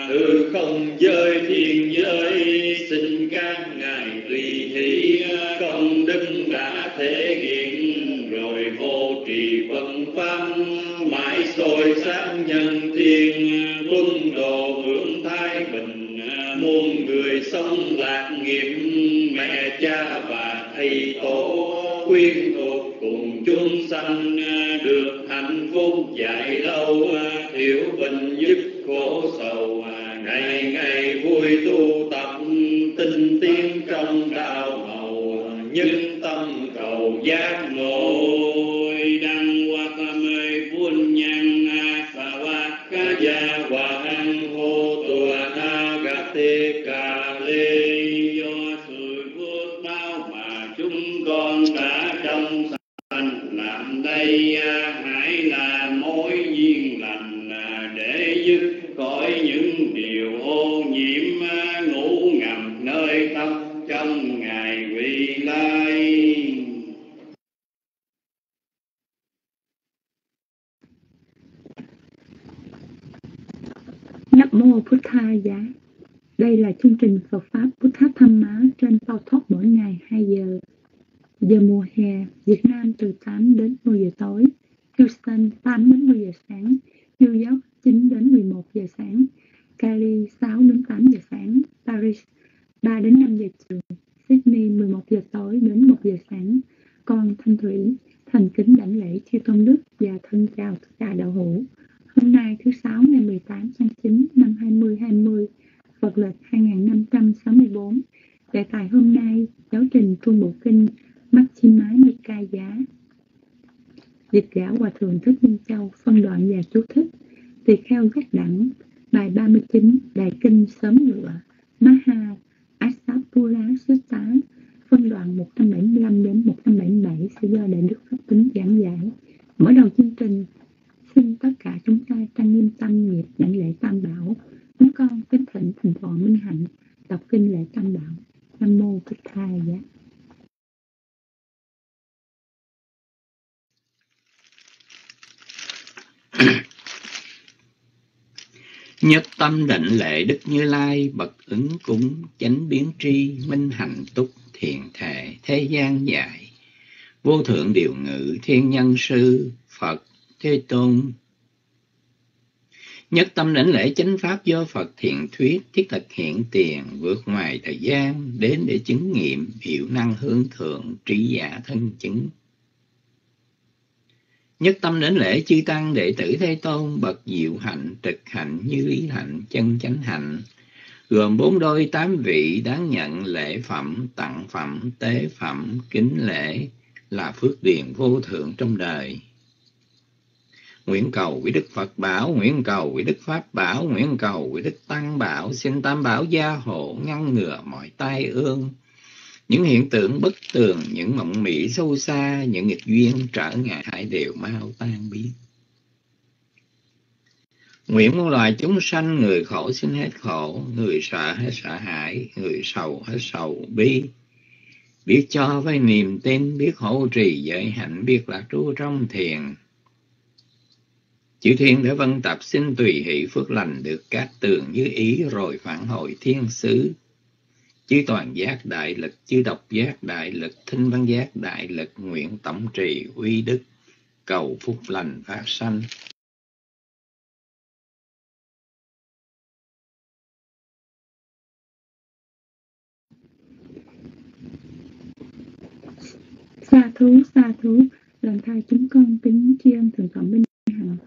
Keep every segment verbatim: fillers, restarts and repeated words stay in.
hư không giới thiên giới, xin các ngài tùy hỷ công đức đã thể hiện, rồi hộ trì vận pháp mãi soi sáng nhân thiên, tuân độ hưởng thái bình, muôn người sống lạc nghiệp, mẹ cha và thầy tổ quyến thuộc cùng chúng sanh được hạnh phúc dài lâu, thiểu bệnh dứt khổ sầu, ngày ngày vui tu tập tinh tiến trong đạo màu, nhất tâm cầu giác ngộ đăng hoa mê buôn nhân sa va ca gia và hăng hô tua na gà tê cà lê, do sự phước báo mà chúng con đã trong sanh làm đây, hãy là mối duyên lành để dứt khỏi những điều ô nhiễm ngủ ngầm nơi tâm trong ngày vị lai. Nam mô Phật Tha Giá. Đây là chương trình Phật pháp Phật Dhamma trên Bao Thoát mỗi ngày hai giờ. Giờ mùa hè, Việt Nam từ tám đến mười giờ tối, Houston tám đến mười giờ sáng, New York chín đến mười một giờ sáng, Cali sáu đến tám giờ sáng, Paris ba đến năm giờ chiều, Sydney mười một giờ tối đến một giờ sáng. Con Thanh Thủy thành kính đảnh lễ chư tôn đức và thân chào tất cả đạo hữu. Hôm nay thứ sáu ngày mười tám tháng chín năm hai nghìn hai mươi, Phật lịch hai nghìn năm trăm sáu mươi tư. Đề tài hôm nay giáo trình Trung Bộ Kinh Majjhima Nikaya. Dịch giả Hòa Thượng Thích Minh Châu, phân đoạn và chú thích. Tỳ kheo giác đẳng, bài ba mươi chín, Đại Kinh Sớm Ngựa, Maha Asapura Sutta, phân đoạn một trăm bảy mươi lăm đến một trăm bảy mươi bảy sẽ do Đại Đức Pháp Tính giảng giải. Mở đầu chương trình, xin tất cả chúng ta trang nghiêm tâm nghiệp đảnh lễ Tam Bảo. Chúng con kính thỉnh Thượng Tọa Minh Hạnh đọc kinh lễ Tam Bảo. Nam mô Phật Tha Giá. Nhất tâm định lệ Đức Như Lai, bậc ứng cúng chánh biến tri, minh hạnh túc thiện thể thế gian dạy. Vô thượng điều ngự thiên nhân sư Phật Thế Tôn. Nhất tâm đảnh lễ chánh pháp do Phật thiện thuyết, thiết thực hiện tiền, vượt ngoài thời gian, đến để chứng nghiệm, hiệu năng hướng thượng, trí giả thân chứng. Nhất tâm đảnh lễ chư tăng đệ tử Thế Tôn, bậc diệu hạnh, trực hạnh, như ý hạnh, chân chánh hạnh, gồm bốn đôi tám vị đáng nhận lễ phẩm, tặng phẩm, tế phẩm, kính lễ, là phước điền vô thượng trong đời. Nguyện cầu quý Đức Phật bảo, nguyện cầu quý Đức Pháp bảo, nguyện cầu quý Đức Tăng bảo, xin Tam Bảo gia hộ, ngăn ngừa mọi tai ương, những hiện tượng bất tường, những mộng mị sâu xa, những nghịch duyên trở ngại đều mau tan biến. Nguyện muôn loài chúng sanh, người khổ xin hết khổ, người sợ hết sợ hãi, người sầu hết sầu bi. Biết cho với niềm tin, biết hộ trì giới hạnh, biết lạc trú trong thiền. Chư thiên để vân tập xin tùy hỷ phước lành được các tường như ý, rồi phản hồi thiên xứ. Chư toàn giác đại lực, chư độc giác đại lực, thinh văn giác đại lực, nguyện tổng trì uy đức, cầu phúc lành phát sanh. Sa thú, sa thú, lần thay chúng con kính tri ân Thượng Tọa Minh Hạnh.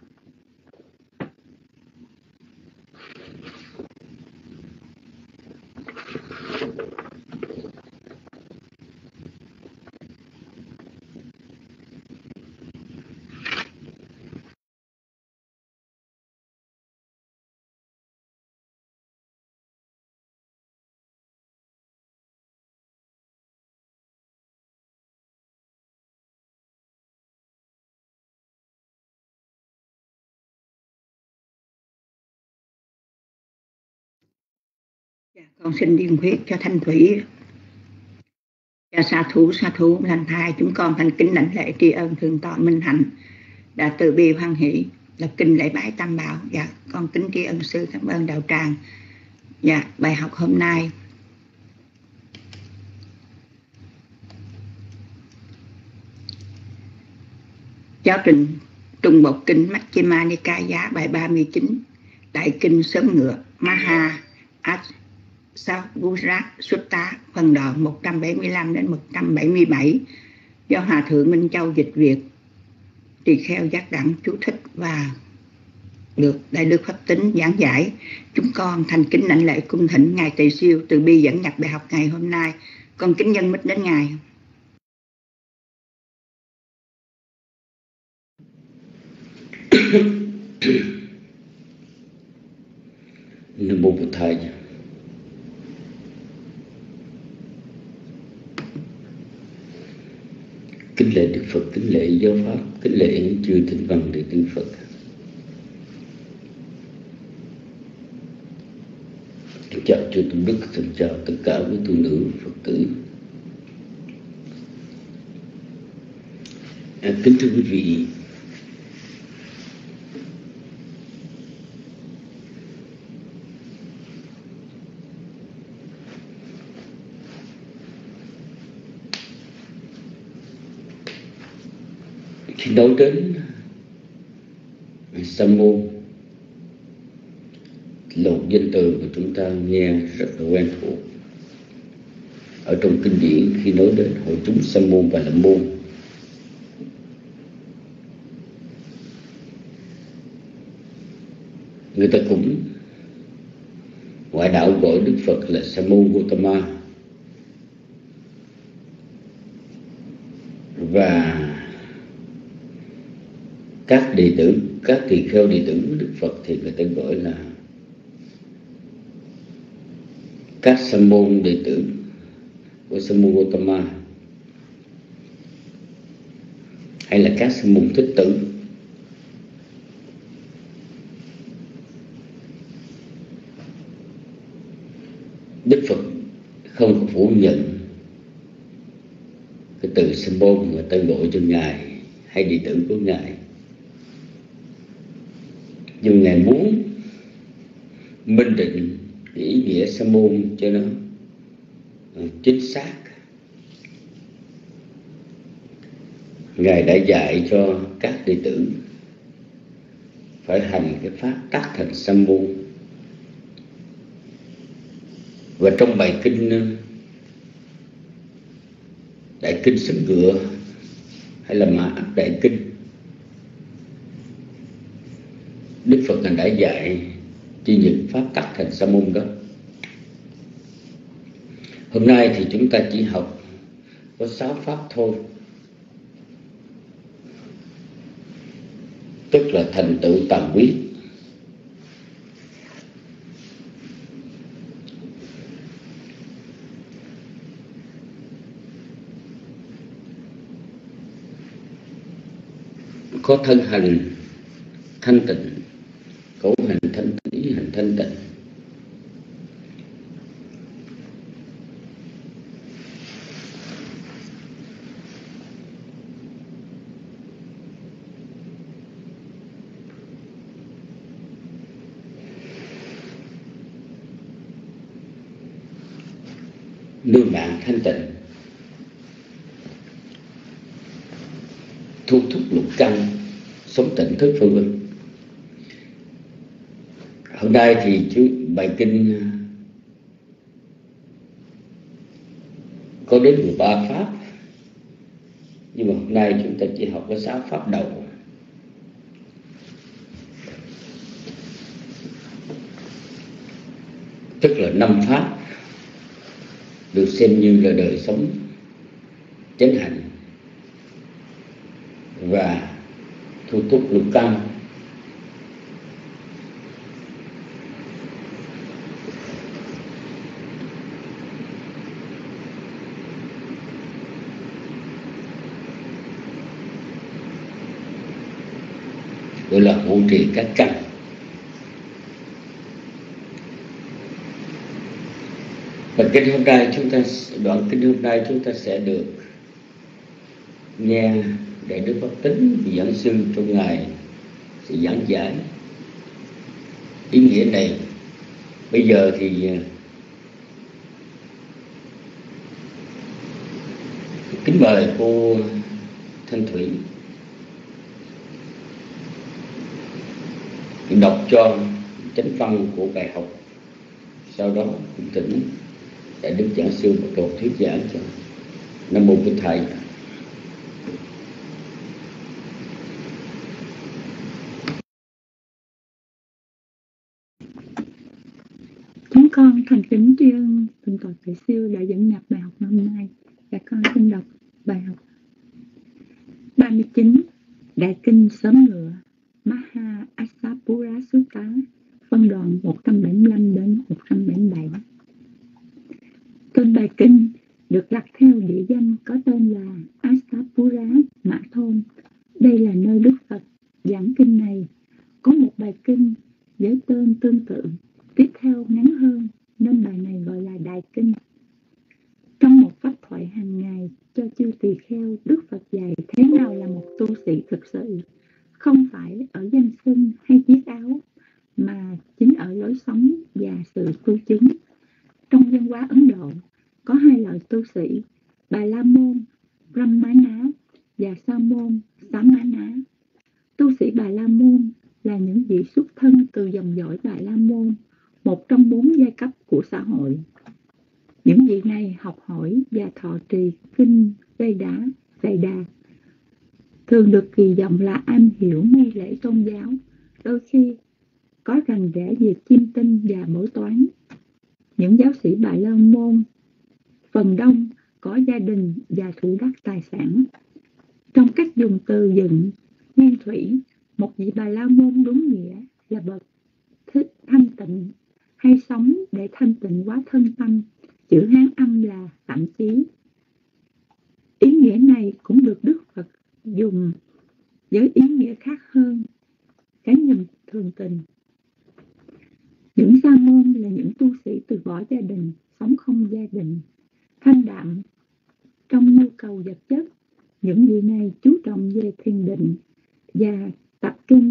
Con xin điền huyết cho Thanh Thủy. Cho sa thú, sa thú lành thai, chúng con thành kính đảnh lễ tri ân Thượng Tọa Minh Hạnh đã từ bi hoan hỷ là kinh lễ bái Tam Bảo. Dạ, con kính tri ân sư, cảm ơn đạo tràng. Dạ, bài học hôm nay giáo trình Trung Bộ Kinh Majjhima Nikaya bài ba mươi chín, Đại Kinh Sớm Ngựa Maha Asavura Sutta phần đoạn một trăm bảy mươi lăm đến một trăm bảy mươi bảy do Hòa Thượng Minh Châu dịch Việt, tỳ kheo Giác Đẳng chú thích và được Đại Đức Pháp Tính giảng giải. Chúng con thành kính lãnh lễ cung thỉnh Ngài Tỳ Siêu từ bi dẫn nhập bài học ngày hôm nay. Con kính nhân mít đến Ngài. Nam mô Bụt Thầy. Kính lễ Đức Phật, kính lễ giáo pháp, kính lễ chư Thánh Văn đệ tử Phật. Kính chào chư tôn đức, xin chào tất cả quý tu nữ Phật tử. À, kính thưa quý vị, khi nói đến sa môn là một danh từ mà chúng ta nghe rất là quen thuộc. Ở trong kinh điển khi nói đến hội chúng sa môn và la môn, người ta cũng ngoại đạo gọi Đức Phật là Sa môn Gautama, và các đệ tử, các tỳ kheo đệ tử của Đức Phật thì người ta gọi là các sa môn đệ tử của Sa môn Gautama, hay là các sa môn thích tử. Đức Phật không có phủ nhận cái từ sa môn người ta gọi cho Ngài hay đệ tử của Ngài, nhưng Ngài muốn minh định cái ý nghĩa sa môn cho nó chính xác. Ngài đã dạy cho các đệ tử phải hành cái pháp tắc thành sa môn. Và trong bài kinh Đại Kinh Sớm Ngựa hay là Mã Áp Đại Kinh, Đức Phật đã dạy chỉ những pháp tắc thành sa môn đó. Hôm nay thì chúng ta chỉ học có sáu pháp thôi, tức là thành tựu tàm quyết, có thân hành thanh tịnh, khẩu hành thanh tịnh, ý hành thanh tịnh. Nuôi mạng thanh tịnh, thu thúc lục căn, sống tỉnh thức, vân vân. Hôm nay thì chú bài kinh có đến mười ba pháp, nhưng mà hôm nay chúng ta chỉ học có sáu pháp đầu. Tức là năm pháp được xem như là đời sống chánh hạnh và thu thúc lục căn. Gọi là hộ trì các căn. Và kinh hôm nay chúng ta, đoạn kinh hôm nay chúng ta sẽ được nghe Đại Đức Pháp Tính, vị giảng sư trong ngày thì giảng giải ý nghĩa này. Bây giờ thì kính mời cô Thanh Thủy đọc cho chánh văn của bài học, sau đó cũng thỉnh Đại Đức Giảng Sư bắt đầu thuyết giảng cho. Nam mô Bổn Thầy. Chúng con thành kính tri ân Thượng tọa Tuệ Siêu đã dẫn nhập bài học năm nay, và con xin đọc bài học ba mươi chín, Đại Kinh Sớm Ngựa, Maha Asapura Sutta, phân đoạn một trăm bảy mươi lăm đến một trăm bảy mươi bảy. Tên bài kinh được đặt theo địa danh có tên là Asapura Mã Thôn. Đây là nơi Đức Phật giảng kinh này. Có một bài kinh với tên tương tự tiếp theo ngắn hơn, nên bài này gọi là Đại Kinh. Trong một pháp thoại hàng ngày cho chư tỳ kheo, Đức Phật dạy thế nào là một tu sĩ thực sự, không phải ở danh xưng hay chiếc áo, mà chính ở lối sống và sự tu chứng. Trong văn hóa Ấn Độ có hai loại tu sĩ: Bà La Môn Brahmana và Sa Môn Samana. Tu sĩ Bà La Môn là những vị xuất thân từ dòng dõi Bà La Môn, một trong bốn giai cấp của xã hội. Những vị này học hỏi và thọ trì kinh Veda, Veda, thường được kỳ vọng là am hiểu nghi lễ tôn giáo, đôi khi có rành rẽ về chiêm tinh và bói toán. Những giáo sĩ Bà La Môn phần đông có gia đình và thủ đắc tài sản. Trong cách dùng từ dựng nguyên thủy, một vị Bà La Môn đúng nghĩa là bậc thích thanh tịnh, hay sống để thanh tịnh hóa thân tâm. Chữ Hán âm là tạm chí. Ý nghĩa này cũng được Đức Phật dùng với ý nghĩa khác hơn, cái nhìn thường tình. Những sa môn là những tu sĩ từ bỏ gia đình, sống không gia đình, thanh đạm trong nhu cầu vật chất. Những vị này chú trọng về thiền định và tập trung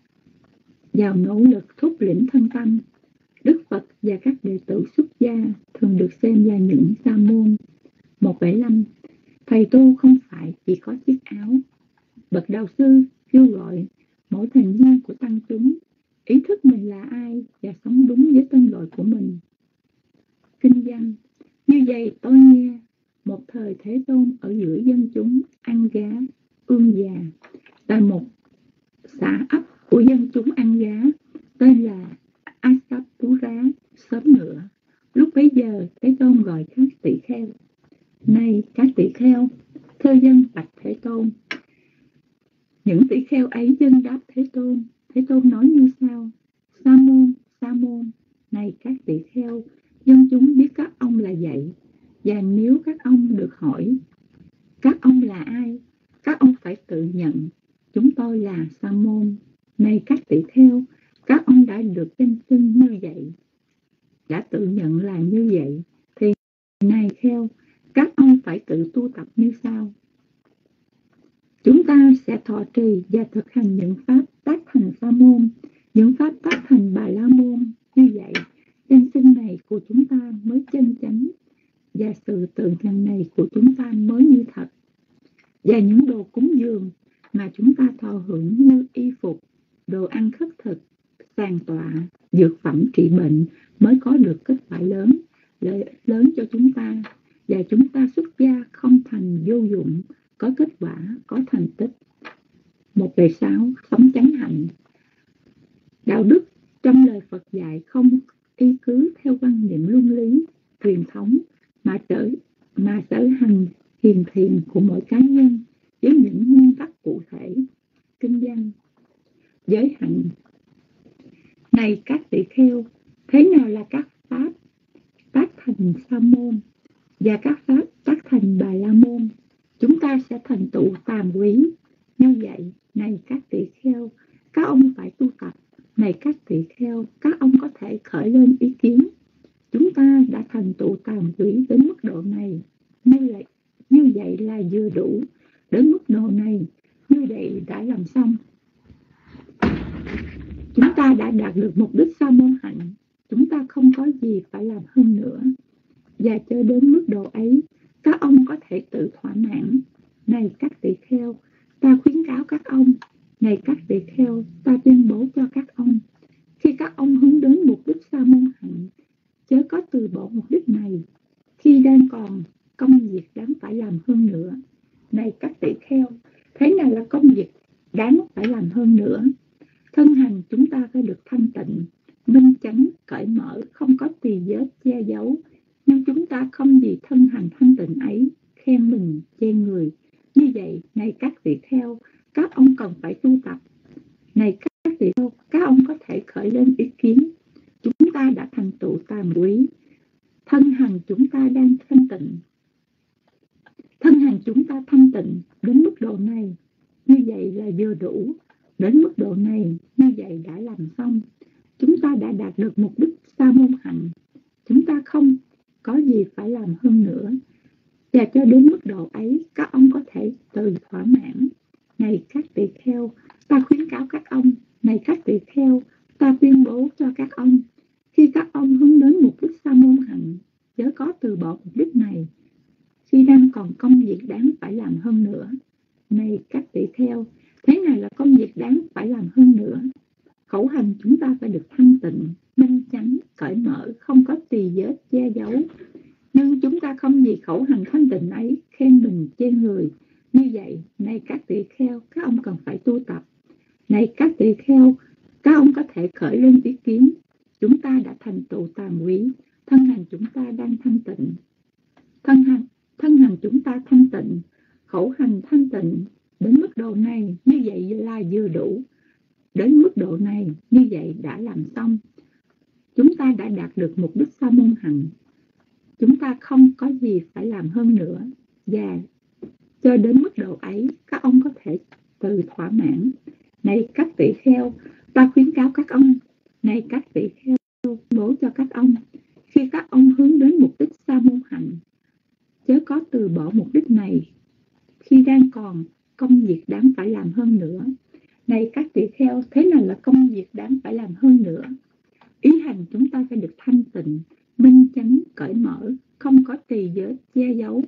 vào nỗ lực thúc lĩnh thân tâm. Đức Phật và các đệ tử xuất gia thường được xem là những sa môn. một bảy năm. Thầy tu không phải chỉ có chiếc áo. Bậc đạo sư kêu gọi mỗi thành viên của tăng chúng ý thức mình là ai và sống đúng với tên gọi của mình. Kinh văn: như vậy tôi nghe một thời Thế Tôn ở giữa dân chúng ăn gá, ương già, tại một xã ấp của dân chúng ăn gá tên là Asapura Sớm Ngựa. Lúc bấy giờ Thế Tôn gọi các tỷ kheo: này các tỷ kheo, thưa dân bạch Thế Tôn. Những tỷ kheo ấy dân đáp Thế Tôn. Thế Tôn nói như sau: Sa môn, sa môn, này các tỷ kheo, dân chúng biết các ông là vậy, và nếu các ông được hỏi các ông là ai, các ông phải tự nhận chúng tôi là sa môn. Này các tỷ kheo, các ông đã được danh xưng như vậy, đã tự nhận là như vậy, thì này kheo, các ông phải tự tu tập như sau. Chúng ta sẽ thọ trì và thực hành những pháp tác thành sa môn, những pháp tác thành Bà La Môn. Như vậy, danh xưng này của chúng ta mới chân chánh, và sự tự nhận này của chúng ta mới như thật. Và những đồ cúng dường mà chúng ta thọ hưởng như y phục, đồ ăn khất thực, sàn tọa, dược phẩm trị bệnh mới có được kết quả lớn, lợi lớn cho chúng ta. Và chúng ta xuất gia không thành vô dụng, có kết quả, có thành tích. một về sáu. Sống chánh hạnh. Đạo đức trong lời Phật dạy không y cứ theo quan niệm luân lý, truyền thống, mà trở mà sở hành hiền thiền của mỗi cá nhân với những nguyên tắc cụ thể. Kinh văn: giới hạnh. Này các tỷ kheo, thế nào là các pháp tác thành sa môn và các pháp tác thành Bà La Môn? Chúng ta sẽ thành tựu tam quý. Như vậy, này các tỷ kheo, các ông phải tu tập. Này các tỷ kheo, các ông có thể khởi lên ý kiến. Chúng ta đã thành tựu tam quý đến mức độ này. Như vậy, như vậy là vừa đủ. Đến mức độ này, như vậy đã làm xong. Chúng ta đã đạt được mục đích sa môn hạnh, chúng ta không có gì phải làm hơn nữa. Và cho đến mức độ ấy, các ông có thể tự thỏa mãn. Này các tỳ kheo, ta khuyến cáo các ông. Này các tỳ kheo, ta tuyên bố cho các ông. Khi các ông hướng đến mục đích sa môn hạnh, chớ có từ bỏ mục đích này. Khi đang còn công việc đáng phải làm hơn nữa. Này các tỳ kheo, thế nào là công việc đáng phải làm hơn nữa? Thân hành chúng ta phải được thanh tịnh, minh chánh, cởi mở, không có tỳ vết che giấu. Nhưng chúng ta không vì thân hành thanh tịnh ấy khen mình chê người. Như vậy, này các tỳ kheo, các ông cần phải tu tập. Này các tỳ kheo, các ông có thể khởi lên ý kiến. Chúng ta đã thành tựu tam quý. Thân hành chúng ta đang thanh tịnh. Thân hành chúng ta thanh tịnh đến mức độ này, như vậy là vừa đủ. Đến mức độ này, như vậy đã làm xong. Chúng ta đã đạt được mục đích sa môn hạnh. Chúng ta không có gì phải làm hơn nữa. Và cho đến mức độ ấy, các ông có thể tự thỏa mãn. Này các tỳ kheo, ta khuyến cáo các ông. Này các tỳ kheo, ta tuyên bố cho các ông. Khi các ông hướng đến mục đích sa môn hạnh, chớ có từ bỏ mục đích này. Khi đang còn công việc đáng phải làm hơn nữa. Này các tỳ kheo, thế này là công việc đáng phải làm hơn nữa. Khẩu hành chúng ta phải được thanh tịnh, minh chánh, cởi mở, không có tỳ vết che giấu. Nhưng chúng ta không vì khẩu hành thanh tịnh ấy khen mình chê người. Như vậy, này các tỳ kheo, các ông cần phải tu tập. Này các tỳ kheo, các ông có thể khởi lên ý kiến. Chúng ta đã thành tựu tam quý, thân hành chúng ta đang thanh tịnh. Thân hành, thân hành chúng ta thanh tịnh, khẩu hành thanh tịnh. Đến mức độ này, như vậy là vừa đủ. Đến mức độ này, như vậy đã làm xong. Chúng ta đã đạt được mục đích sa môn hạnh. Chúng ta không có gì phải làm hơn nữa. Và cho đến mức độ ấy, các ông có thể tự thỏa mãn. Này các tỳ kheo, ta khuyến cáo các ông. Này các tỳ kheo, bố cho các ông. Khi các ông hướng đến mục đích sa môn hạnh, chớ có từ bỏ mục đích này. Khi đang còn công việc đáng phải làm hơn nữa. Này các tỳ kheo, thế nào là công việc đáng phải làm hơn nữa? Ý hành chúng ta phải được thanh tịnh, minh chánh, cởi mở, không có tỳ vết che giấu.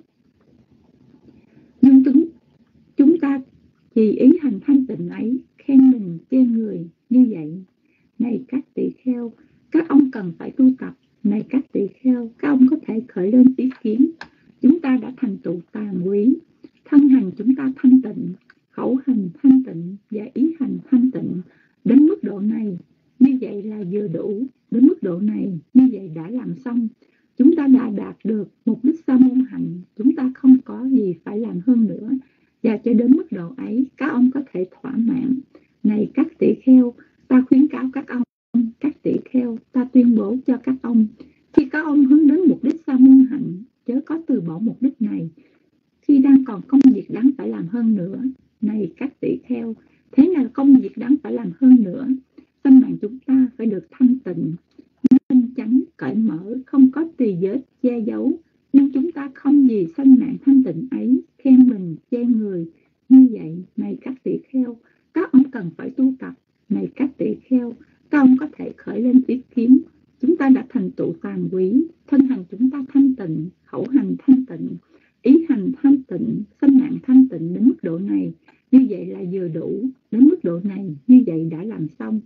Nhưng chúng, chúng ta vì ý hành thanh tịnh ấy khen mình chê người. Như vậy, này các tỳ kheo, các ông cần phải tu tập. Này các tỳ kheo, các ông có thể khởi lên ý kiến. Chúng ta đã thành tựu tam quý. Thân hành chúng ta thanh tịnh, khẩu hành thanh tịnh và ý hành thanh tịnh. Đến mức độ này, như vậy là vừa đủ. Đến mức độ này, như vậy đã làm xong. Chúng ta đã đạt được mục đích sa môn hạnh. Chúng ta không có gì phải làm hơn nữa. Và cho đến mức độ ấy, các ông có thể thỏa mãn. Này các tỳ kheo, ta khuyến cáo các ông. Các tỳ kheo, ta tuyên bố cho các ông. Khi các ông hướng đến mục đích sa môn hạnh, chớ có từ bỏ mục đích này. Khi đang còn công việc đáng phải làm hơn nữa. Này các tỳ kheo, thế nào công việc đáng phải làm hơn nữa? Tâm mạng chúng ta phải được thanh tịnh, minh chánh, cởi mở, không có tỳ vết che giấu. Nhưng chúng ta không vì sanh mạng thanh tịnh ấy khen mình chê người. Như vậy, này các tỳ kheo, các ông cần phải tu tập. Này các tỳ kheo, các ông có thể khởi lên ý kiến. Chúng ta đã thành tựu tam quý. Thân hành chúng ta thanh tịnh, khẩu hành thanh tịnh, ý hành thanh tịnh, sanh mạng thanh tịnh. Đến mức độ này, như vậy là vừa đủ. Đến mức độ này, như vậy đã làm xong.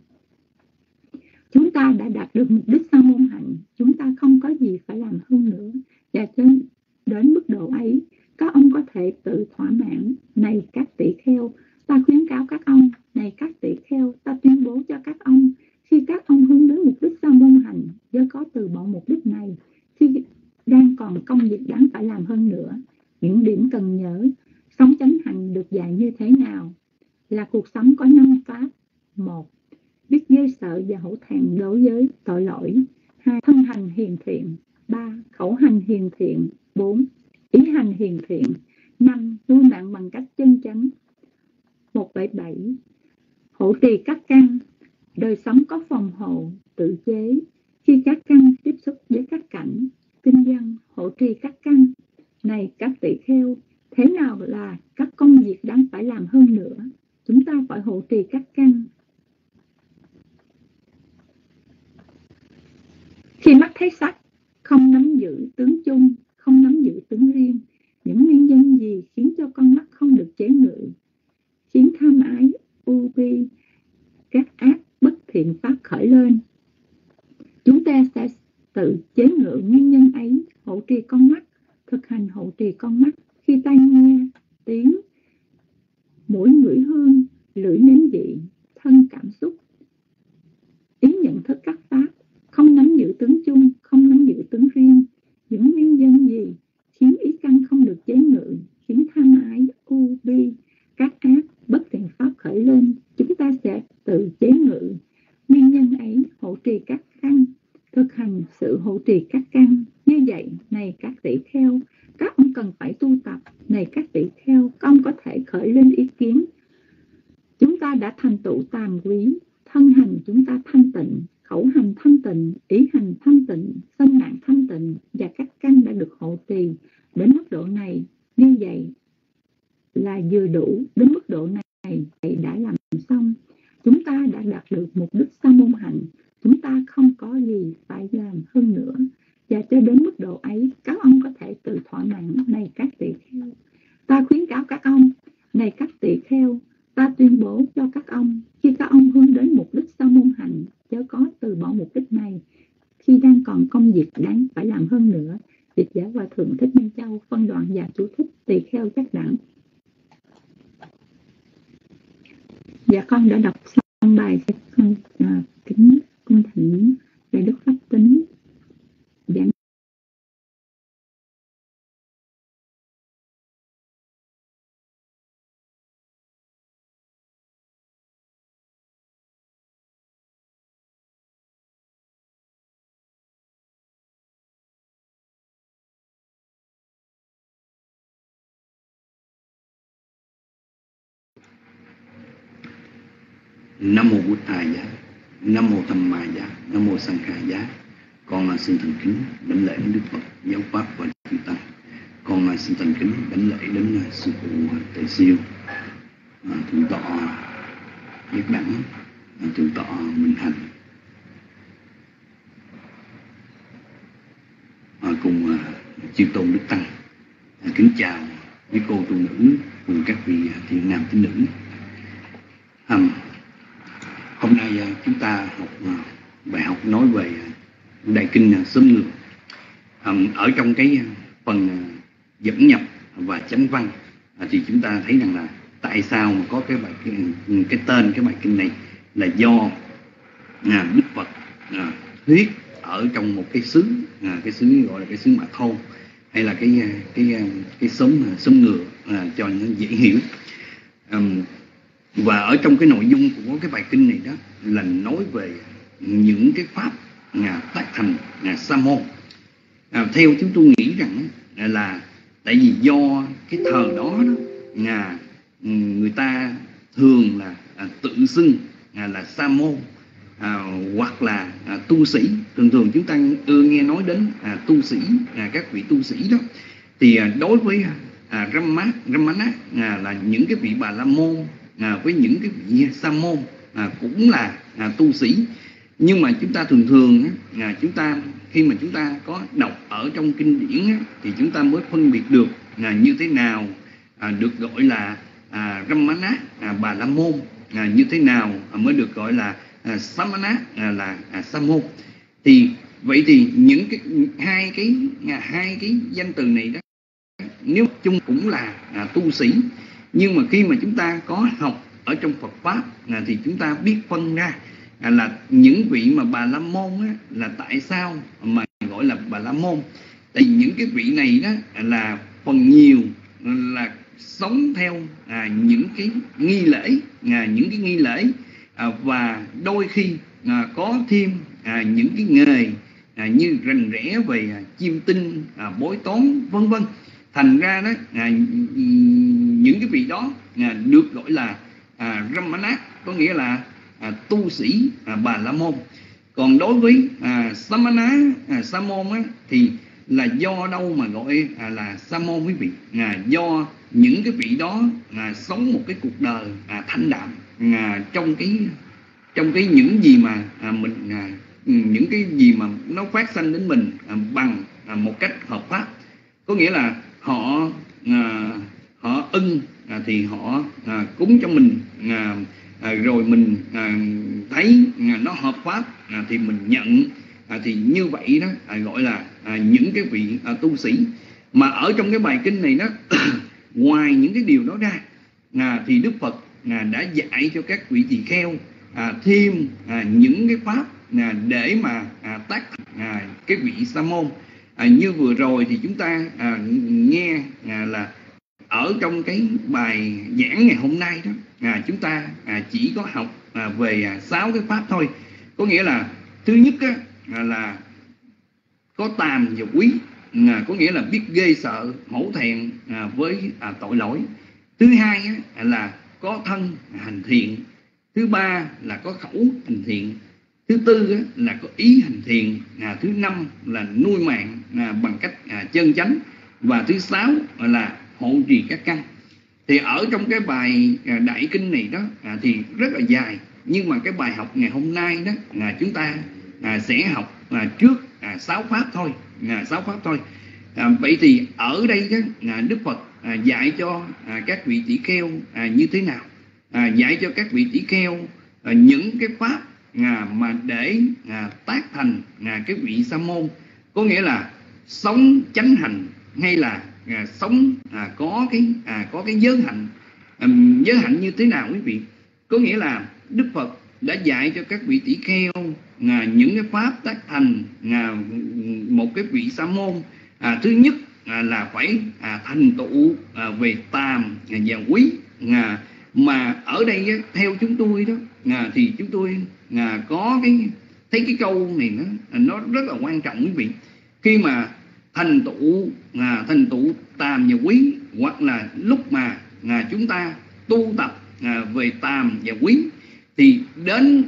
Chúng ta đã đạt được mục đích sa môn hạnh. Chúng ta không có gì phải làm hơn nữa. Và đến mức độ ấy, các ông có thể tự thỏa mãn. Này các tỳ kheo, ta khuyến cáo các ông. Này các tỳ kheo, ta tuyên bố cho các ông. Khi các ông hướng đến mục đích sa môn hạnh, chớ có từ bỏ mục đích này. Khi đang còn công việc đáng phải làm hơn nữa. Những điểm cần nhớ, sống chánh hạnh được dạy như thế nào? Là cuộc sống có năm pháp. Một, biết ghê sợ và hổ thẹn đối với tội lỗi. Hai, thân hành hiền thiện. Ba, khẩu hành hiền thiện. Bốn, ý hành hiền thiện. Năm, nuôi mạng bằng cách chân chánh. Một bảy bảy, hộ trì các căn. Đời sống có phòng hộ, tự chế. Khi các căn tiếp xúc với các cảnh, kinh doanh, hộ trì các căn. Này các tỳ kheo, thế nào là các công việc đáng phải làm hơn nữa? Chúng ta phải hộ trì các căn. thấy sắc, không nắm giữ tướng chung, không nắm giữ tướng riêng. Những nguyên nhân gì khiến cho con mắt không được chế ngự, khiến tham ái, ưu bi, các ác bất thiện pháp khởi lên? Chúng ta sẽ tự chế ngự nguyên nhân ấy, hộ trì con mắt, thực hành hộ trì con mắt. Khi tai nghe tiếng, mũi ngửi hương, lưỡi nếm vị, thân cảm xúc, ý nhận thức các pháp, không nắm giữ tướng chung, không nắm giữ tướng riêng. Những nguyên nhân gì khiến ý căn không được chế ngự, khiến tham ái, ưu bi, các ác bất thiện pháp khởi lên? Chúng ta sẽ tự chế ngự nguyên nhân ấy, hộ trì các căn, thực hành sự hộ trì các căn. Như vậy, này các tỷ kheo, các ông cần phải tu tập. Này các tỷ kheo, các ông có thể khởi lên ý kiến: chúng ta đã thành tựu tàm quý, thân hành chúng ta thanh tịnh, khẩu hành thanh tịnh, ý hành thanh tịnh,身mạng thanh tịnh, và các căn đã được hộ trì đến mức độ này. Như vậy là vừa đủ. Đến mức độ này thầy đã làm xong. Chúng ta đã đạt được mục đích sa môn hạnh. Chúng ta không có gì phải làm hơn nữa. Và cho đến mức độ ấy, các ông có thể tự thỏa mãn. Này các tỷ kheo, ta khuyến cáo các ông. Này các tỷ kheo, ta tuyên bố cho các ông, khi các ông hướng đến mục đích sa môn hạnh, chớ có từ bỏ mục đích này khi đang còn công việc đáng phải làm hơn nữa. Dịch giả Hòa Thượng Thích Minh Châu, phân đoạn và chú thích: tỳ kheo chắc đẳng. Dạ con đã đọc xong bài, sẽ con à, kính cung thỉnh Đại Đức Pháp Tính giảng. Nam mô Bụt A Giá, Nam mô Tham Ma Giá, Nam mô Sang Kha Giá. Con xin thành kính đảnh lễ Đức Phật, Giáo Pháp và Chư Tăng. Con xin thành kính đảnh lễ đến sư phụ Tề Siêu, thượng tọa Giác Đẳng, thượng tọa Minh Hành, cùng chư tôn Đức Tăng. Kính chào với cô tu nữ cùng các vị thiện nam tín nữ. Um, hôm nay uh, chúng ta học uh, bài học nói về uh, Đại Kinh uh, Sớm Ngược. Um, ở trong cái uh, phần uh, dẫn nhập và chánh văn uh, thì chúng ta thấy rằng là tại sao mà có cái bài cái, cái tên cái bài kinh này là do uh, Đức Phật uh, thuyết ở trong một cái xứ uh, cái xứ gọi là cái xứ Mã Thôn, hay là cái uh, cái uh, cái xóm uh, xóm ngựa uh, cho nó dễ hiểu. Um, Và ở trong cái nội dung của cái bài kinh này đó là nói về những cái pháp à, tác thành à, sa môn. À, theo chúng tôi nghĩ rằng à, là tại vì do cái thời đó, đó à, người ta thường là à, tự xưng à, là sa môn à, hoặc là à, tu sĩ. Thường thường chúng ta ưa nghe nói đến à, tu sĩ, à, các vị tu sĩ đó. Thì à, đối với à, Ramana, Ramana à, là những cái vị Bà La Môn, À, với những cái vị sa môn à, cũng là à, tu sĩ. Nhưng mà chúng ta thường thường à, chúng ta khi mà chúng ta có đọc ở trong kinh điển á, thì chúng ta mới phân biệt được à, như thế nào à, được gọi là à, Ramana, à, Bà La Môn, à, như thế nào à, mới được gọi là à, Samana, à, là à, sa môn. Thì vậy thì những cái hai cái à, hai cái danh từ này đó nếu chung cũng là à, tu sĩ. Nhưng mà khi mà chúng ta có học ở trong Phật Pháp à, thì chúng ta biết phân ra à, là những vị mà Bà La Môn á, là tại sao mà gọi là Bà La Môn. Tại vì những cái vị này đó là phần nhiều là sống theo à, những cái nghi lễ, à, những cái nghi lễ à, và đôi khi à, có thêm à, những cái nghề à, như rành rẽ về à, chiêm tinh, à, bói toán vân vân. Thành ra đó à, những cái vị đó à, được gọi là à, Ramana, có nghĩa là à, tu sĩ à, Bà La Môn. Còn đối với à, Samana, à, Sa môn á, thì là do đâu mà gọi à, là Sa môn quý vị? À, do những cái vị đó à, sống một cái cuộc đời à, thanh đạm à, trong cái trong cái những gì mà à, mình à, những cái gì mà nó phát sanh đến mình à, bằng à, một cách hợp pháp. Có nghĩa là họ à, họ ưng à, thì họ à, cúng cho mình à, à, rồi mình à, thấy à, nó hợp pháp à, thì mình nhận à, thì như vậy đó à, gọi là à, những cái vị à, tu sĩ. Mà ở trong cái bài kinh này đó ngoài những cái điều đó ra à, thì Đức Phật à, đã dạy cho các vị tỳ kheo à, thêm à, những cái pháp à, để mà à, tác à, cái vị sa môn. À, như vừa rồi thì chúng ta à, nghe à, là ở trong cái bài giảng ngày hôm nay đó à, chúng ta à, chỉ có học à, về à, sáu cái pháp thôi. Có nghĩa là thứ nhất á, à, là có tàm và quý, à, có nghĩa là biết ghê sợ hổ thẹn à, với à, tội lỗi. Thứ hai á, là có thân hành thiện. Thứ ba là có khẩu hành thiện. Thứ tư á, là có ý hành thiện. À, thứ năm là nuôi mạng à, bằng cách à, chân chánh. Và thứ sáu là hộ trì các căn. Thì ở trong cái bài à, đại kinh này đó à, thì rất là dài, nhưng mà cái bài học ngày hôm nay đó là chúng ta à, sẽ học à, trước à, sáu pháp thôi, à, sáu pháp thôi. À, vậy thì ở đây đó à, Đức Phật à, dạy cho à, các vị tỷ kheo à, như thế nào? À, dạy cho các vị tỷ kheo à, những cái pháp à, mà để à, tác thành à, cái vị sa môn, có nghĩa là sống chánh hành hay là à, sống à, có cái à, có cái giới hạnh. À, giới hạnh như thế nào quý vị? Có nghĩa là Đức Phật đã dạy cho các vị tỷ kheo à, những cái pháp tác thành à, một cái vị sa môn. À, thứ nhất à, là phải à, thành tựu à, về tàm và quý. À, mà ở đây á, theo chúng tôi đó à, thì chúng tôi à, có cái thấy cái câu này nó nó rất là quan trọng quý vị. Khi mà thành tựu à, thành tựu tàm và quý, hoặc là lúc mà à, chúng ta tu tập à, về tàm và quý, thì đến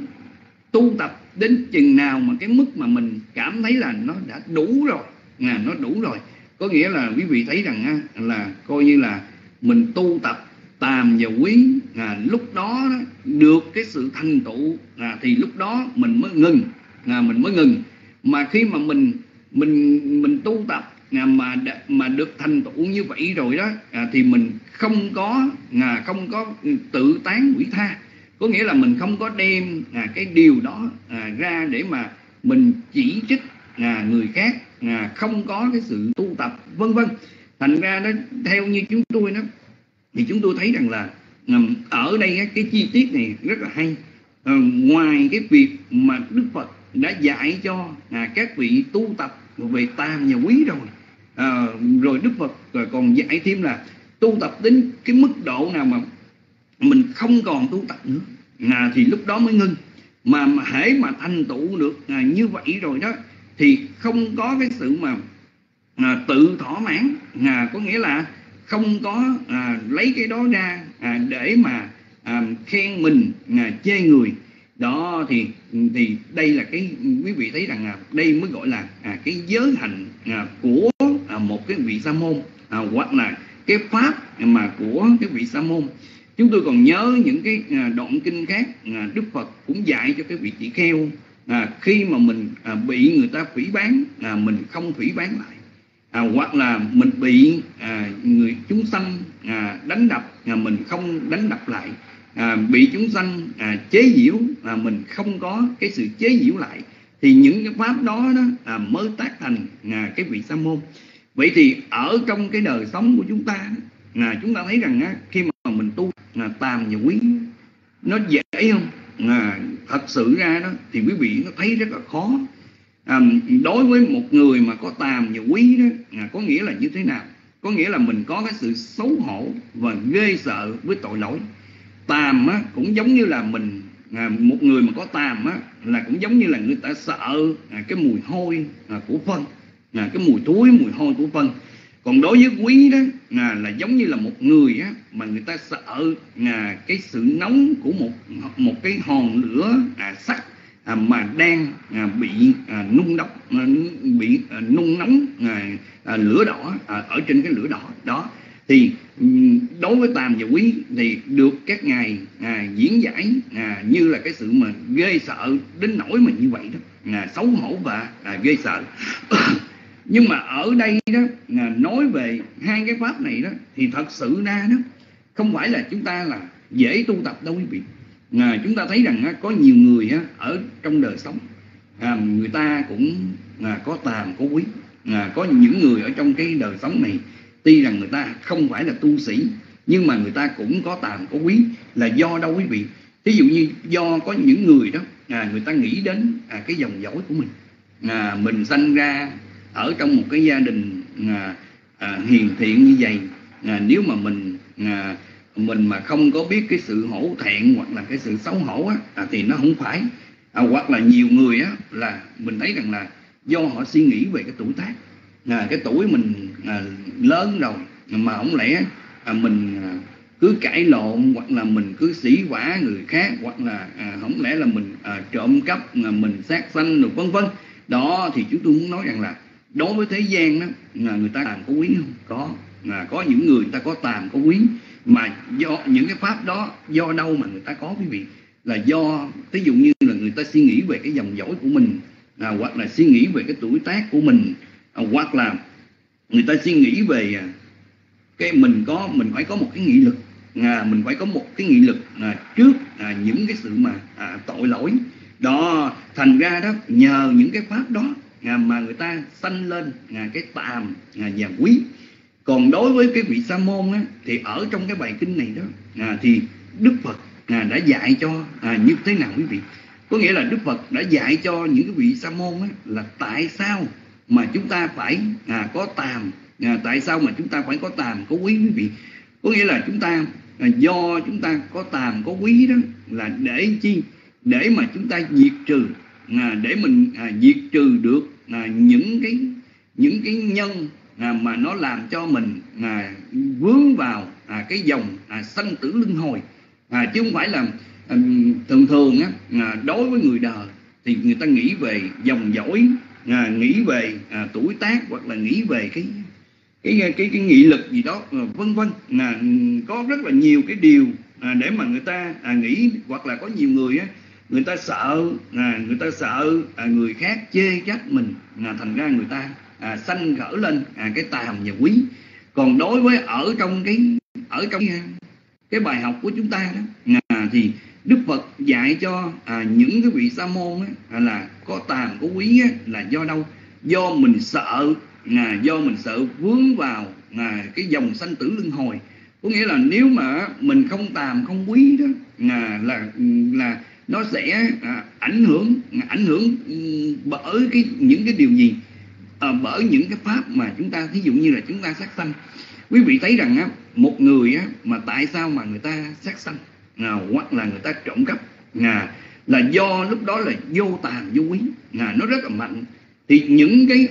tu tập đến chừng nào mà cái mức mà mình cảm thấy là nó đã đủ rồi, à, nó đủ rồi, có nghĩa là quý vị thấy rằng á, là coi như là mình tu tập tàm và quý, à, lúc đó, đó được cái sự thành tựu à, thì lúc đó mình mới ngừng, à, mình mới ngừng. Mà khi mà mình mình mình tu tập à, mà mà được thành tựu như vậy rồi đó à, thì mình không có à, không có tự tán quỷ tha, có nghĩa là mình không có đem à, cái điều đó à, ra để mà mình chỉ trích à, người khác, à, không có cái sự tu tập vân vân. Thành ra đó, theo như chúng tôi đó, thì chúng tôi thấy rằng là um, ở đây cái chi tiết này rất là hay. Uh, ngoài cái việc mà Đức Phật đã dạy cho à, các vị tu tập về tam và quý rồi, à, rồi Đức Phật còn dạy thêm là tu tập đến cái mức độ nào mà mình không còn tu tập nữa à, thì lúc đó mới ngưng. Mà, mà hễ mà thành tựu được à, như vậy rồi đó, thì không có cái sự mà à, tự thỏa mãn, à, có nghĩa là không có à, lấy cái đó ra à, để mà à, khen mình, à, chê người. Đó thì thì đây là cái quý vị thấy rằng à, đây mới gọi là à, cái giới hạnh à, của à, một cái vị sa môn, à, hoặc là cái pháp mà của cái vị sa môn. Chúng tôi còn nhớ những cái à, đoạn kinh khác, à, Đức Phật cũng dạy cho cái vị tỷ kheo à, khi mà mình à, bị người ta phỉ báng, à, mình không phỉ báng lại. À, hoặc là mình bị à, người chúng sanh à, đánh đập, à, mình không đánh đập lại. À, bị chúng sanh à, chế giễu, à, mình không có cái sự chế giễu lại, thì những cái pháp đó, đó à, mới tác thành à, cái vị sa môn. Vậy thì ở trong cái đời sống của chúng ta à, chúng ta thấy rằng á, khi mà mình tu à, tàm và quý nó dễ không? À, thật sự ra đó thì quý vị nó thấy rất là khó. À, đối với một người mà có tàm và quý đó à, có nghĩa là như thế nào? Có nghĩa là mình có cái sự xấu hổ và ghê sợ với tội lỗi. Tàm á, cũng giống như là mình à, một người mà có tàm á, là cũng giống như là người ta sợ à, cái mùi hôi à, của phân, à, cái mùi thối, mùi hôi của phân. Còn đối với quý đó à, là giống như là một người á, mà người ta sợ à, cái sự nóng của một một cái hòn lửa à, sắt à, mà đang à, bị à, nung độc à, bị à, nung nóng à, à, lửa đỏ à, ở trên cái lửa đỏ đó. Thì đối với tàm và quý thì được các ngài à, diễn giải à, như là cái sự mà ghê sợ đến nỗi mà như vậy đó. à, xấu hổ và à, ghê sợ. Nhưng mà ở đây đó à, nói về hai cái pháp này đó thì thật sự ra đó không phải là chúng ta là dễ tu tập đâu quý vị. À, chúng ta thấy rằng á, có nhiều người á, ở trong đời sống à, người ta cũng à, có tàm có quý. À, có những người ở trong cái đời sống này tuy rằng người ta không phải là tu sĩ nhưng mà người ta cũng có tàm có quý. Là do đâu quý vị? Ví dụ như do có những người đó à, người ta nghĩ đến à, cái dòng dõi của mình. À, mình sanh ra ở trong một cái gia đình à, à, hiền thiện như vậy, à, nếu mà mình à, mình mà không có biết cái sự hổ thẹn hoặc là cái sự xấu hổ á, à, thì nó không phải. À, hoặc là nhiều người á là mình thấy rằng là do họ suy nghĩ về cái tuổi tác, à, cái tuổi mình à, lớn rồi mà không lẽ à, mình à, cứ cãi lộn hoặc là mình cứ sỉ vả người khác, hoặc là à, không lẽ là mình à, trộm cắp, à, mình sát sanh rồi vân vân. Đó thì chúng tôi muốn nói rằng là đối với thế gian đó, à, người ta tàm có quý không? Có. À, có những người, người ta có tàm có quý, mà do những cái pháp đó do đâu mà người ta có quý vị? Là do ví dụ như là người ta suy nghĩ về cái dòng dõi của mình, à, hoặc là suy nghĩ về cái tuổi tác của mình, à, hoặc là người ta suy nghĩ về à, cái mình có mình phải có một cái nghị lực, à, mình phải có một cái nghị lực à, trước à, những cái sự mà à, tội lỗi đó. Thành ra đó nhờ những cái pháp đó à, mà người ta sanh lên à, cái tàm à, và quý. Còn đối với cái vị Sa môn á, thì ở trong cái bài kinh này đó à, thì Đức Phật à, đã dạy cho à, như thế nào quý vị? Có nghĩa là Đức Phật đã dạy cho những cái vị Sa môn á, là tại sao mà chúng ta phải à, có tàm, à, tại sao mà chúng ta phải có tàm có quý quý vị? Có nghĩa là chúng ta à, do chúng ta có tàm có quý đó là để chi? Để mà chúng ta diệt trừ, à, để mình à, diệt trừ được à, những cái những cái nhân à, mà nó làm cho mình à, vướng vào à, cái dòng à, sanh tử luân hồi, à, chứ không phải là à, thường thường á, à, đối với người đời thì người ta nghĩ về dòng dõi, à, nghĩ về à, tuổi tác, hoặc là nghĩ về cái cái cái cái, cái nghị lực gì đó, à, vân vân. À, có rất là nhiều cái điều à, để mà người ta à, nghĩ, hoặc là có nhiều người á, người ta sợ à, người ta sợ à, người khác chê trách mình, à, thành ra người ta à, sanh khởi lên à, cái tàm và quý. Còn đối với ở trong cái ở trong cái bài học của chúng ta đó à, thì Đức Phật dạy cho à, những cái vị Sa môn á, à, là có tàm có quý á, là do đâu? Do mình sợ à, do mình sợ vướng vào à, cái dòng sanh tử luân hồi. Có nghĩa là nếu mà mình không tàm không quý đó à, là là nó sẽ à, ảnh hưởng ảnh hưởng bởi cái những cái điều gì? À, bởi những cái pháp mà chúng ta, ví dụ như là chúng ta sát sanh. Quý vị thấy rằng á, một người á, mà tại sao mà người ta sát sanh à, hoặc là người ta trộm cắp à, là do lúc đó là vô tàm vô quý, à, nó rất là mạnh. Thì những cái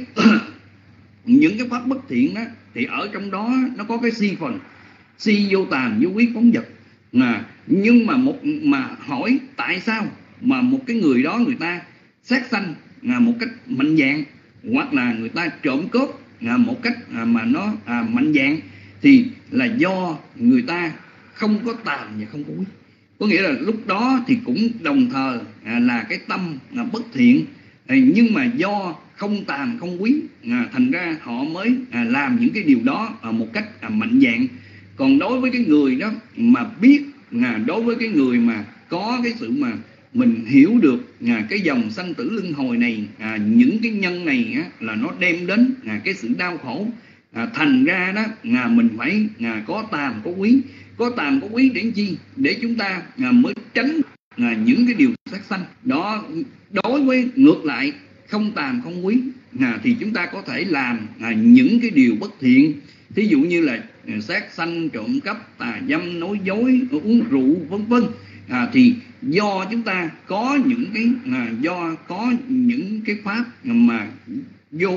những cái pháp bất thiện đó thì ở trong đó nó có cái si phần, si vô tàm vô quý phóng dật. À, nhưng mà một mà hỏi tại sao mà một cái người đó người ta sát sanh à, một cách mạnh dạn, hoặc là người ta trộm cướp à, một cách à, mà nó à, mạnh dạn, thì là do người ta không có tàm và không có quý. Có nghĩa là lúc đó thì cũng đồng thời à, là cái tâm à, bất thiện, à, nhưng mà do không tàm không quý à, thành ra họ mới à, làm những cái điều đó à, một cách à, mạnh dạn. Còn đối với cái người đó mà biết à, đối với cái người mà có cái sự mà mình hiểu được à, cái dòng sanh tử luân hồi này, à, những cái nhân này á, là nó đem đến à, cái sự đau khổ, à, thành ra đó à, mình phải à, có tàm có quý. Có tàm có quý để chi? Để chúng ta à, mới tránh à, những cái điều sát sanh đó. Đối với ngược lại không tàm không quý à, thì chúng ta có thể làm à, những cái điều bất thiện, thí dụ như là à, sát sanh, trộm cắp, tà dâm, nói dối, uống rượu vân vân. À, thì do chúng ta có những cái à, do có những cái pháp mà vô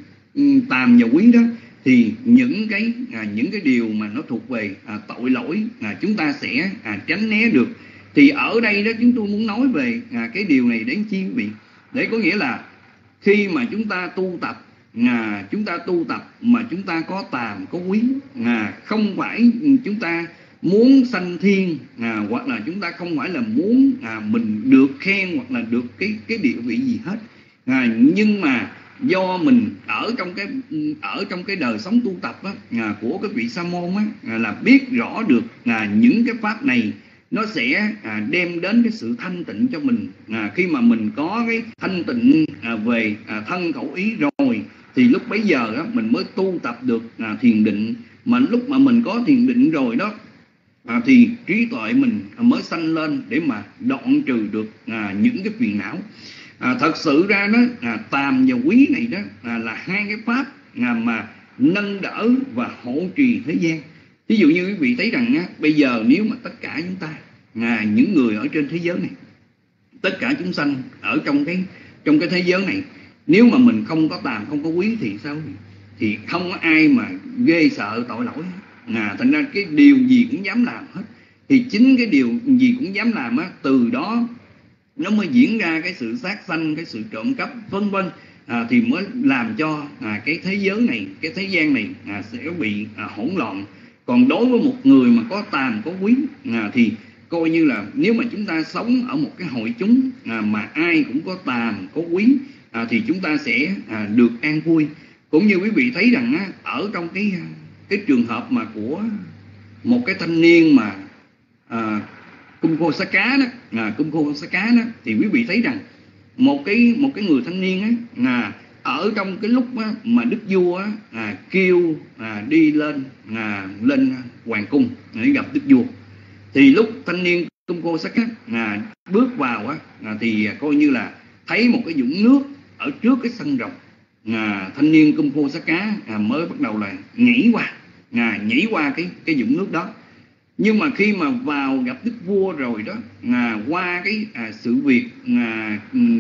tàm và quý đó, thì những cái à, những cái điều mà nó thuộc về à, tội lỗi à, chúng ta sẽ à, tránh né được. Thì ở đây đó chúng tôi muốn nói về à, cái điều này đến chi quý vị? Để có nghĩa là khi mà chúng ta tu tập à, chúng ta tu tập mà chúng ta có tàm có quý, à, không phải chúng ta muốn sanh thiên à, hoặc là chúng ta không phải là muốn à, mình được khen hoặc là được cái cái địa vị gì hết, à, nhưng mà do mình ở trong cái ở trong cái đời sống tu tập á, à, của cái vị sa môn á, à, là biết rõ được à, những cái pháp này nó sẽ à, đem đến cái sự thanh tịnh cho mình. À, khi mà mình có cái thanh tịnh à, về à, thân khẩu ý rồi thì lúc bấy giờ á, mình mới tu tập được à, thiền định. Mà lúc mà mình có thiền định rồi đó à, thì trí tuệ mình mới sanh lên để mà đoạn trừ được à, những cái phiền não. À, thật sự ra đó à, tàm và quý này đó à, là hai cái pháp à, mà nâng đỡ và hộ trì thế gian. Ví dụ như quý vị thấy rằng á, bây giờ nếu mà tất cả chúng ta à, những người ở trên thế giới này, tất cả chúng sanh ở trong cái trong cái thế giới này, nếu mà mình không có tàm không có quý thì sao? Thì không có ai mà ghê sợ tội lỗi. À, thành ra cái điều gì cũng dám làm hết. Thì chính cái điều gì cũng dám làm á, từ đó nó mới diễn ra cái sự sát sanh, cái sự trộm cắp vân vân, à, thì mới làm cho à, cái thế giới này, cái thế gian này à, sẽ bị à, hỗn loạn. Còn đối với một người mà có tàm có quý à, thì coi như là nếu mà chúng ta sống ở một cái hội chúng à, mà ai cũng có tàm có quý à, thì chúng ta sẽ à, được an vui. Cũng như quý vị thấy rằng á, ở trong cái cái trường hợp mà của một cái thanh niên mà à, Cung Khô Xá Cá đó, à, Cung Khô Xá Cá đó, thì quý vị thấy rằng một cái một cái người thanh niên á, à, ở trong cái lúc á, mà đức vua á, à, kêu à, đi lên à, lên hoàng cung để gặp đức vua, thì lúc thanh niên Cung Khô Xá Cá à, bước vào á, à, thì coi như là thấy một cái vũng nước ở trước cái sân rồng. À, thanh niên Cung Khô Xá Cá à, mới bắt đầu là nhảy qua à, nhảy qua cái cái vũng nước đó. Nhưng mà khi mà vào gặp đức vua rồi đó, à, qua cái à, sự việc à,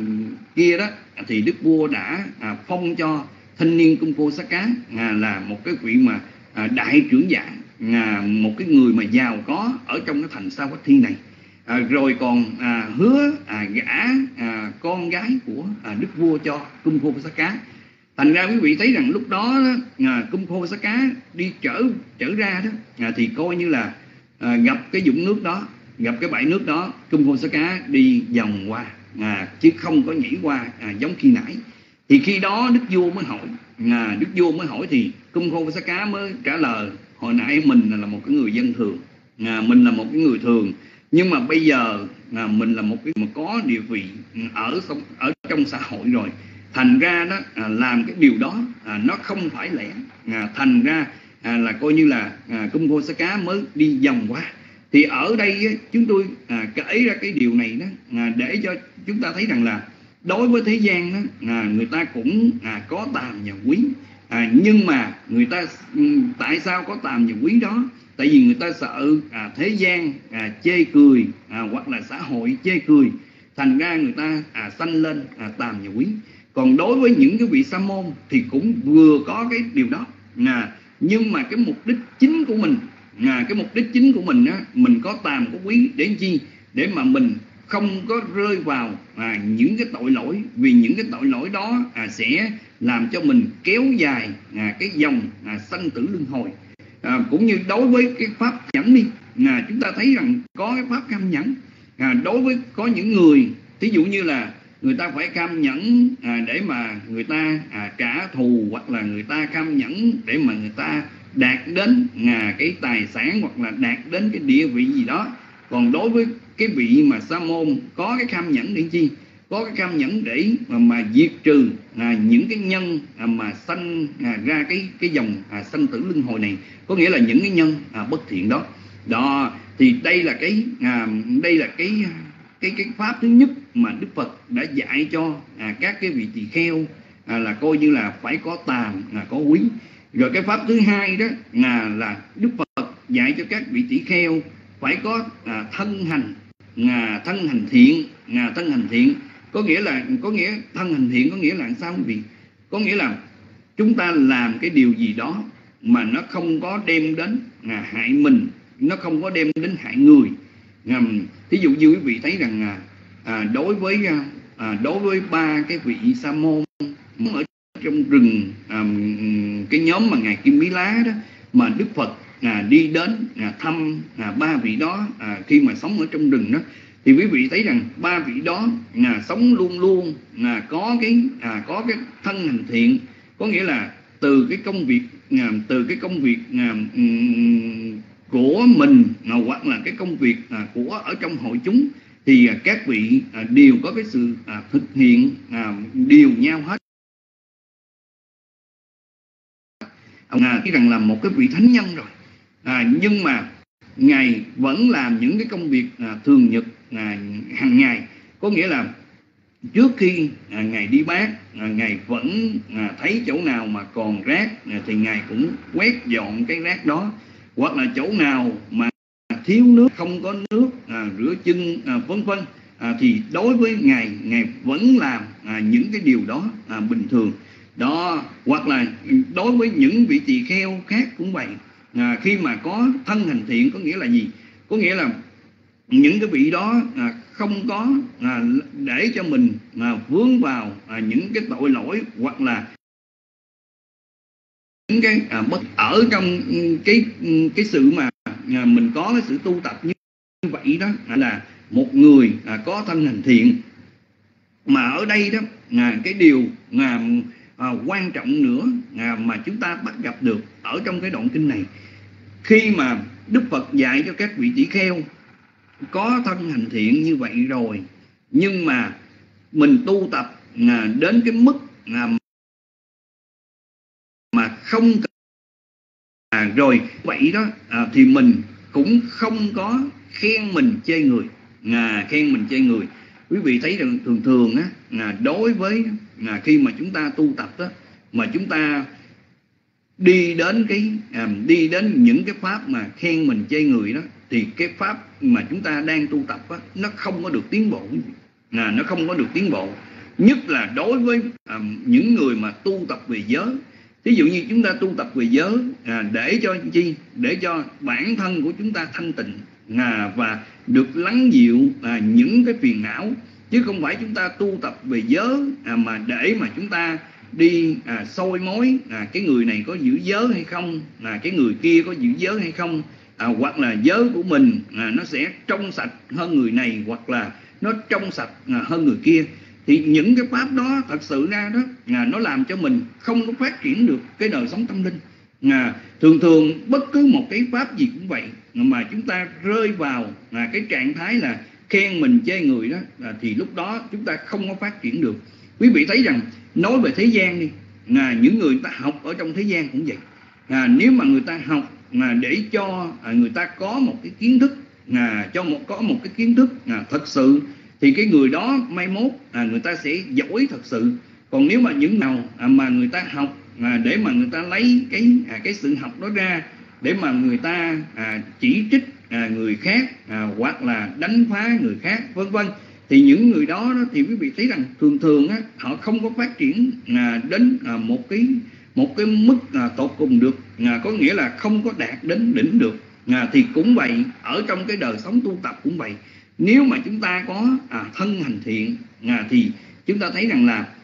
kia đó, thì đức vua đã à, phong cho thanh niên Cung Khô Xá Cá à, là một cái vị mà à, đại trưởng giả, à, một cái người mà giàu có ở trong cái thành Sa Quách Thi này. À, rồi còn à, hứa à, gả à, con gái của à, đức vua cho Cung Khô Xá Cá. Thành ra quý vị thấy rằng lúc đó, đó à, Cung Khô Xá Cá đi trở trở ra đó à, thì coi như là à, gặp cái vũng nước đó, gặp cái bãi nước đó, Cung Khô Xá Cá đi vòng qua à, chứ không có nhảy qua à, giống khi nãy. Thì khi đó đức vua mới hỏi, à, đức vua mới hỏi thì Cung Khô Xá Cá mới trả lời: hồi nãy mình là một cái người dân thường, à, mình là một cái người thường, nhưng mà bây giờ à, mình là một cái mà có địa vị ở ở trong xã hội rồi. Thành ra đó à, làm cái điều đó à, nó không phải lẽ, à, thành ra à, là coi như là à, Cung Khô Xá Cá mới đi vòng qua. Thì ở đây á, chúng tôi à, kể ra cái điều này đó à, để cho chúng ta thấy rằng là đối với thế gian đó, à, người ta cũng à, có tàm và quý, à, nhưng mà người ta tại sao có tàm và quý đó? Tại vì người ta sợ à, thế gian à, chê cười à, hoặc là xã hội chê cười, thành ra người ta à, sanh lên à, tàm và quý. Còn đối với những cái vị sa môn thì cũng vừa có cái điều đó, à, nhưng mà cái mục đích chính của mình, à, cái mục đích chính của mình á, mình có tàm có quý để chi? Để mà mình không có rơi vào à, những cái tội lỗi, vì những cái tội lỗi đó à, sẽ làm cho mình kéo dài à, cái dòng à, sanh tử luân hồi. À, cũng như đối với cái pháp nhẫn đi, à, chúng ta thấy rằng có cái pháp cam nhẫn. À, đối với có những người, thí dụ như là người ta phải cam nhẫn à, để mà người ta à, trả thù, hoặc là người ta cam nhẫn để mà người ta đạt đến à, cái tài sản, hoặc là đạt đến cái địa vị gì đó. Còn đối với cái vị mà sa môn có cái cam nhẫn để chi? Có cái cam nhẫn để mà, mà diệt trừ à, những cái nhân à, mà sanh à, ra cái cái dòng à, sanh tử luân hồi này, có nghĩa là những cái nhân à, bất thiện đó. Đó thì đây là cái à, đây là cái cái cái pháp thứ nhất mà Đức Phật đã dạy cho à, các cái vị tỳ kheo à, là coi như là phải có tàm, là có quý. Rồi cái pháp thứ hai đó là là Đức Phật dạy cho các vị tỷ kheo phải có à, thân hành, à, thân hành thiện, à, thân hành thiện có nghĩa là có nghĩa thân hành thiện có nghĩa là sao quý vị? Có nghĩa là chúng ta làm cái điều gì đó mà nó không có đem đến à, hại mình, nó không có đem đến hại người. À, thí dụ như quý vị thấy rằng à, à, đối với à, đối với ba cái vị sa môn ở trong rừng, à, cái nhóm mà ngài Kim Bí Lá đó, mà Đức Phật à, đi đến à, thăm à, ba vị đó à, khi mà sống ở trong rừng đó, thì quý vị thấy rằng ba vị đó à, sống luôn luôn à, có cái à, có cái thân hành thiện, có nghĩa là từ cái công việc à, từ cái công việc à, um, của mình à, hoặc là cái công việc à, của ở trong hội chúng, thì à, các vị à, đều có cái sự à, thực hiện à, đều nhau hết. À, cái rằng là một cái vị thánh nhân rồi, à, nhưng mà Ngài vẫn làm những cái công việc à, thường nhật à, hàng ngày, có nghĩa là trước khi à, Ngài đi bát, à, Ngài vẫn à, thấy chỗ nào mà còn rác à, thì Ngài cũng quét dọn cái rác đó, hoặc là chỗ nào mà thiếu nước, không có nước à, rửa chân à, vân vân à, thì đối với Ngài, Ngài vẫn làm à, những cái điều đó à, bình thường đó. Hoặc là đối với những vị tỳ kheo khác cũng vậy, à, khi mà có thân hành thiện có nghĩa là gì? Có nghĩa là những cái vị đó à, không có à, để cho mình à, vướng vào à, những cái tội lỗi, hoặc là những cái à, bất ở trong cái cái sự mà à, mình có cái sự tu tập như vậy đó, à, là một người à, có thân hành thiện. Mà ở đây đó à, cái điều à, à, quan trọng nữa à, mà chúng ta bắt gặp được ở trong cái đoạn kinh này, khi mà Đức Phật dạy cho các vị tỷ kheo có thân hành thiện như vậy rồi, nhưng mà mình tu tập à, đến cái mức à, mà không à, rồi vậy đó à, thì mình cũng không có khen mình chê người, à, khen mình chê người. Quý vị thấy rằng thường thường á, à, đối với à, khi mà chúng ta tu tập đó, mà chúng ta đi đến cái à, đi đến những cái pháp mà khen mình chê người đó, thì cái pháp mà chúng ta đang tu tập á, nó không có được tiến bộ, à, nó không có được tiến bộ. Nhất là đối với à, những người mà tu tập về giới. Ví dụ như chúng ta tu tập về giới à, để cho chi? Để cho bản thân của chúng ta thanh tịnh à, và được lắng dịu à, những cái phiền não, chứ không phải chúng ta tu tập về giới à, mà để mà chúng ta đi à, soi mối à, cái người này có giữ giới hay không, à, cái người kia có giữ giới hay không, à, hoặc là giới của mình à, nó sẽ trong sạch hơn người này, hoặc là nó trong sạch à, hơn người kia. Thì những cái pháp đó thật sự ra đó à, nó làm cho mình không có phát triển được cái đời sống tâm linh. À, thường thường bất cứ một cái pháp gì cũng vậy, mà chúng ta rơi vào à, cái trạng thái là khen mình chê người đó à, thì lúc đó chúng ta không có phát triển được. Quý vị thấy rằng nói về thế gian đi, à, những người ta học ở trong thế gian cũng vậy. À, nếu mà người ta học à, để cho à, người ta có một cái kiến thức, à, cho một có một cái kiến thức à, thật sự, thì cái người đó mai mốt à, người ta sẽ giỏi thật sự. Còn nếu mà những nào à, mà người ta học à, để mà người ta lấy cái à, cái sự học đó ra để mà người ta à, chỉ trích à, người khác à, hoặc là đánh phá người khác vân vân, thì những người đó, đó thì quý vị thấy rằng thường thường á, họ không có phát triển à, đến à, một cái một cái mức à, tột cùng được, à, có nghĩa là không có đạt đến đỉnh được. À, thì cũng vậy, ở trong cái đời sống tu tập cũng vậy. Nếu mà chúng ta có à, thân hành thiện à, thì chúng ta thấy rằng là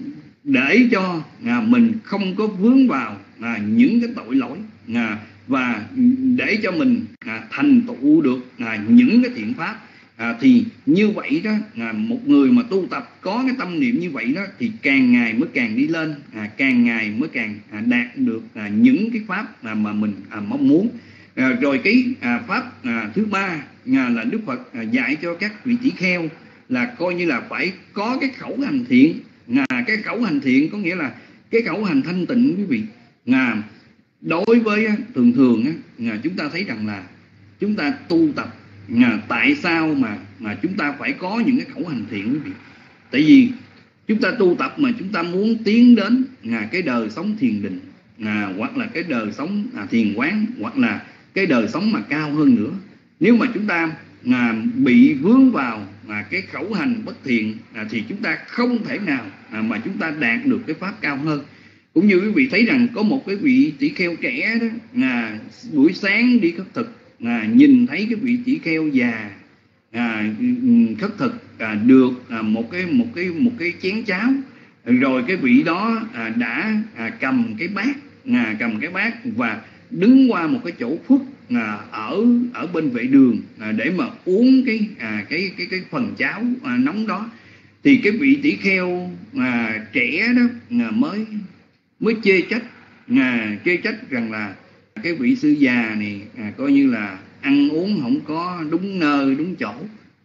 để cho à, mình không có vướng vào à, những cái tội lỗi à, và để cho mình à, thành tựu được à, những cái thiện pháp à, thì như vậy đó à, một người mà tu tập có cái tâm niệm như vậy đó thì càng ngày mới càng đi lên, à, càng ngày mới càng à, đạt được à, những cái pháp à, mà mình à, mong muốn. À, rồi cái à, pháp à, thứ ba à, là Đức Phật à, dạy cho các vị tỷ kheo là coi như là phải có cái khẩu hành thiện. À, cái khẩu hành thiện có nghĩa là cái khẩu hành thanh tịnh quý vị. À, đối với á, thường thường á, à, chúng ta thấy rằng là chúng ta tu tập à, tại sao mà mà chúng ta phải có những cái khẩu hành thiện quý vị? Tại vì chúng ta tu tập mà chúng ta muốn tiến đến à, cái đời sống thiền định à, hoặc là cái đời sống à, thiền quán, hoặc là cái đời sống mà cao hơn nữa. Nếu mà chúng ta à, bị vướng vào à, cái khẩu hành bất thiện à, thì chúng ta không thể nào à, mà chúng ta đạt được cái pháp cao hơn. Cũng như quý vị thấy rằng có một cái vị tỷ kheo trẻ đó à, buổi sáng đi khất thực à, nhìn thấy cái vị tỷ kheo già à, khất thực à, được à, một cái một cái một cái chén cháo, rồi cái vị đó à, đã à, cầm cái bát à, cầm cái bát và đứng qua một cái chỗ khuất à, ở ở bên vệ đường à, để mà uống cái à, cái cái cái phần cháo à, nóng đó, thì cái vị tỷ kheo à, trẻ đó à, mới mới chê trách à, chê trách rằng là cái vị sư già này à, coi như là ăn uống không có đúng nơi đúng chỗ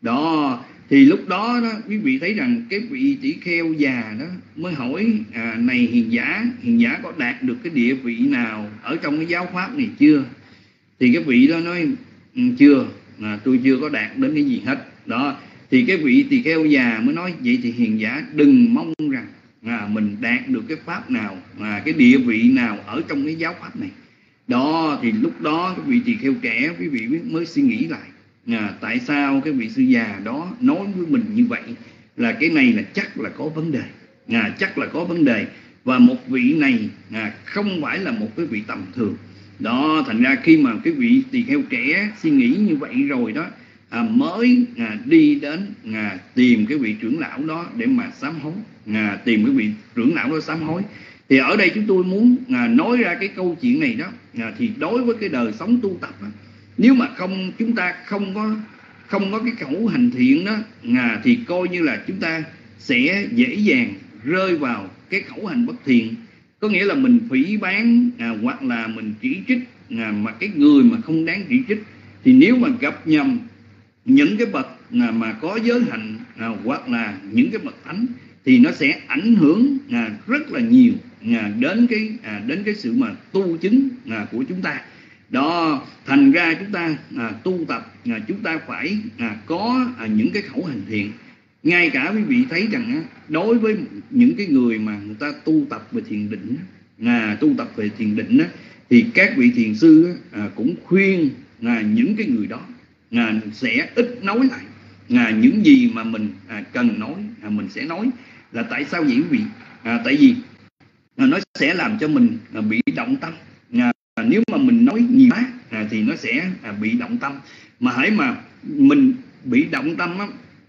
đó. Thì lúc đó, đó quý vị thấy rằng cái vị tỷ kheo già đó mới hỏi à, này hiền giả, hiền giả có đạt được cái địa vị nào ở trong cái giáo pháp này chưa? Thì cái vị đó nói chưa, à, tôi chưa có đạt đến cái gì hết đó. Thì cái vị tỳ kheo già mới nói vậy thì hiền giả đừng mong rằng à, mình đạt được cái pháp nào, à, cái địa vị nào ở trong cái giáo pháp này đó. Thì lúc đó cái vị tỳ kheo trẻ quý vị mới suy nghĩ lại à, tại sao cái vị sư già đó nói với mình như vậy, là cái này là chắc là có vấn đề à, chắc là có vấn đề. Và một vị này à, không phải là một cái vị tầm thường đó. Thành ra khi mà cái vị tỳ kheo trẻ suy nghĩ như vậy rồi đó à, mới à, đi đến à, tìm cái vị trưởng lão đó để mà sám hối, à, tìm cái vị trưởng lão đó sám hối. Thì ở đây chúng tôi muốn à, nói ra cái câu chuyện này đó à, thì đối với cái đời sống tu tập đó, nếu mà không chúng ta không có không có cái khẩu hành thiện đó à, thì coi như là chúng ta sẽ dễ dàng rơi vào cái khẩu hành bất thiện. Có nghĩa là mình phỉ báng à, hoặc là mình chỉ trích à, mà cái người mà không đáng chỉ trích. Thì nếu mà gặp nhầm những cái bậc à, mà có giới hạnh à, hoặc là những cái bậc thánh thì nó sẽ ảnh hưởng à, rất là nhiều à, đến cái à, đến cái sự mà tu chứng à, của chúng ta đó. Thành ra chúng ta à, tu tập à, chúng ta phải à, có à, những cái khẩu hành thiện. Ngay cả quý vị thấy rằng á, đối với những cái người mà người ta tu tập về thiền định à, tu tập về thiền định á, thì các vị thiền sư á, à, cũng khuyên à, những cái người đó à, sẽ ít nói lại à, những gì mà mình à, cần nói à, mình sẽ nói. Là tại sao vậy quý vị? À, tại vì à, nó sẽ làm cho mình à, bị động tâm. À, nếu mà mình nói nhiều quá à, thì nó sẽ à, bị động tâm. Mà hãy mà mình bị động tâm á,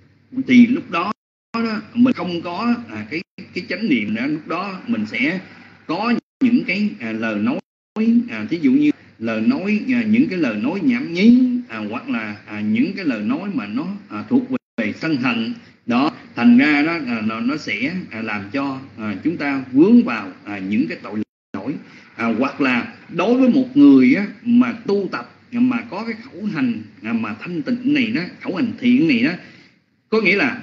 thì lúc đó, đó mình không có à, cái cái chánh niệm nữa. Lúc đó mình sẽ có những cái à, lời nói à, thí dụ như lời nói à, những cái lời nói nhảm nhí à, hoặc là à, những cái lời nói mà nó à, thuộc về, về sân hận đó. Thành ra đó à, nó, nó sẽ à, làm cho à, chúng ta vướng vào à, những cái tội lỗi à, hoặc là đối với một người á, mà tu tập mà có cái khẩu hành à, mà thanh tịnh này đó, khẩu hành thiện này đó, có nghĩa là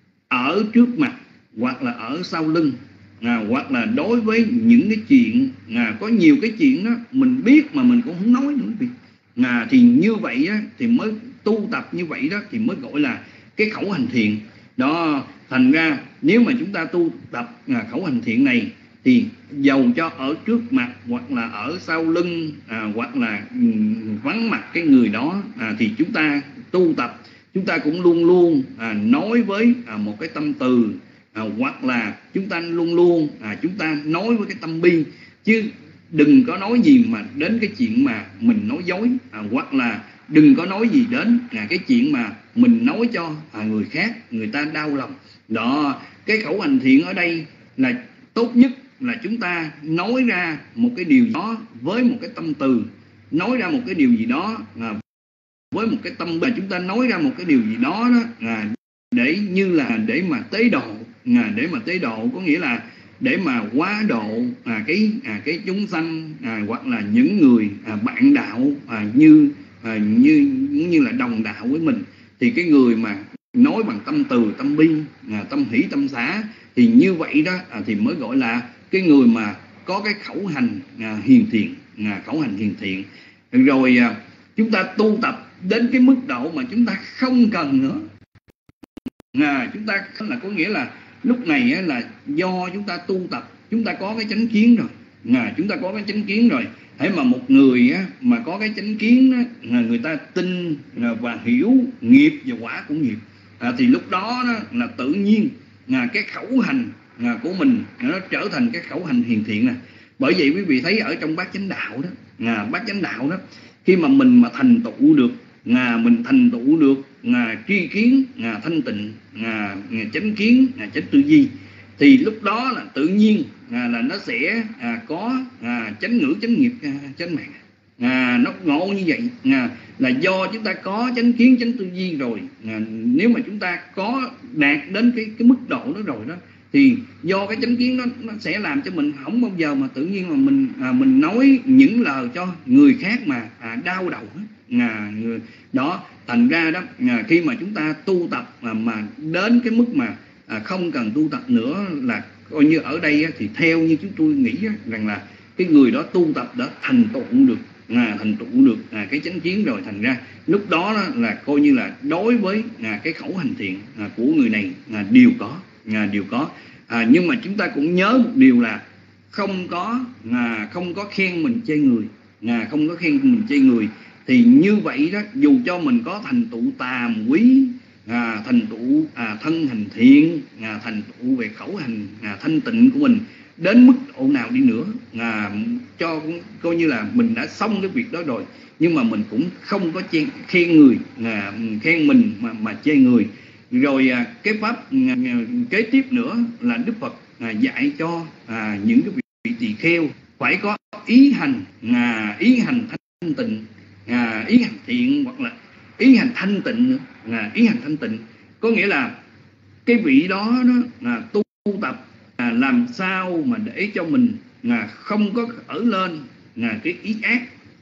ở trước mặt hoặc là ở sau lưng à, hoặc là đối với những cái chuyện à, có nhiều cái chuyện đó mình biết mà mình cũng không nói nữa à, thì như vậy á, thì mới tu tập như vậy đó thì mới gọi là cái khẩu hành thiện đó. Thành ra nếu mà chúng ta tu tập à, khẩu hành thiện này thì dầu cho ở trước mặt hoặc là ở sau lưng à, hoặc là um, vắng mặt cái người đó à, thì chúng ta tu tập chúng ta cũng luôn luôn à, nói với à, một cái tâm từ à, hoặc là chúng ta luôn luôn à, chúng ta nói với cái tâm bi, chứ đừng có nói gì mà đến cái chuyện mà mình nói dối à, hoặc là đừng có nói gì đến à, cái chuyện mà mình nói cho à, người khác người ta đau lòng đó. Cái khẩu hành thiện ở đây là tốt nhất là chúng ta nói ra một cái điều gì đó với một cái tâm từ, nói ra một cái điều gì đó à, với một cái tâm mà chúng ta nói ra một cái điều gì đó, đó à, để như là để mà tế độ à, để mà tế độ có nghĩa là để mà hóa độ à, cái à, cái chúng sanh à, hoặc là những người à, bạn đạo à, như à, như như là đồng đạo với mình. Thì cái người mà nói bằng tâm từ, tâm bi, à, tâm hỷ, tâm xả thì như vậy đó à, thì mới gọi là cái người mà có cái khẩu hành à, hiền thiện à, khẩu hành hiền thiện. Rồi à, chúng ta tu tập đến cái mức độ mà chúng ta không cần nữa à, chúng ta là có nghĩa là lúc này á, là do chúng ta tu tập chúng ta có cái chánh kiến rồi à, chúng ta có cái chánh kiến rồi. Hãy mà một người á, mà có cái chánh kiến đó, người ta tin và hiểu nghiệp và quả của nghiệp à, thì lúc đó, đó là tự nhiên à, cái khẩu hành à, của mình nó trở thành cái khẩu hành hiền thiện nè. Bởi vậy quý vị thấy ở trong bát chánh đạo đó à, bát chánh đạo đó, khi mà mình mà thành tựu được à, mình thành tựu được à, tri kiến à, thanh tịnh à, chánh kiến à, chánh tư duy thì lúc đó là tự nhiên à, là nó sẽ à, có à, chánh ngữ chánh nghiệp à, chánh mạng à, nó ngộ như vậy à, là do chúng ta có chánh kiến chánh tư duy rồi. À, nếu mà chúng ta có đạt đến cái cái mức độ đó rồi đó, thì do cái chánh kiến nó nó sẽ làm cho mình không bao giờ mà tự nhiên mà mình à, mình nói những lời cho người khác mà à, đau đầu hết. À, người, đó thành ra đó à, khi mà chúng ta tu tập mà, mà đến cái mức mà à, không cần tu tập nữa, là coi như ở đây á, thì theo như chúng tôi nghĩ á, rằng là cái người đó tu tập đã thành tựu được à, thành tựu được à, cái chánh kiến rồi, thành ra lúc đó, đó là coi như là đối với à, cái khẩu hành thiện à, của người này à, đều có à, đều có à, nhưng mà chúng ta cũng nhớ một điều là không có à, không có khen mình chê người à, không có khen mình chê người thì như vậy đó, dù cho mình có thành tựu tàm quý à, thành tựu à, thân hành thiện à, thành tựu về khẩu hành à, thanh tịnh của mình đến mức độ nào đi nữa à, cho coi như là mình đã xong cái việc đó rồi, nhưng mà mình cũng không có chê, khen người à, khen mình mà, mà chê người. Rồi à, cái pháp à, kế tiếp nữa là Đức Phật à, dạy cho à, những cái vị tỳ kheo phải có ý hành à, ý hành thanh tịnh à, ý hành thiện hoặc là ý hành thanh tịnh nữa à, ý hành thanh tịnh có nghĩa là cái vị đó, đó là tu tập à, làm sao mà để cho mình à, không có khởi lên à, cái ý ác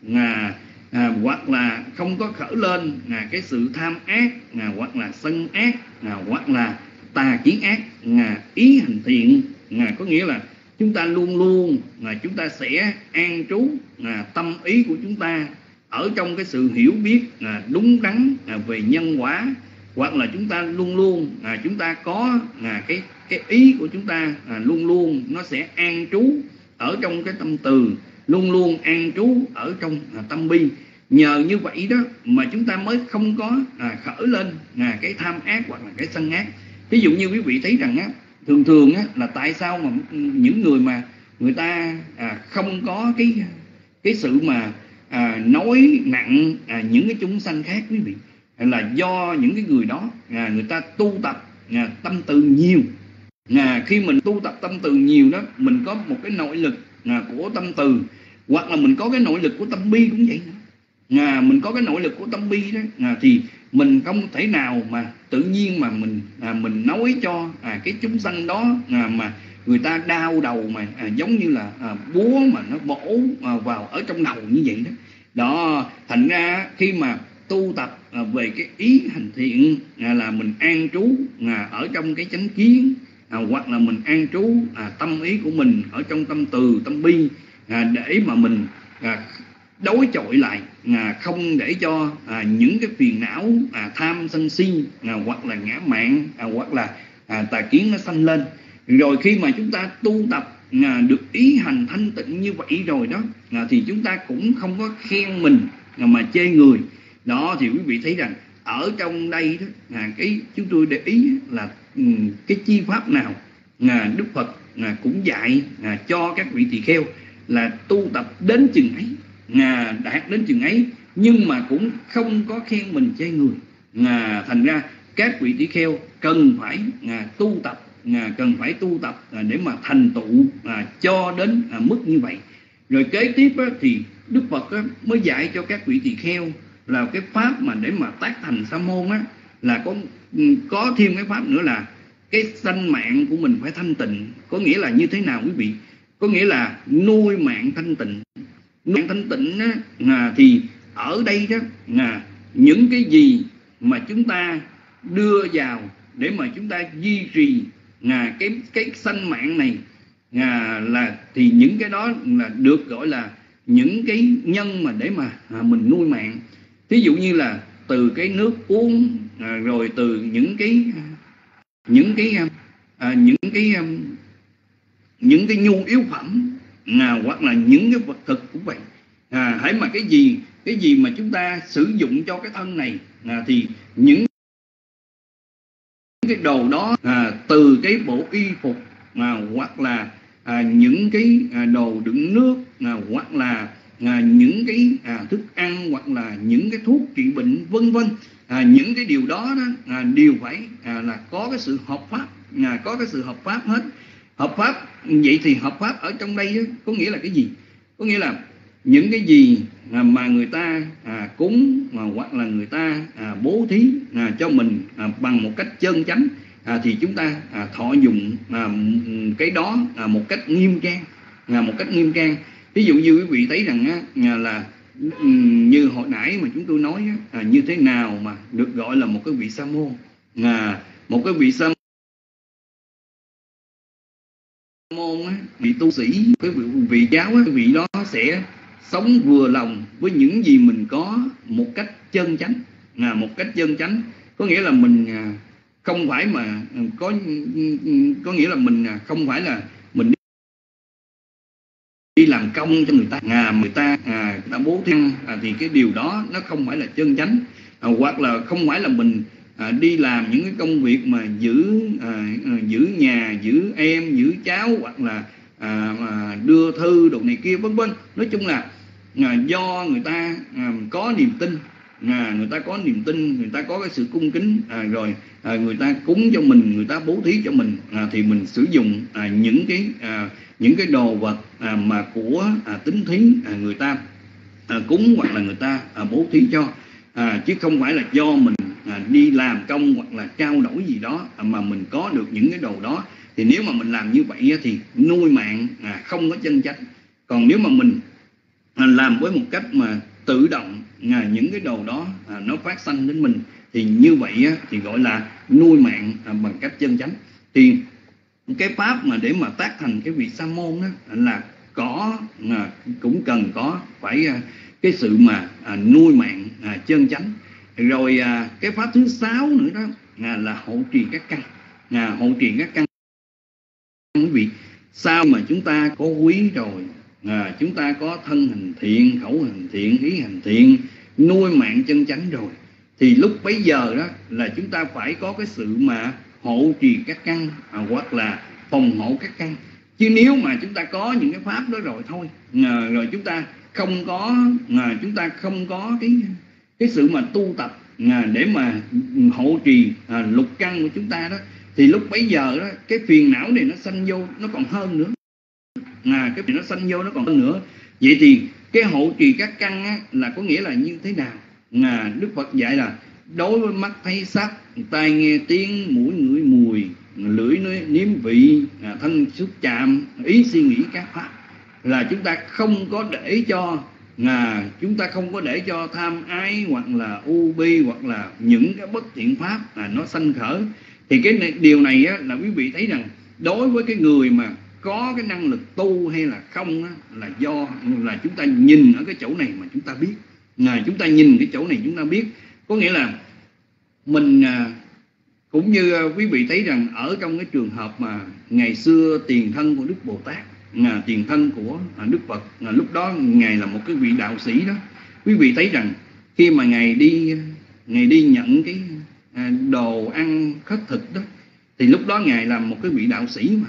à, à, hoặc là không có khởi lên à, cái sự tham ác à, hoặc là sân ác à, hoặc là tà kiến ác à, ý hành thiện à, có nghĩa là chúng ta luôn luôn à, chúng ta sẽ an trú à, tâm ý của chúng ta ở trong cái sự hiểu biết à, đúng đắn à, về nhân quả, hoặc là chúng ta luôn luôn à, chúng ta có à, cái cái ý của chúng ta à, luôn luôn nó sẽ an trú ở trong cái tâm từ, luôn luôn an trú ở trong à, tâm bi. Nhờ như vậy đó mà chúng ta mới không có à, khởi lên à, cái tham ác hoặc là cái sân ác. Ví dụ như quý vị thấy rằng á, thường thường á, là tại sao mà những người mà người ta à, không có cái cái sự mà à, nói nặng à, những cái chúng sanh khác, quý vị, là do những cái người đó à, người ta tu tập à, tâm từ nhiều. À, khi mình tu tập tâm từ nhiều đó, mình có một cái nội lực à, của tâm từ, hoặc là mình có cái nội lực của tâm bi cũng vậy nữa. À, mình có cái nội lực của tâm bi đó à, thì mình không thể nào mà tự nhiên mà mình à, mình nói cho à, cái chúng sanh đó à, mà người ta đau đầu mà à, giống như là à, búa mà nó bổ à, vào ở trong đầu như vậy đó. Đó, thành ra khi mà tu tập à, về cái ý hành thiện à, là mình an trú à, ở trong cái chánh kiến à, hoặc là mình an trú à, tâm ý của mình ở trong tâm từ, tâm bi à, để mà mình à, đối chọi lại à, không để cho à, những cái phiền não à, tham sân si à, hoặc là ngã mạn à, hoặc là à, tà kiến nó sanh lên. Rồi khi mà chúng ta tu tập à, được ý hành thanh tịnh như vậy rồi đó à, thì chúng ta cũng không có khen mình à, mà chê người. Đó thì quý vị thấy rằng ở trong đây đó à, cái chúng tôi để ý là um, cái chi pháp nào à, Đức Phật à, cũng dạy à, cho các vị tỳ kheo là tu tập đến chừng ấy à, đạt đến chừng ấy, nhưng mà cũng không có khen mình chê người à, thành ra các vị tỳ kheo cần phải à, tu tập à, cần phải tu tập à, để mà thành tựu à, cho đến à, mức như vậy. Rồi kế tiếp á, thì Đức Phật á, mới dạy cho các vị tỳ kheo là cái pháp mà để mà tác thành sa môn á, là có có thêm cái pháp nữa là cái sanh mạng của mình phải thanh tịnh. Có nghĩa là như thế nào quý vị? Có nghĩa là nuôi mạng thanh tịnh. Nuôi mạng thanh tịnh á, à, thì ở đây đó à, những cái gì mà chúng ta đưa vào để mà chúng ta duy trì à, cái cái sanh mạng này à, là thì những cái đó là được gọi là những cái nhân mà để mà à, mình nuôi mạng. Ví dụ như là từ cái nước uống à, rồi từ những cái những cái à, những cái những cái nhu yếu phẩm à, hoặc là những cái vật thực cũng vậy. À, hãy mà cái gì cái gì mà chúng ta sử dụng cho cái thân này à, thì những cái đồ đó à, từ cái bộ y phục à, hoặc là à, những cái à, đồ đựng nước à, hoặc là à, những cái à, thức ăn hoặc là những cái thuốc trị bệnh vân vân, à, những cái điều đó, đó à, đều phải à, là có cái sự hợp pháp à, có cái sự hợp pháp hết. Hợp pháp vậy thì hợp pháp ở trong đây đó, có nghĩa là cái gì? Có nghĩa là những cái gì à, mà người ta à, cúng mà hoặc là người ta à, bố thí à, cho mình à, bằng một cách chân chánh, à, thì chúng ta à, thọ dụng à, cái đó à, một cách nghiêm trang, à, một cách nghiêm trang. Ví dụ như quý vị thấy rằng á, là như hồi nãy mà chúng tôi nói á, à, như thế nào mà được gọi là một cái vị sa môn, à, một cái vị sa môn á, vị tu sĩ, cái vị, vị giáo á, cái vị đó sẽ sống vừa lòng với những gì mình có một cách chân chánh, à, một cách chân chánh, có nghĩa là mình à, không phải mà có có nghĩa là mình không phải là mình đi làm công cho người ta, à, người ta à, đã bố thí, à, thì cái điều đó nó không phải là chân chánh, à, hoặc là không phải là mình à, đi làm những cái công việc mà giữ à, giữ nhà, giữ em, giữ cháu, hoặc là à, à, đưa thư đồ này kia vân vân. Nói chung là à, do người ta à, có niềm tin, à, người ta có niềm tin, người ta có cái sự cung kính, à, rồi à, người ta cúng cho mình, người ta bố thí cho mình, à, thì mình sử dụng à, những cái à, những cái đồ vật à, mà của à, tín thí à, người ta à, cúng hoặc là người ta à, bố thí cho, à, chứ không phải là do mình à, đi làm công hoặc là trao đổi gì đó à, mà mình có được những cái đồ đó. Thì nếu mà mình làm như vậy thì nuôi mạng à, không có chân chánh. Còn nếu mà mình à, làm với một cách mà tự động à, những cái đồ đó à, nó phát sanh đến mình, thì như vậy á, thì gọi là nuôi mạng à, bằng cách chân chánh. Thì cái pháp mà để mà tác thành cái vị sa môn đó là có à, cũng cần có phải à, cái sự mà à, nuôi mạng à, chân chánh. Rồi à, cái pháp thứ sáu nữa đó à, là hộ trì các căn, à, hộ trì các căn. Quý vị, sao mà chúng ta có quý rồi, à, chúng ta có thân hành thiện, khẩu hành thiện, ý hành thiện, nuôi mạng chân chánh rồi, thì lúc bấy giờ đó là chúng ta phải có cái sự mà hộ trì các căn, à, hoặc là phòng hộ các căn. Chứ nếu mà chúng ta có những cái pháp đó rồi thôi, à, rồi chúng ta không có à, chúng ta không có cái cái sự mà tu tập à, để mà hộ trì à, lục căn của chúng ta đó, thì lúc bấy giờ đó cái phiền não này nó sanh vô nó còn hơn nữa, à, cái nó sanh vô nó còn hơn nữa. Vậy thì cái hộ trì các căn á, là có nghĩa là như thế nào? À, Đức Phật dạy là đối với mắt thấy sắc, tai nghe tiếng, mũi ngửi mùi, lưỡi nếm vị, à, thân xúc chạm, ý suy nghĩ các pháp, là chúng ta không có để cho à, chúng ta không có để cho tham ái hoặc là u bi hoặc là những cái bất thiện pháp à, nó sanh khởi. Thì cái này, điều này á, là quý vị thấy rằng đối với cái người mà có cái năng lực tu hay là không á, là do là chúng ta nhìn ở cái chỗ này mà chúng ta biết, à, chúng ta nhìn cái chỗ này chúng ta biết, có nghĩa là mình à, cũng như à, quý vị thấy rằng ở trong cái trường hợp mà ngày xưa tiền thân của Đức Bồ Tát, à, tiền thân của à, Đức Phật, à, lúc đó ngài là một cái vị đạo sĩ đó. Quý vị thấy rằng khi mà ngài đi ngài đi nhận cái à, đồ ăn khất thực đó, thì lúc đó ngài là một cái vị đạo sĩ mà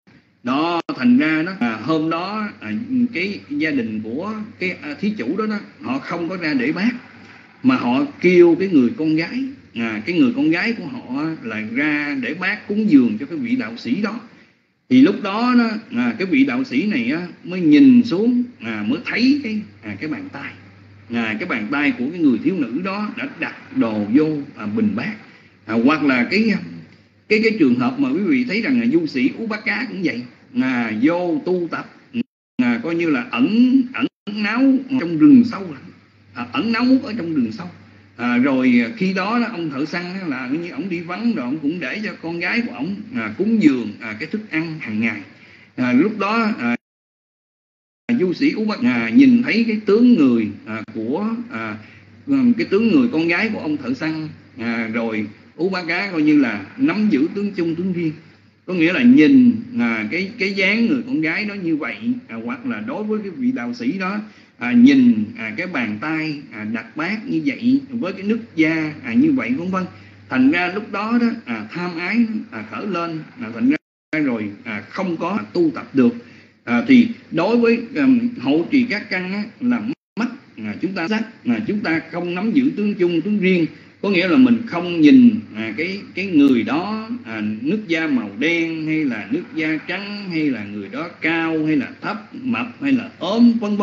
đó, thành ra đó à, hôm đó à, cái gia đình của cái à, thí chủ đó đó, họ không có ra để bát, mà họ kêu cái người con gái, à, cái người con gái của họ là ra để bát cúng dường cho cái vị đạo sĩ đó. Thì lúc đó, đó à, cái vị đạo sĩ này á, mới nhìn xuống à, mới thấy cái à, cái bàn tay, à, cái bàn tay của cái người thiếu nữ đó đã đặt đồ vô à, bình bát, à, hoặc là cái cái cái trường hợp mà quý vị thấy rằng là du sĩ Upaka cũng vậy, à, vô tu tập, à, coi như là ẩn ẩn náu trong rừng sâu, à, ẩn náu mút ở trong rừng sâu, à, rồi khi đó, đó ông thợ săn đó, là như ông đi vắng rồi ông cũng để cho con gái của ông à, cúng dường à, cái thức ăn hàng ngày. À, lúc đó à, du sĩ Upaka à, nhìn thấy cái tướng người à, của à, cái tướng người con gái của ông thợ săn, à, rồi Upaka coi như là nắm giữ tướng chung tướng riêng, có nghĩa là nhìn à, cái cái dáng người con gái đó như vậy, à, hoặc là đối với cái vị đạo sĩ đó à, nhìn à, cái bàn tay à, đặt bát như vậy với cái nước da à, như vậy vân vân. Thành ra lúc đó đó à, tham ái à, khởi lên, à, thành ra rồi à, không có tu tập được. À, thì đối với à, hộ trì các căn á, là mắt à, chúng ta sắc, à, chúng ta không nắm giữ tướng chung tướng riêng, có nghĩa là mình không nhìn à, cái cái người đó à, nước da màu đen hay là nước da trắng, hay là người đó cao hay là thấp, mập hay là ốm vân vân,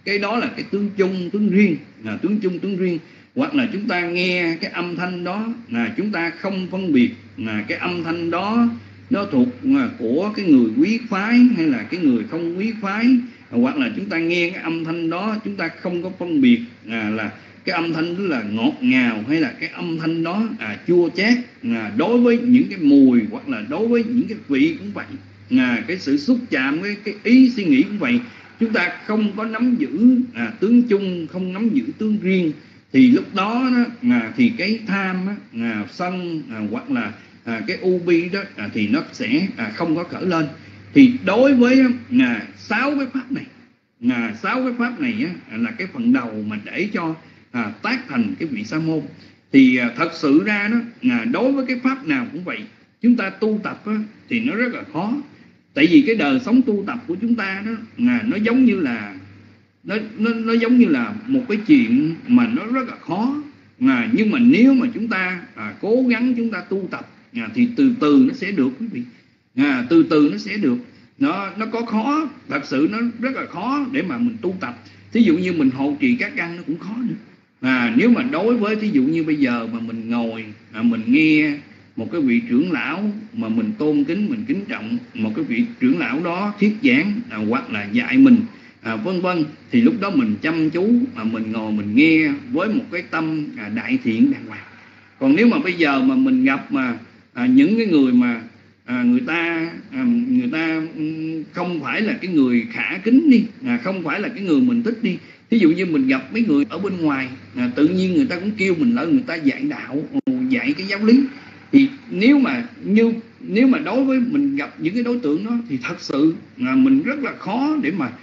cái đó là cái tướng chung tướng riêng, là tướng chung tướng riêng. Hoặc là chúng ta nghe cái âm thanh đó là chúng ta không phân biệt là cái âm thanh đó nó thuộc của cái người quý phái hay là cái người không quý phái. Hoặc là chúng ta nghe cái âm thanh đó chúng ta không có phân biệt à, là cái âm thanh đó là ngọt ngào hay là cái âm thanh đó à, chua chát. À, đối với những cái mùi hoặc là đối với những cái vị cũng vậy, à, cái sự xúc chạm, cái, cái ý suy nghĩ cũng vậy. Chúng ta không có nắm giữ à, tướng chung, không nắm giữ tướng riêng, thì lúc đó, đó à, thì cái tham á, à, sân à, hoặc là à, cái u bi đó à, thì nó sẽ à, không có khởi lên. Thì đối với à, sáu cái pháp này, à, sáu cái pháp này á, là cái phần đầu mà để cho à, tác thành cái vị sa môn. Thì à, thật sự ra đó à, đối với cái pháp nào cũng vậy, chúng ta tu tập á, thì nó rất là khó. Tại vì cái đời sống tu tập của chúng ta đó à, nó giống như là nó, nó, nó giống như là một cái chuyện mà nó rất là khó. À, nhưng mà nếu mà chúng ta à, cố gắng chúng ta tu tập à, thì từ từ nó sẽ được quý vị. À, từ từ nó sẽ được. Nó, nó có khó, thật sự nó rất là khó để mà mình tu tập. Thí dụ như mình hộ trì các căn nó cũng khó nữa. À, nếu mà đối với thí dụ như bây giờ mà mình ngồi à, mình nghe một cái vị trưởng lão mà mình tôn kính, mình kính trọng một cái vị trưởng lão đó thuyết giảng à, hoặc là dạy mình à, vân vân, thì lúc đó mình chăm chú mà mình ngồi mình nghe với một cái tâm à, đại thiện đàng hoàng. Còn nếu mà bây giờ mà mình gặp mà à, những cái người mà à, người ta à, người ta không phải là cái người khả kính đi, à, không phải là cái người mình thích đi. Ví dụ như mình gặp mấy người ở bên ngoài à, tự nhiên người ta cũng kêu mình lại người ta dạy đạo, dạy cái giáo lý. Thì nếu mà như nếu mà đối với mình gặp những cái đối tượng đó thì thật sự là mình rất là khó để mà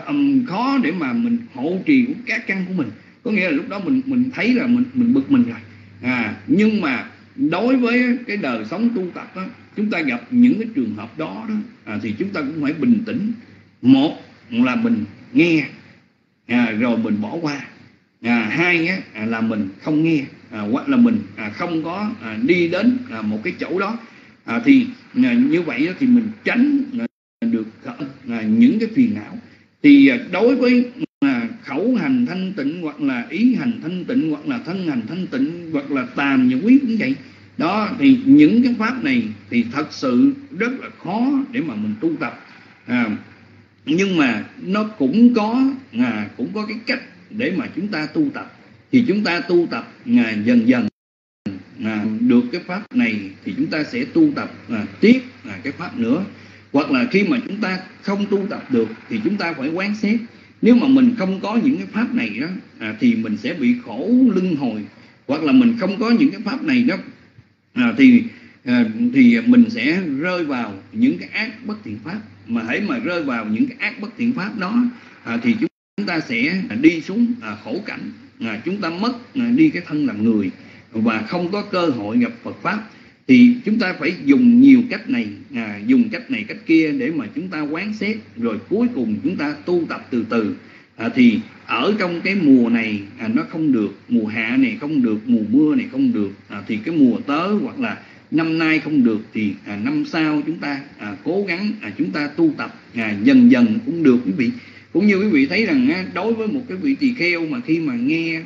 khó để mà mình hộ trì các căn của mình. Có nghĩa là lúc đó mình mình thấy là mình mình bực mình rồi. À, nhưng mà đối với cái đời sống tu tập đó, chúng ta gặp những cái trường hợp đó đó à, thì chúng ta cũng phải bình tĩnh. Một là mình nghe à, rồi mình bỏ qua. À, hai á, à, là mình không nghe à, hoặc là mình à, không có à, đi đến à, một cái chỗ đó à, thì à, như vậy đó, thì mình tránh à, được à, những cái phiền não. Thì à, đối với à, khẩu hành thanh tịnh hoặc là ý hành thanh tịnh hoặc là thân hành thanh tịnh hoặc là tàm nhật quyết cũng vậy đó, thì những cái pháp này thì thật sự rất là khó để mà mình tu tập. À, nhưng mà nó cũng có à, cũng có cái cách để mà chúng ta tu tập. Thì chúng ta tu tập à, dần dần à, được cái pháp này thì chúng ta sẽ tu tập à, tiếp à, cái pháp nữa. Hoặc là khi mà chúng ta không tu tập được thì chúng ta phải quán xét. Nếu mà mình không có những cái pháp này đó à, thì mình sẽ bị khổ luân hồi. Hoặc là mình không có những cái pháp này đó à, thì à, thì mình sẽ rơi vào những cái ác bất thiện pháp. Mà hãy mà rơi vào những cái ác bất thiện pháp đó à, thì chúng chúng ta sẽ đi xuống à, khổ cảnh. À, chúng ta mất à, đi cái thân làm người và không có cơ hội gặp Phật pháp. Thì chúng ta phải dùng nhiều cách này, à, dùng cách này cách kia để mà chúng ta quán xét, rồi cuối cùng chúng ta tu tập từ từ. À, thì ở trong cái mùa này à, nó không được, mùa hạ này không được, mùa mưa này không được, à, thì cái mùa tới hoặc là năm nay không được thì à, năm sau chúng ta à, cố gắng à, chúng ta tu tập à, dần dần cũng được quý vị. Cũng như quý vị thấy rằng á, đối với một cái vị tỳ kheo mà khi mà nghe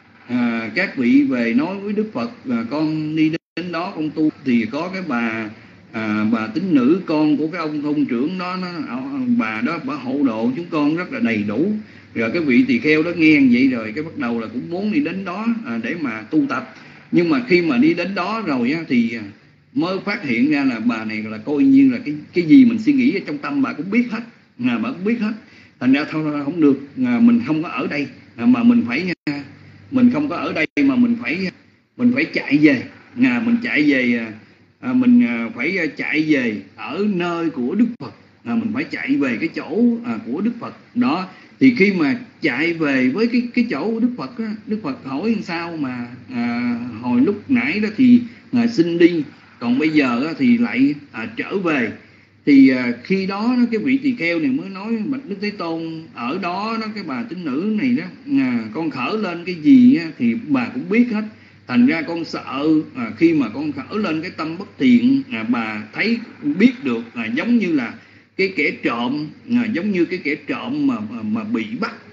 à, các vị về nói với Đức Phật à, con đi đến đó con tu, thì có cái bà à, bà tín nữ con của cái ông thôn trưởng đó, nó, bà đó bà hộ độ chúng con rất là đầy đủ. Rồi cái vị tỳ kheo đó nghe vậy rồi cái bắt đầu là cũng muốn đi đến đó à, để mà tu tập. Nhưng mà khi mà đi đến đó rồi á, thì mới phát hiện ra là bà này là coi như là cái cái gì mình suy nghĩ ở trong tâm bà cũng biết hết, à, bà cũng biết hết. Thành ra thôi không được, à, mình không có ở đây à, mà mình phải mình không có ở đây mà mình phải mình phải chạy về, à, mình chạy về à, mình phải chạy về ở nơi của Đức Phật, à, mình phải chạy về cái chỗ à, của Đức Phật đó. Thì khi mà chạy về với cái cái chỗ của Đức Phật á, Đức Phật hỏi làm sao mà à, hồi lúc nãy đó thì à, xin đi, còn bây giờ á, thì lại à, trở về. Thì à, khi đó, đó cái vị tỳ kheo này mới nói bạch Đức Thế Tôn, ở đó, đó cái bà tín nữ này đó à, con khởi lên cái gì á, thì bà cũng biết hết. Thành ra con sợ à, khi mà con khởi lên cái tâm bất thiện à, bà thấy biết được à, giống như là cái kẻ trộm à, giống như cái kẻ trộm mà, mà mà bị bắt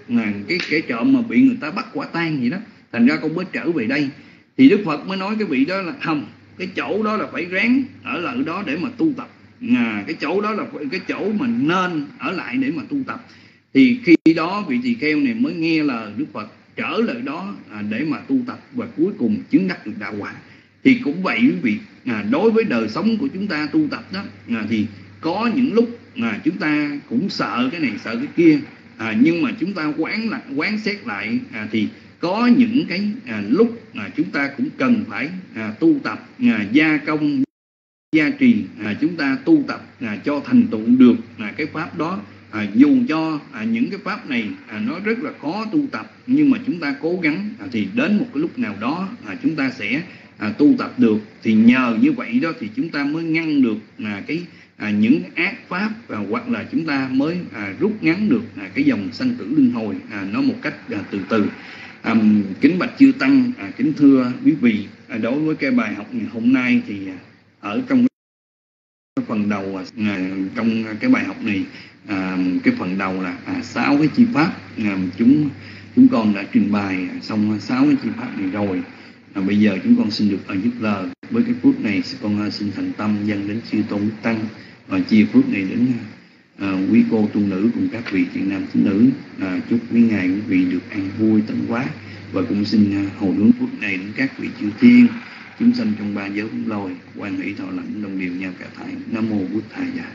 là cái cái trộm mà bị người ta bắt quả tang gì đó, thành ra con mới trở về đây. Thì Đức Phật mới nói cái vị đó là không, cái chỗ đó là phải ráng ở lại đó để mà tu tập, à, cái chỗ đó là cái chỗ mà nên ở lại để mà tu tập. Thì khi đó vị tỳ kheo này mới nghe lời Đức Phật trở lại đó à, để mà tu tập và cuối cùng chứng đắc được đạo quả. Thì cũng vậy quý vị, à, đối với đời sống của chúng ta tu tập đó, à, thì có những lúc à, chúng ta cũng sợ cái này sợ cái kia, à, nhưng mà chúng ta quán lại quán xét lại à, thì có những cái à, lúc à, chúng ta cũng cần phải à, tu tập à, gia công gia trì, à, chúng ta tu tập à, cho thành tựu được à, cái pháp đó. À, dù cho à, những cái pháp này à, nó rất là khó tu tập, nhưng mà chúng ta cố gắng à, thì đến một cái lúc nào đó à, chúng ta sẽ à, tu tập được. Thì nhờ như vậy đó thì chúng ta mới ngăn được à, cái à, những ác pháp, à, hoặc là chúng ta mới à, rút ngắn được à, cái dòng sanh tử luân hồi à, nó một cách à, từ từ. À, kính bạch chư tăng, à, kính thưa quý vị, à, đối với cái bài học ngày hôm nay thì à, ở trong cái phần đầu à, trong cái bài học này, à, cái phần đầu là à, sáu cái chi pháp, à, chúng chúng con đã trình bày xong sáu cái chi pháp này rồi. À, bây giờ chúng con xin được ở giúp lời. Với cái phút này con xin thành tâm dâng đến chư tôn đức tăng và chia phút này đến à, quý cô tu nữ cùng các vị thiện nam tín nữ. À, chúc quý ngài quý vị được an vui tấn hóa, và cũng xin à, hồi hướng phút này đến các vị chư thiên chúng sanh trong ba giới bốn loài, quan hỷ thọ lãnh đồng điều nhau cả thảy. Nam mô Bụt Thầy Dạ.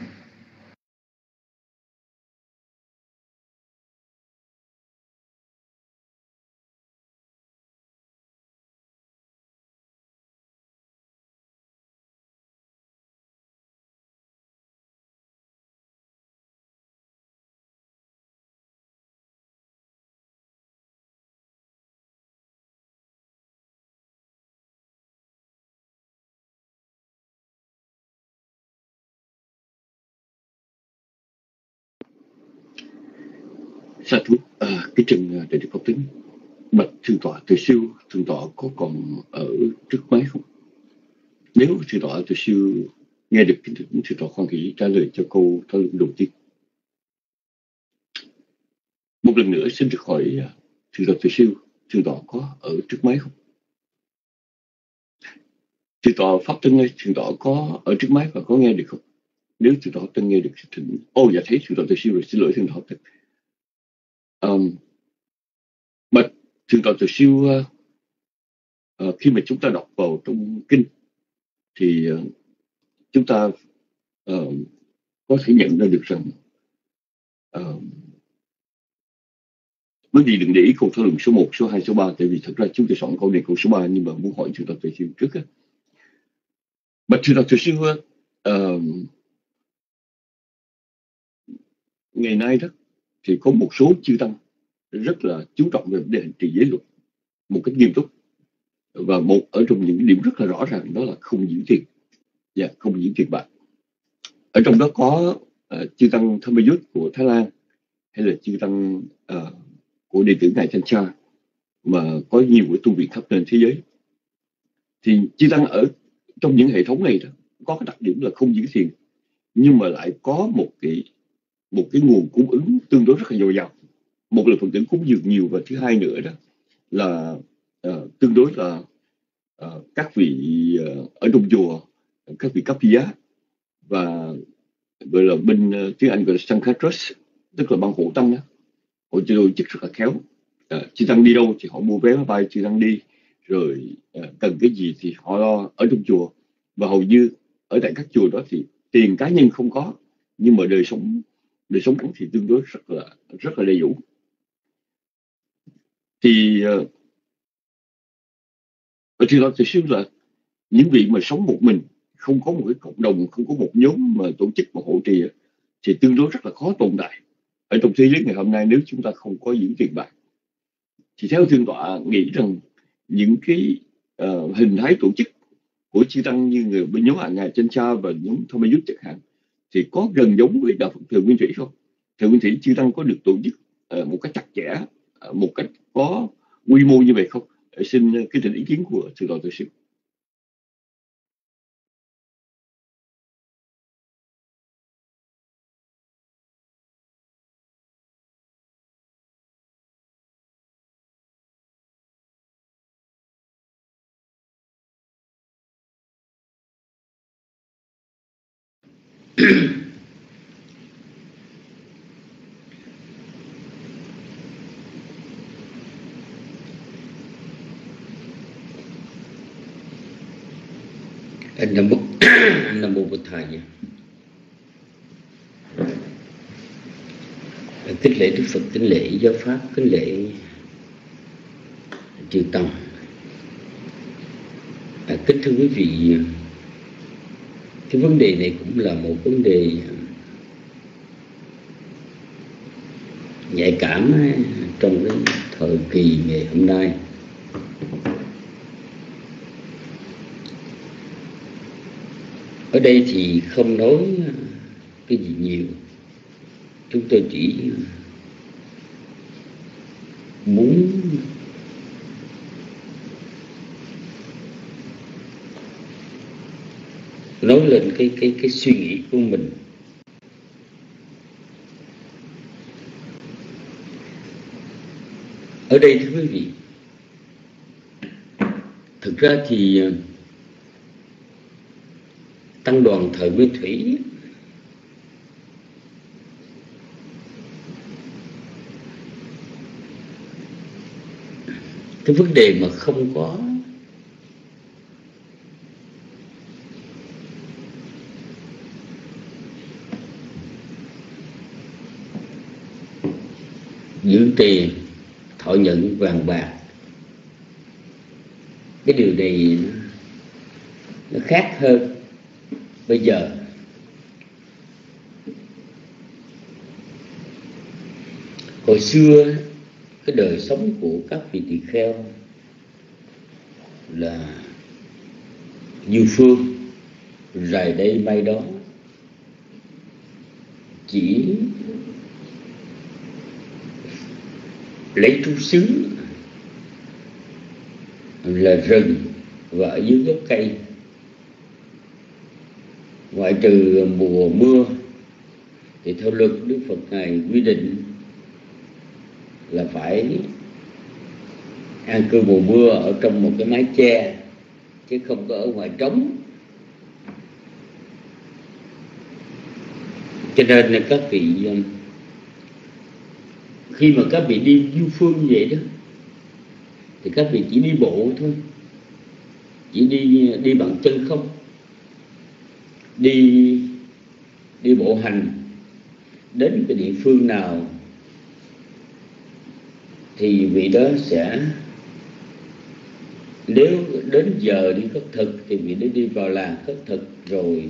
Sa thú, à, cái trình để được phật tính bạch thượng tọa từ siêu, thượng tọa có còn ở trước máy không? Nếu thượng tọa từ siêu nghe được kính thượng thượng tọa khoan hỷ trả lời cho câu thảo luận đầu tiên. Một lần nữa xin được hỏi à, thượng tọa từ siêu, thượng tọa có ở trước máy không? Thượng tọa pháp tân ơi, thượng tọa có ở trước máy và có nghe được không? Nếu thượng tọa tân nghe được thì ô oh, dạ thấy thượng tọa từ siêu rồi, xin lỗi thượng tọa tân. Um, bạch thượng tọa từ siêu, uh, uh, khi mà chúng ta đọc vào trong kinh thì uh, chúng ta uh, có thể nhận ra được rằng uh, vấn đề đừng để ý câu thảo luận số một, số hai, số ba, tại vì thật ra chúng tôi soạn câu này câu số ba, nhưng mà muốn hỏi thượng tọa từ siêu trước á. Bạch thượng tọa từ siêu, uh, ngày nay đó thì có một số chư tăng rất là chú trọng về vấn đề hành trì giới luật một cách nghiêm túc, và một ở trong những điểm rất là rõ ràng đó là không giữ tiền, và yeah, không giữ tiền bạc. Ở trong đó có uh, chư tăng Thammayut của Thái Lan, hay là chư tăng uh, của đệ tử ngài Thanh Cha, mà có nhiều cái tu viện khắp trên thế giới. Thì chư tăng ở trong những hệ thống này đó, có cái đặc điểm là không giữ tiền, nhưng mà lại có một cái một cái nguồn cung ứng tương đối rất là dồi dào. Một là Phật tử cúng dường nhiều, và thứ hai nữa đó là uh, tương đối là uh, các vị uh, ở trong chùa, các vị cấp giá, và gọi là bên uh, tiếng Anh gọi là Sangha Trust, tức là ban hộ tăng đó, họ tổ chức rất là khéo. Uh, chư tăng đi đâu thì họ mua vé máy bay chư tăng đi, rồi uh, cần cái gì thì họ lo ở trong chùa. Và hầu như ở tại các chùa đó thì tiền cá nhân không có, nhưng mà đời sống đời sống thì tương đối rất là rất là đầy đủ. Thì uh, ở trên đó thì xíu là những vị mà sống một mình, không có một cái cộng đồng, không có một nhóm mà tổ chức mà hộ trì, thì tương đối rất là khó tồn tại ở trong thế giới ngày hôm nay. Nếu chúng ta không có giữ tiền bạc, thì theo thượng tọa nghĩ rằng những cái uh, hình thái tổ chức của chư tăng như người bên nhóm Hạ Ngài Chân Cha và nhóm Thammayut chẳng hạn, thì có gần giống với đạo Phật Thường Nguyên Thủy không? Thường Nguyên Thủy chư tăng có được tổ chức uh, một cách chặt chẽ, uh, một cách có quy mô như vậy không? Xin cái trình ý kiến của thượng tọa từ siêu. Anh Nam Mô Nam Mô Bụt Thầy. Kính lễ Đức Phật, kính lễ Giáo Pháp, kính lễ chư Tăng. À, kính thưa quý vị, cái vấn đề này cũng là một vấn đề nhạy cảm trong cái thời kỳ ngày hôm nay. Ở đây thì không nói cái gì nhiều, chúng tôi chỉ muốn nói lên cái cái cái suy nghĩ của mình. Ở đây thưa quý vị, thực ra thì tăng đoàn thời Nguyên Thủy cái vấn đề mà không có giữ tiền, thọ nhận vàng bạc, cái điều này nó khác hơn bây giờ. Hồi xưa cái đời sống của các vị tỳ kheo là như phương rày đây bay đó, chỉ lấy trú xứ là rừng và ở dưới gốc cây, ngoại trừ mùa mưa thì theo luật Đức Phật Ngài quy định là phải an cư mùa mưa ở trong một cái mái che, chứ không có ở ngoài trống. Cho nên là các vị, khi mà các vị đi du phương như vậy đó, thì các vị chỉ đi bộ thôi, chỉ đi đi bằng chân không, đi đi bộ hành đến cái địa phương nào thì vị đó sẽ, nếu đến giờ đi khất thực thì vị đó đi vào làng khất thực, rồi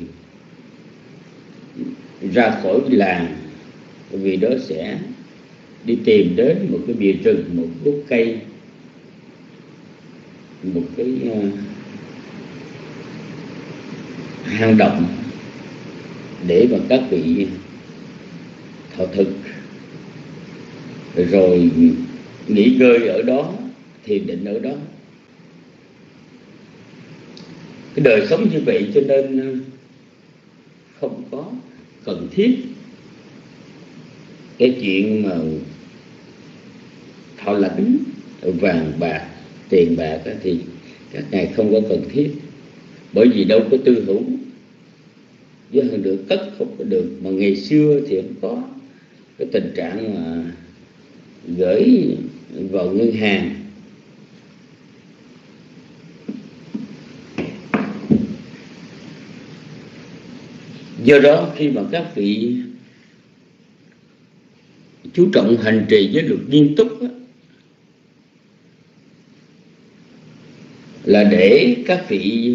ra khỏi làng vị đó sẽ đi tìm đến một cái bìa rừng, một gốc cây, một cái uh, hang động để mà các vị thọ thực, rồi nghỉ ngơi ở đó, thiền định ở đó. Cái đời sống như vậy cho nên không có cần thiết cái chuyện mà thọ lãnh vàng bạc, tiền bạc thì các ngài không có cần thiết, bởi vì đâu có tư hữu, với hơn được cất không có được. Mà ngày xưa thì không có cái tình trạng mà gửi vào ngân hàng. Do đó khi mà các vị chú trọng hành trì với luật nghiêm túc đó, là để các vị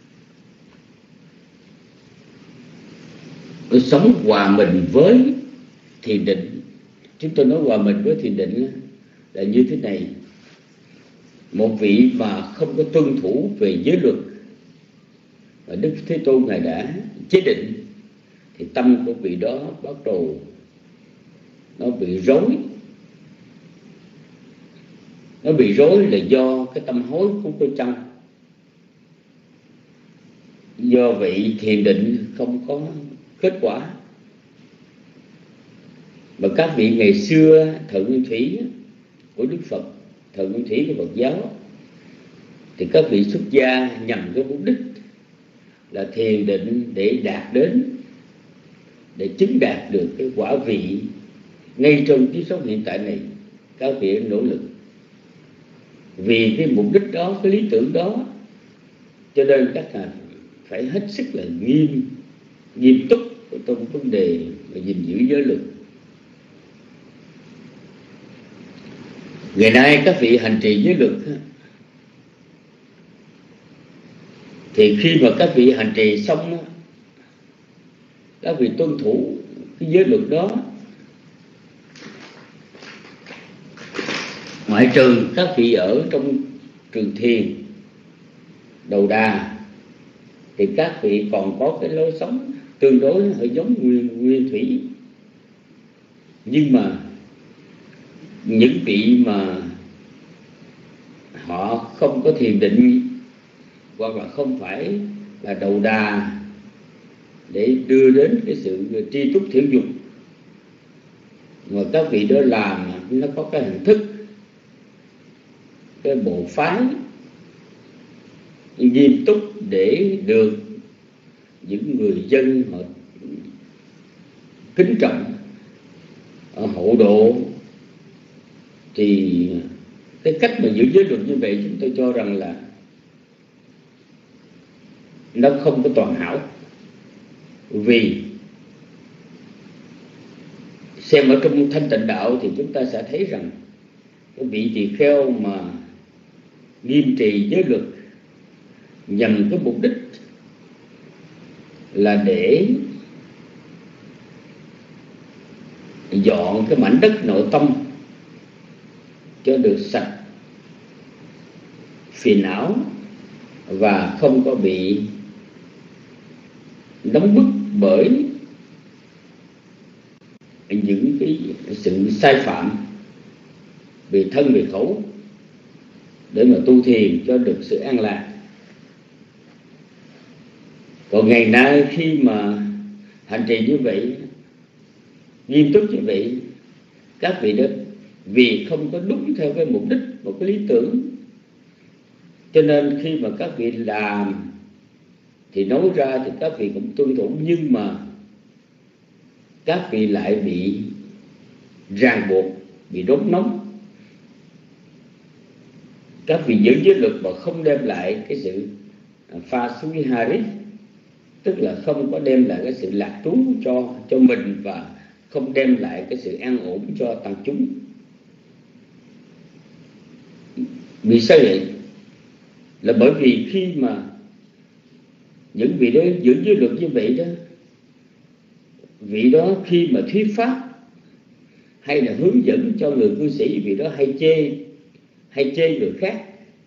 sống hòa mình với thiền định. Chúng tôi nói hòa mình với thiền định là như thế này: một vị mà không có tuân thủ về giới luật mà Đức Thế Tôn Ngài đã chế định, thì tâm của vị đó bắt đầu nó bị rối. Nó bị rối là do cái tâm hối không có trong. Do vậy thiền định không có kết quả. Mà các vị ngày xưa thời Nguyên Thủy của Đức Phật, thời Nguyên Thủy của Phật giáo, thì các vị xuất gia nhằm cái mục đích là thiền định để đạt đến để chứng đạt được cái quả vị ngay trong kiếp sống hiện tại này, các vị nỗ lực vì cái mục đích đó, cái lý tưởng đó, cho nên các ngài phải hết sức là nghiêm nghiêm túc trong vấn đề là gìn giữ giới luật. Ngày nay các vị hành trì giới luật thì khi mà các vị hành trì xong, các vị tuân thủ cái giới luật đó, ngoại trừ các vị ở trong trường thiền đầu đà, thì các vị còn có cái lối sống tương đối hơi giống nguyên, nguyên thủy. Nhưng mà những vị mà họ không có thiền định hoặc là không phải là đầu đà để đưa đến cái sự tri túc thiểu dục, mà các vị đó làm nó có cái hình thức, cái bộ phái nghiêm túc để được những người dân họ kính trọng, hộ độ, thì cái cách mà giữ giới luật như vậy chúng tôi cho rằng là nó không có toàn hảo. Vì xem ở trong Thanh Tịnh Đạo thì chúng ta sẽ thấy rằng cái vị tỳ kheo mà nghiêm trì giới luật nhằm cái mục đích là để dọn cái mảnh đất nội tâm cho được sạch phiền não và không có bị đóng bức bởi những cái sự sai phạm về thân về khẩu, để mà tu thiền cho được sự an lạc. Còn ngày nay khi mà hành trì như vậy, nghiêm túc như vậy, các vị đó vì không có đúng theo cái mục đích, một cái lý tưởng, cho nên khi mà các vị làm thì nói ra thì các vị cũng tuân thủ, nhưng mà các vị lại bị ràng buộc, bị đốt nóng. Các vị giữ giới luật mà không đem lại cái sự pha suy haris, tức là không có đem lại cái sự lạc trú cho cho mình và không đem lại cái sự an ổn cho tăng chúng. Vì sao vậy? Là bởi vì khi mà những vị đó giữ giới luật như vậy đó, vị đó khi mà thuyết pháp hay là hướng dẫn cho người cư sĩ, vị đó hay chê hay chê người khác.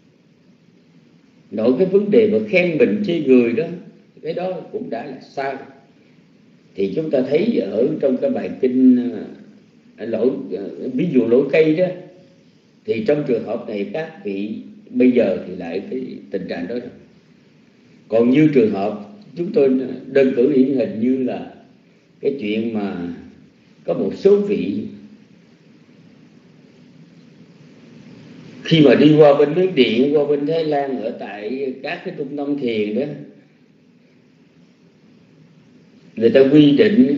Nội cái vấn đề mà khen mình chê người đó, cái đó cũng đã là sai. Thì chúng ta thấy ở trong cái bài kinh lỗi, ví dụ lỗi cây đó, thì trong trường hợp này các vị bây giờ thì lại cái tình trạng đó. Còn như trường hợp chúng tôi đơn cử điển hình như là cái chuyện mà có một số vị khi mà đi qua bên Miến Điện, qua bên Thái Lan, ở tại các cái trung tâm thiền đó, người ta quy định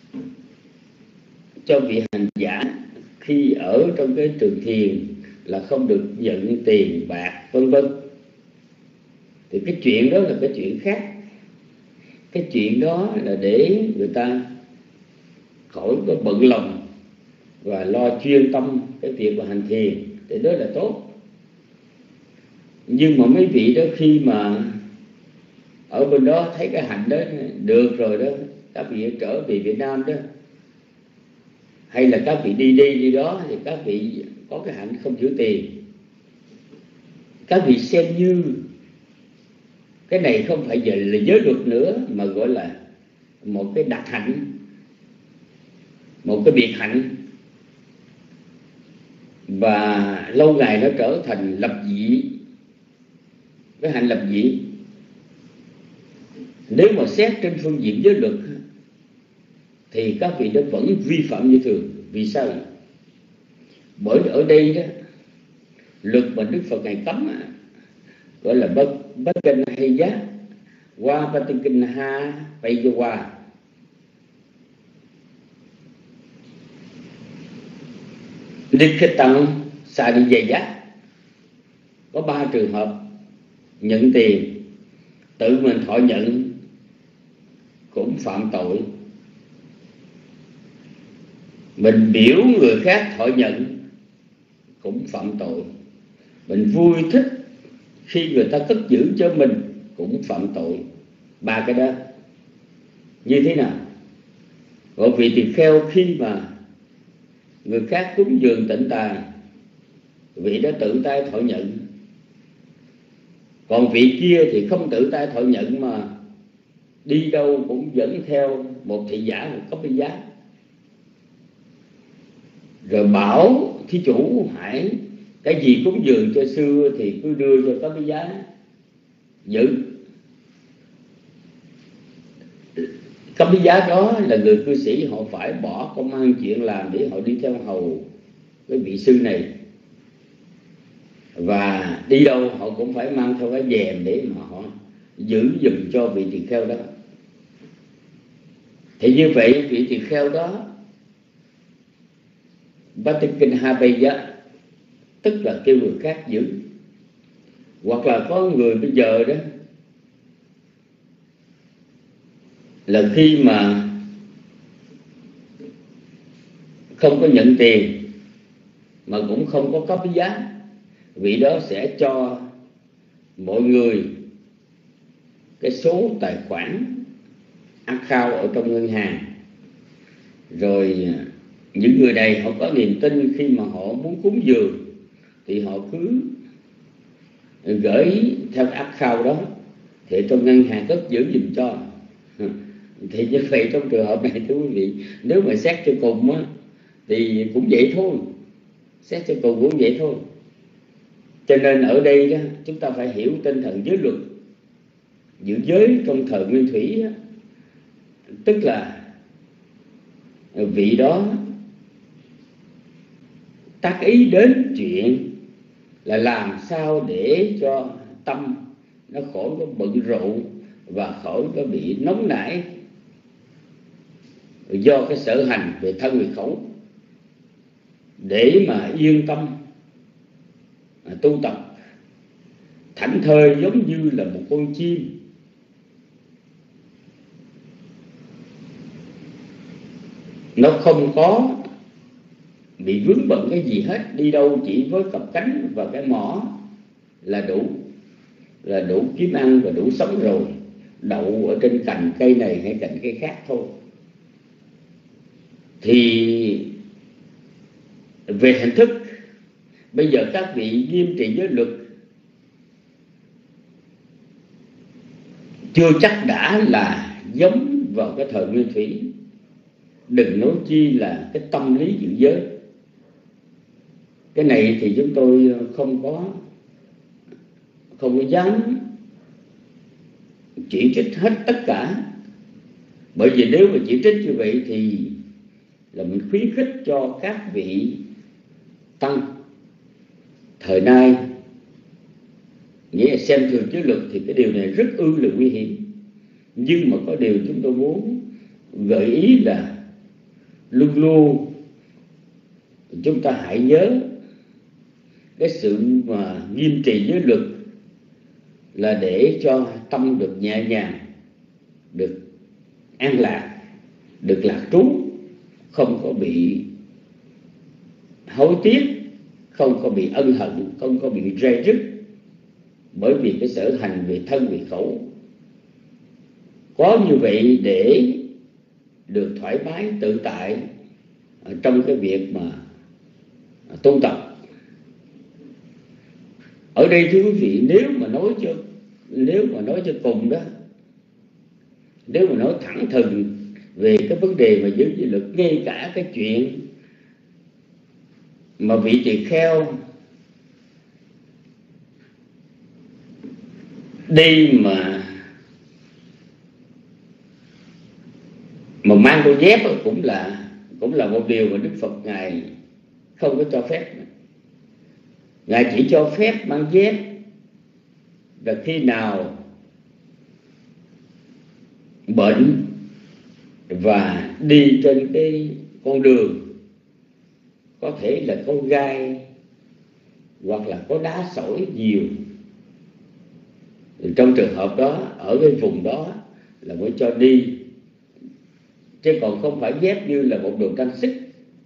cho vị hành giả khi ở trong cái trường thiền là không được nhận tiền bạc vân vân. Thì cái chuyện đó là cái chuyện khác. Cái chuyện đó là để người ta khỏi có bận lòng và lo chuyên tâm cái việc mà hành thiền, thì đó là tốt. Nhưng mà mấy vị đó khi mà ở bên đó thấy cái hành đó được rồi đó, các vị trở về Việt Nam đó, hay là các vị đi đi đi đó, thì các vị có cái hạnh không giữ tiền, các vị xem như cái này không phải giờ là giới luật nữa, mà gọi là một cái đặc hạnh, một cái biệt hạnh, và lâu ngày nó trở thành lập dị. Cái hạnh lập dị, nếu mà xét trên phương diện giới luật thì các vị đó vẫn vi phạm như thường. Vì sao vậy? Bởi ở đây đó, luật mà Đức Phật Ngài cấm gọi là bất bất kinh hay giác qua bất kinh ha bây giờ qua, Nikhitam Sadiyaya. Có ba trường hợp nhận tiền tự mình thọ nhận cũng phạm tội. Mình biểu người khác thọ nhận cũng phạm tội. Mình vui thích khi người ta cất giữ cho mình cũng phạm tội. Ba cái đó như thế nào? Gọi vị tỳ kheo khi mà người khác cúng dường tịnh tài, vị đó tự tay thọ nhận. Còn vị kia thì không tự tay thọ nhận mà đi đâu cũng dẫn theo một thị giả, một cấp giá, rồi bảo thí chủ hãy cái gì cúng dường cho sư thì cứ đưa cho cấp giá giữ. Cấp giá đó là người cư sĩ, họ phải bỏ công ăn chuyện làm để họ đi theo hầu cái vị sư này, và đi đâu họ cũng phải mang theo cái dèm để mà họ giữ giùm cho vị tỳ kheo đó. Thì như vậy vị tỳ kheo đó Bhattikinhabaya, tức là kêu người khác giữ. Hoặc là có người bây giờ đó là khi mà không có nhận tiền mà cũng không có cấp giá, vị đó sẽ cho mọi người cái số tài khoản account ở trong ngân hàng. Rồi những người này họ có niềm tin, khi mà họ muốn cúng dường thì họ cứ gửi theo cái account đó, thì trong ngân hàng cất giữ giùm cho. Thì như vậy trong trường hợp này thưa quý vị, nếu mà xét cho cùng á, thì cũng vậy thôi. Xét cho cùng cũng vậy thôi. Cho nên ở đây đó, chúng ta phải hiểu tinh thần giới luật. Giữ giới trong thời Nguyên Thủy đó, tức là vị đó tác ý đến chuyện là làm sao để cho tâm nó khỏi có bận rộn và khỏi có bị nóng nảy do cái sở hành về thân về khẩu, để mà yên tâm tu tập thảnh thơi giống như là một con chim nó không có bị vướng bận cái gì hết, đi đâu chỉ với cặp cánh và cái mỏ là đủ, là đủ kiếm ăn và đủ sống rồi, đậu ở trên cành cây này hay cành cây khác thôi. Thì về hình thức, bây giờ các vị nghiêm trì giới luật chưa chắc đã là giống vào cái thời Nguyên Thủy, đừng nói chi là cái tâm lý giữ giới. Cái này thì chúng tôi không có không có dám chỉ trích hết tất cả, bởi vì nếu mà chỉ trích như vậy thì là mình khuyến khích cho các vị tăng thời nay nghĩa là xem thường giới luật, thì cái điều này rất ư là nguy hiểm. Nhưng mà có điều chúng tôi muốn gợi ý là luôn luôn chúng ta hãy nhớ cái sự mà nghiêm trì giới luật là để cho tâm được nhẹ nhàng, được an lạc, được lạc trú, không có bị hối tiếc, không có bị ân hận, không có bị rây rứt bởi vì cái sở hành về thân về khẩu. Có như vậy để được thoải mái tự tại trong cái việc mà tu tập. Ở đây thưa quý vị, nếu mà nói cho nếu mà nói cho cùng đó, nếu mà nói thẳng thừng về cái vấn đề mà giữ giới luật, ngay cả cái chuyện mà vị tỳ kheo đi mà mà mang đôi dép cũng là cũng là một điều mà Đức Phật ngài không có cho phép. Ngài chỉ cho phép mang dép là khi nào bệnh và đi trên cái con đường có thể là có gai hoặc là có đá sỏi nhiều. Trong trường hợp đó, ở cái vùng đó là mới cho đi, chứ còn không phải dép như là một đồ trang sức.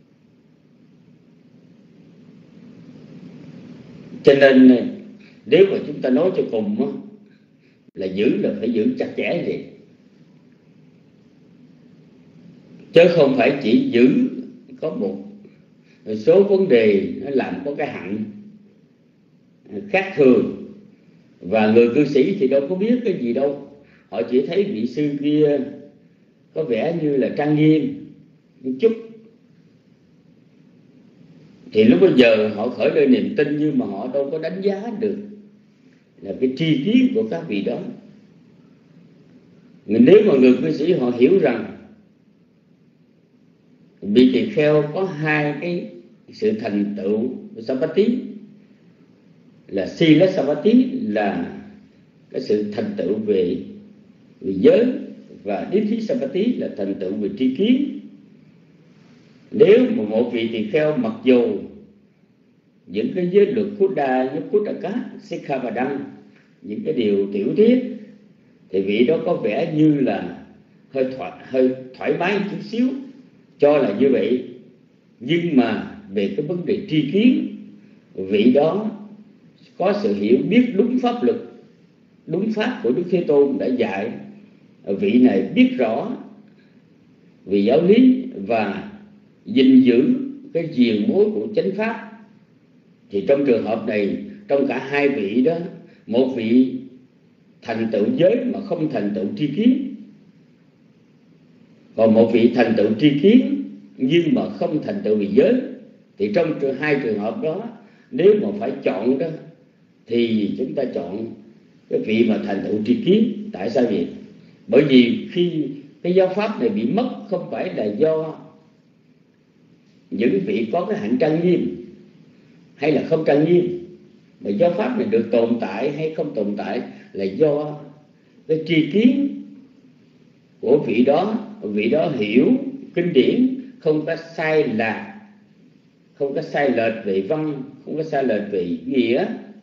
Cho nên nếu mà chúng ta nói cho cùng đó, là giữ là phải giữ chặt chẽ vậy, chứ không phải chỉ giữ có một số vấn đề nó làm có cái hạnh khác thường. Và người cư sĩ thì đâu có biết cái gì đâu, họ chỉ thấy vị sư kia có vẻ như là trang nghiêm một chút, thì lúc bây giờ họ khởi lên niềm tin, nhưng mà họ đâu có đánh giá được là cái tri kiến của các vị đó. Nếu mà người cư sĩ họ hiểu rằng vị tỳ kheo có hai cái sự thành tựu Savatthi, là Sila Savatthi là cái sự thành tựu về, về giới, và Ditthi Savatthi là thành tựu về tri kiến. Nếu mà một vị tỳ kheo mặc dù những cái giới luật Khuddha, như Khuddaka, Sikkhapadam, những cái điều tiểu tiết, thì vị đó có vẻ như là hơi thoải, hơi thoải mái chút xíu, cho là như vậy. Nhưng mà về cái vấn đề tri kiến, vị đó có sự hiểu biết đúng pháp luật, đúng pháp của Đức Thế Tôn đã dạy. Vị này biết rõ về giáo lý và gìn giữ cái diền mối của chánh pháp. Thì trong trường hợp này, trong cả hai vị đó, một vị thành tựu giới mà không thành tựu tri kiến, còn một vị thành tựu tri kiến nhưng mà không thành tựu về giới, thì trong hai trường hợp đó, nếu mà phải chọn đó, thì chúng ta chọn cái vị mà thành tựu tri kiến. Tại sao vậy? Bởi vì khi cái giáo pháp này bị mất, không phải là do những vị có cái hạnh trang nghiêm hay là không trang nghiêm, mà giáo pháp này được tồn tại hay không tồn tại là do cái tri kiến của vị đó. Vị đó hiểu kinh điển không có sai lạc, không có sai lệch về văn, không có sai lệch về nghĩa,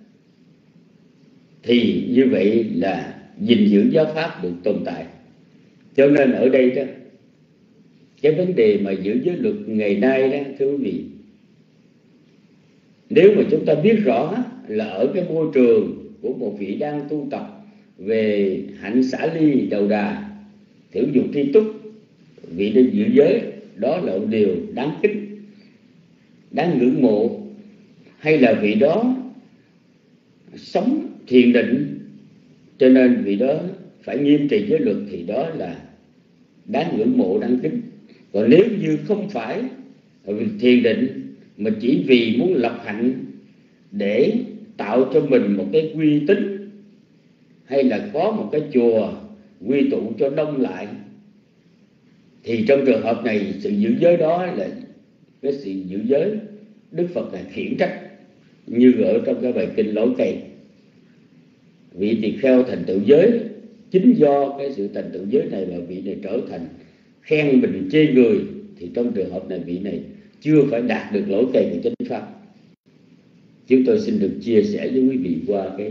thì như vậy là gìn giữ giáo pháp được tồn tại. Cho nên ở đây đó, cái vấn đề mà giữ giới luật ngày nay đó, thưa quý vị, nếu mà chúng ta biết rõ là ở cái môi trường của một vị đang tu tập về hạnh xả ly đầu đà, thiểu dục tri túc, vị đang giữ giới, đó là một điều đáng kính, đáng ngưỡng mộ. Hay là vị đó sống thiền định, cho nên vị đó phải nghiêm trì giới luật, thì đó là đáng ngưỡng mộ, đáng kính. Còn nếu như không phải thiền định, mà chỉ vì muốn lập hạnh để tạo cho mình một cái uy tín, hay là có một cái chùa quy tụ cho đông lại, thì trong trường hợp này sự giữ giới đó là cái sự giữ giới Đức Phật là khiển trách, như ở trong cái bài kinh Lối Cây. Vị tỳ kheo thành tựu giới, chính do cái sự thành tựu giới này mà vị này trở thành khen mình chê người, thì trong trường hợp này vị này chưa phải đạt được lối cây của chánh pháp. Chúng tôi xin được chia sẻ với quý vị qua cái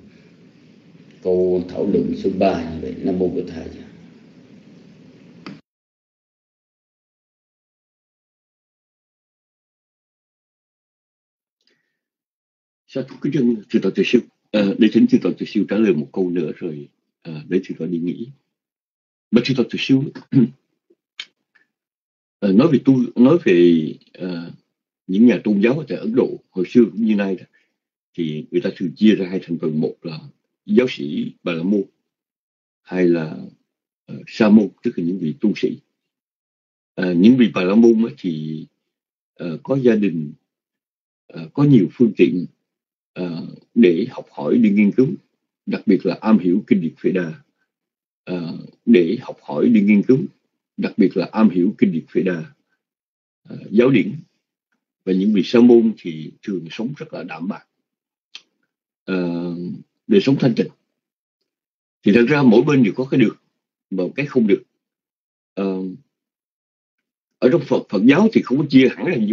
câu thảo luận số ba như vậy. Nam mô Bổn Thầy. Sao cứ chân sư tổ tự siêu à, để thỉnh sư tổ tự siêu trả lời một câu nữa rồi à, để sư tổ đi nghỉ. Mà sư tổ tự siêu à, nói về tu nói về à, những nhà tôn giáo tại Ấn Độ hồi xưa cũng như nay đó, thì người ta thường chia ra hai thành phần. Một là giáo sĩ Bà La Môn, hay là uh, Sa môn, tức là những vị tu sĩ. Uh, những vị Bà La Môn thì uh, có gia đình, uh, có nhiều phương tiện uh, để học hỏi, đi nghiên cứu, đặc biệt là am hiểu kinh điển Veda. Uh, để học hỏi, đi nghiên cứu, đặc biệt là am hiểu kinh điển Veda, uh, giáo điển. Và những vị Sa môn thì thường sống rất là đạm bạc, uh, đời sống thanh tịnh. Thì thật ra mỗi bên đều có cái được và cái không được. Uh, ở trong Phật Phật giáo thì không có chia hẳn là như vậy,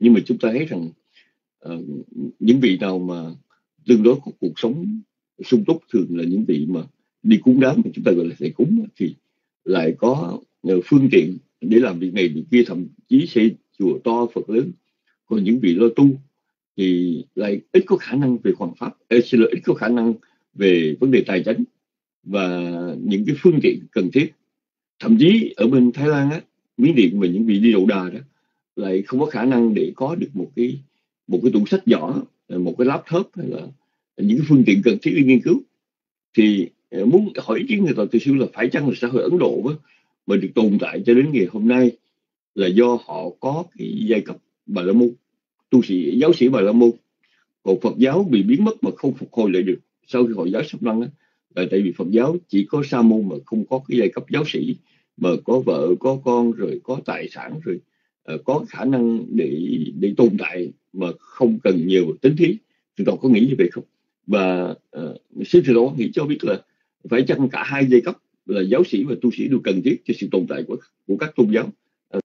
Nhưng mà chúng ta thấy rằng uh, những vị nào mà tương đối có cuộc sống sung túc, thường là những vị mà đi cúng đám mà chúng ta gọi là thầy cúng, thì lại có phương tiện để làm việc này việc kia, thậm chí xây chùa to Phật lớn. Còn những vị lo tu thì lại ít có khả năng về hoàn pháp, Ê, xin lỗi, ít có khả năng về vấn đề tài chính và những cái phương tiện cần thiết. Thậm chí ở bên Thái Lan á, Miến Điện và những vị đi đầu đà đó lại không có khả năng để có được một cái một cái tủ sách nhỏ, một cái laptop hay là những cái phương tiện cần thiết để nghiên cứu. Thì muốn hỏi ý kiến người ta, tôi xưa là phải chăng là xã hội Ấn Độ á, mà được tồn tại cho đến ngày hôm nay là do họ có cái giai cấp Bà La Môn, tu sĩ giáo sĩ Bà La Môn. Còn Phật giáo bị biến mất mà không phục hồi lại được sau khi Hồi giáo sắp lăng á, là tại vì Phật giáo chỉ có sa môn mà không có cái giai cấp giáo sĩ mà có vợ có con rồi có tài sản rồi uh, có khả năng để để tồn tại mà không cần nhiều tính thí. Thượng tọa có nghĩ như vậy không? Và uh, xin thượng tọa nghĩ cho biết là phải chăng cả hai giai cấp là giáo sĩ và tu sĩ đều cần thiết cho sự tồn tại của của các tôn giáo? Uh.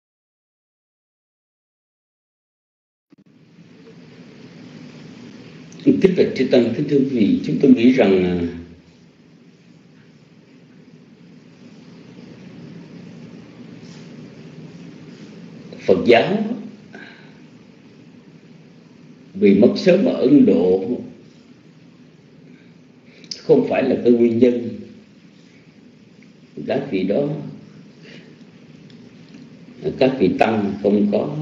Kính bạch chư tăng, kính thưa quý vị, chúng tôi nghĩ rằng Phật giáo vì mất sớm ở Ấn Độ không phải là cái nguyên nhân. Các vị đó, các vị tăng không có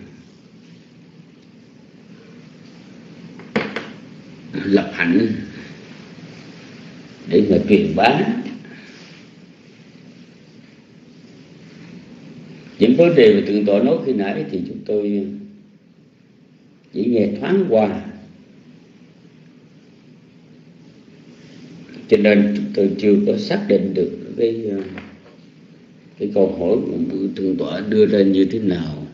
lập hạnh để mà truyền bá những vấn đề mà Thượng tọa nói khi nãy, thì chúng tôi chỉ nghe thoáng qua, cho nên chúng tôi chưa có xác định được cái cái câu hỏi của Thượng tọa đưa ra như thế nào.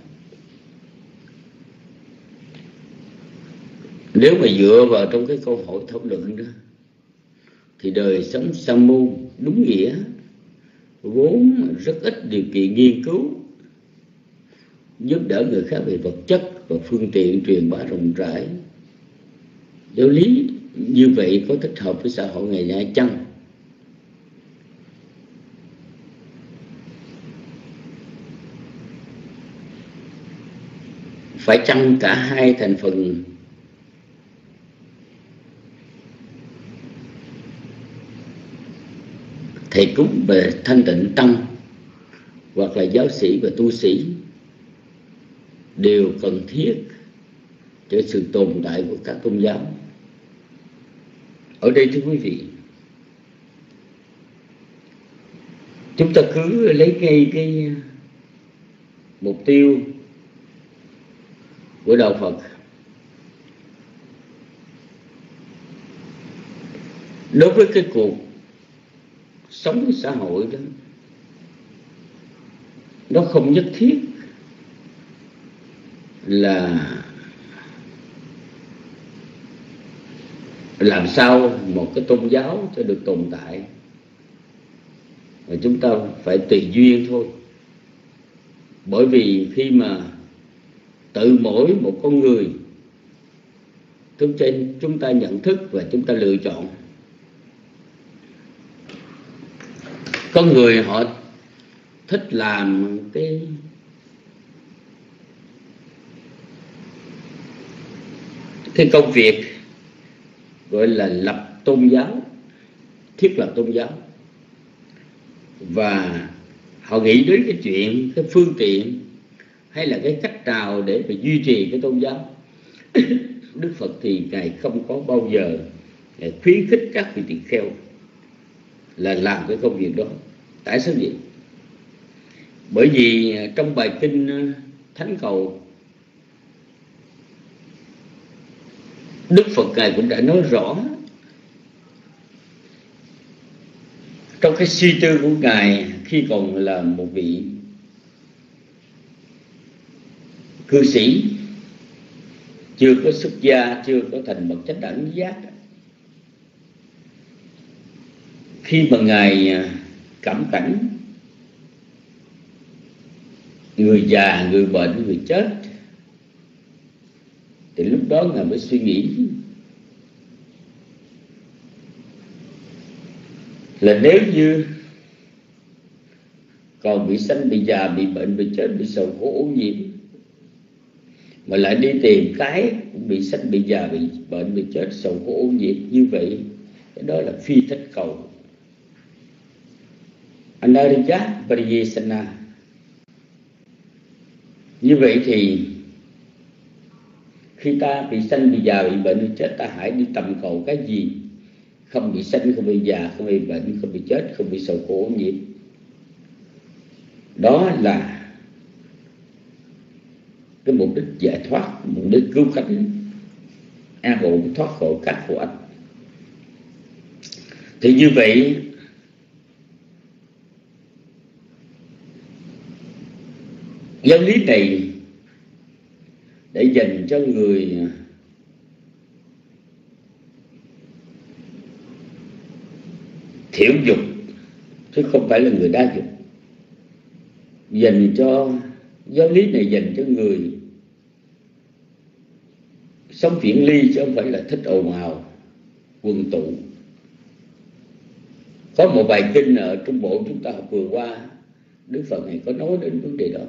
Nếu mà dựa vào trong cái câu hỏi thảo luận đó, thì đời sống sa môn đúng nghĩa vốn rất ít điều kiện nghiên cứu giúp đỡ người khác về vật chất và phương tiện truyền bá rộng rãi. Giáo lý như vậy có thích hợp với xã hội ngày nay chăng? Phải chăng cả hai thành phần thầy cúng và thanh tịnh tăng hoặc là giáo sĩ và tu sĩ đều cần thiết cho sự tồn tại của các tôn giáo? Ở đây thưa quý vị, chúng ta cứ lấy ngay cái mục tiêu của đạo Phật. Đối với cái cuộc sống xã hội đó, nó không nhất thiết là làm sao một cái tôn giáo cho được tồn tại, và chúng ta phải tùy duyên thôi. Bởi vì khi mà tự mỗi một con người chúng trên chúng ta nhận thức và chúng ta lựa chọn. Có người họ thích làm cái cái công việc gọi là lập tôn giáo, thiết lập tôn giáo, và họ nghĩ đến cái chuyện, cái phương tiện hay là cái cách nào để mà duy trì cái tôn giáo. Đức Phật thì Ngài không có bao giờ Ngài khuyến khích các vị tỳ kheo là làm cái công việc đó. Tại sao vậy? Bởi vì trong bài kinh Thánh Cầu, Đức Phật Ngài cũng đã nói rõ trong cái suy tư của Ngài khi còn là một vị cư sĩ, chưa có xuất gia, chưa có thành bậc chánh đẳng giác. Khi mà Ngài cảm cảnh người già, người bệnh, người chết, đó Ngài mới suy nghĩ là nếu như còn bị sanh, bị già, bị bệnh, bị chết, bị sầu khổ ô nhiễm, mà lại đi tìm cái bị sanh, bị già, bị bệnh, bị chết, sầu khổ ô nhiễm như vậy, cái đó là phi thích cầu. Anarija Pariyesana. Như vậy thì khi ta bị sanh, bị già, bị bệnh, bị chết, ta hãy đi tầm cầu cái gì? Không bị sanh, không bị già, không bị bệnh, không bị chết, không bị sầu khổ ô nhiễm. Đó là cái mục đích giải thoát, mục đích cứu cánh an ổn, thoát khỏi các khổ ách. Thì như vậy giáo lý này để dành cho người thiểu dục chứ không phải là người đa dục. Dành cho giáo lý này dành cho người sống viễn ly chứ không phải là thích ồn ào quần tụ. Có một bài kinh ở Trung Bộ chúng ta học vừa qua, Đức Phật này có nói đến vấn đề đó.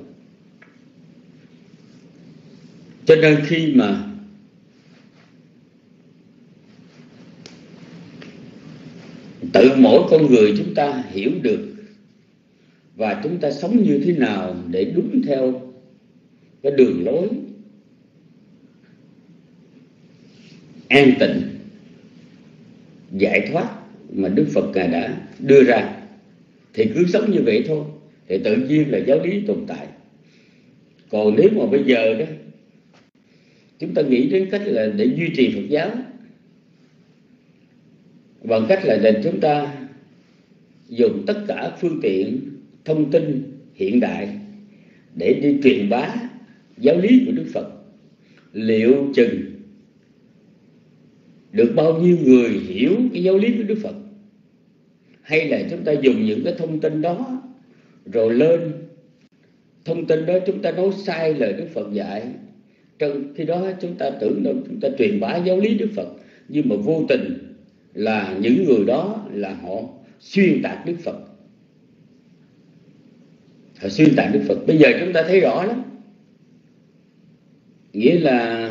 Cho nên khi mà tự mỗi con người chúng ta hiểu được và chúng ta sống như thế nào để đúng theo cái đường lối an tịnh, giải thoát mà Đức Phật Ngài đã đưa ra, thì cứ sống như vậy thôi, thì tự nhiên là giáo lý tồn tại. Còn nếu mà bây giờ đó chúng ta nghĩ đến cách là để duy trì Phật giáo bằng cách là, là chúng ta dùng tất cả phương tiện thông tin hiện đại để đi truyền bá giáo lý của Đức Phật, liệu chừng được bao nhiêu người hiểu cái giáo lý của Đức Phật? Hay là chúng ta dùng những cái thông tin đó rồi lên thông tin đó chúng ta nói sai lời Đức Phật dạy, trong khi đó chúng ta tưởng đâu chúng ta truyền bá giáo lý Đức Phật, nhưng mà vô tình là những người đó là họ xuyên tạc Đức Phật. Họ xuyên tạc Đức Phật. Bây giờ chúng ta thấy rõ lắm. Nghĩa là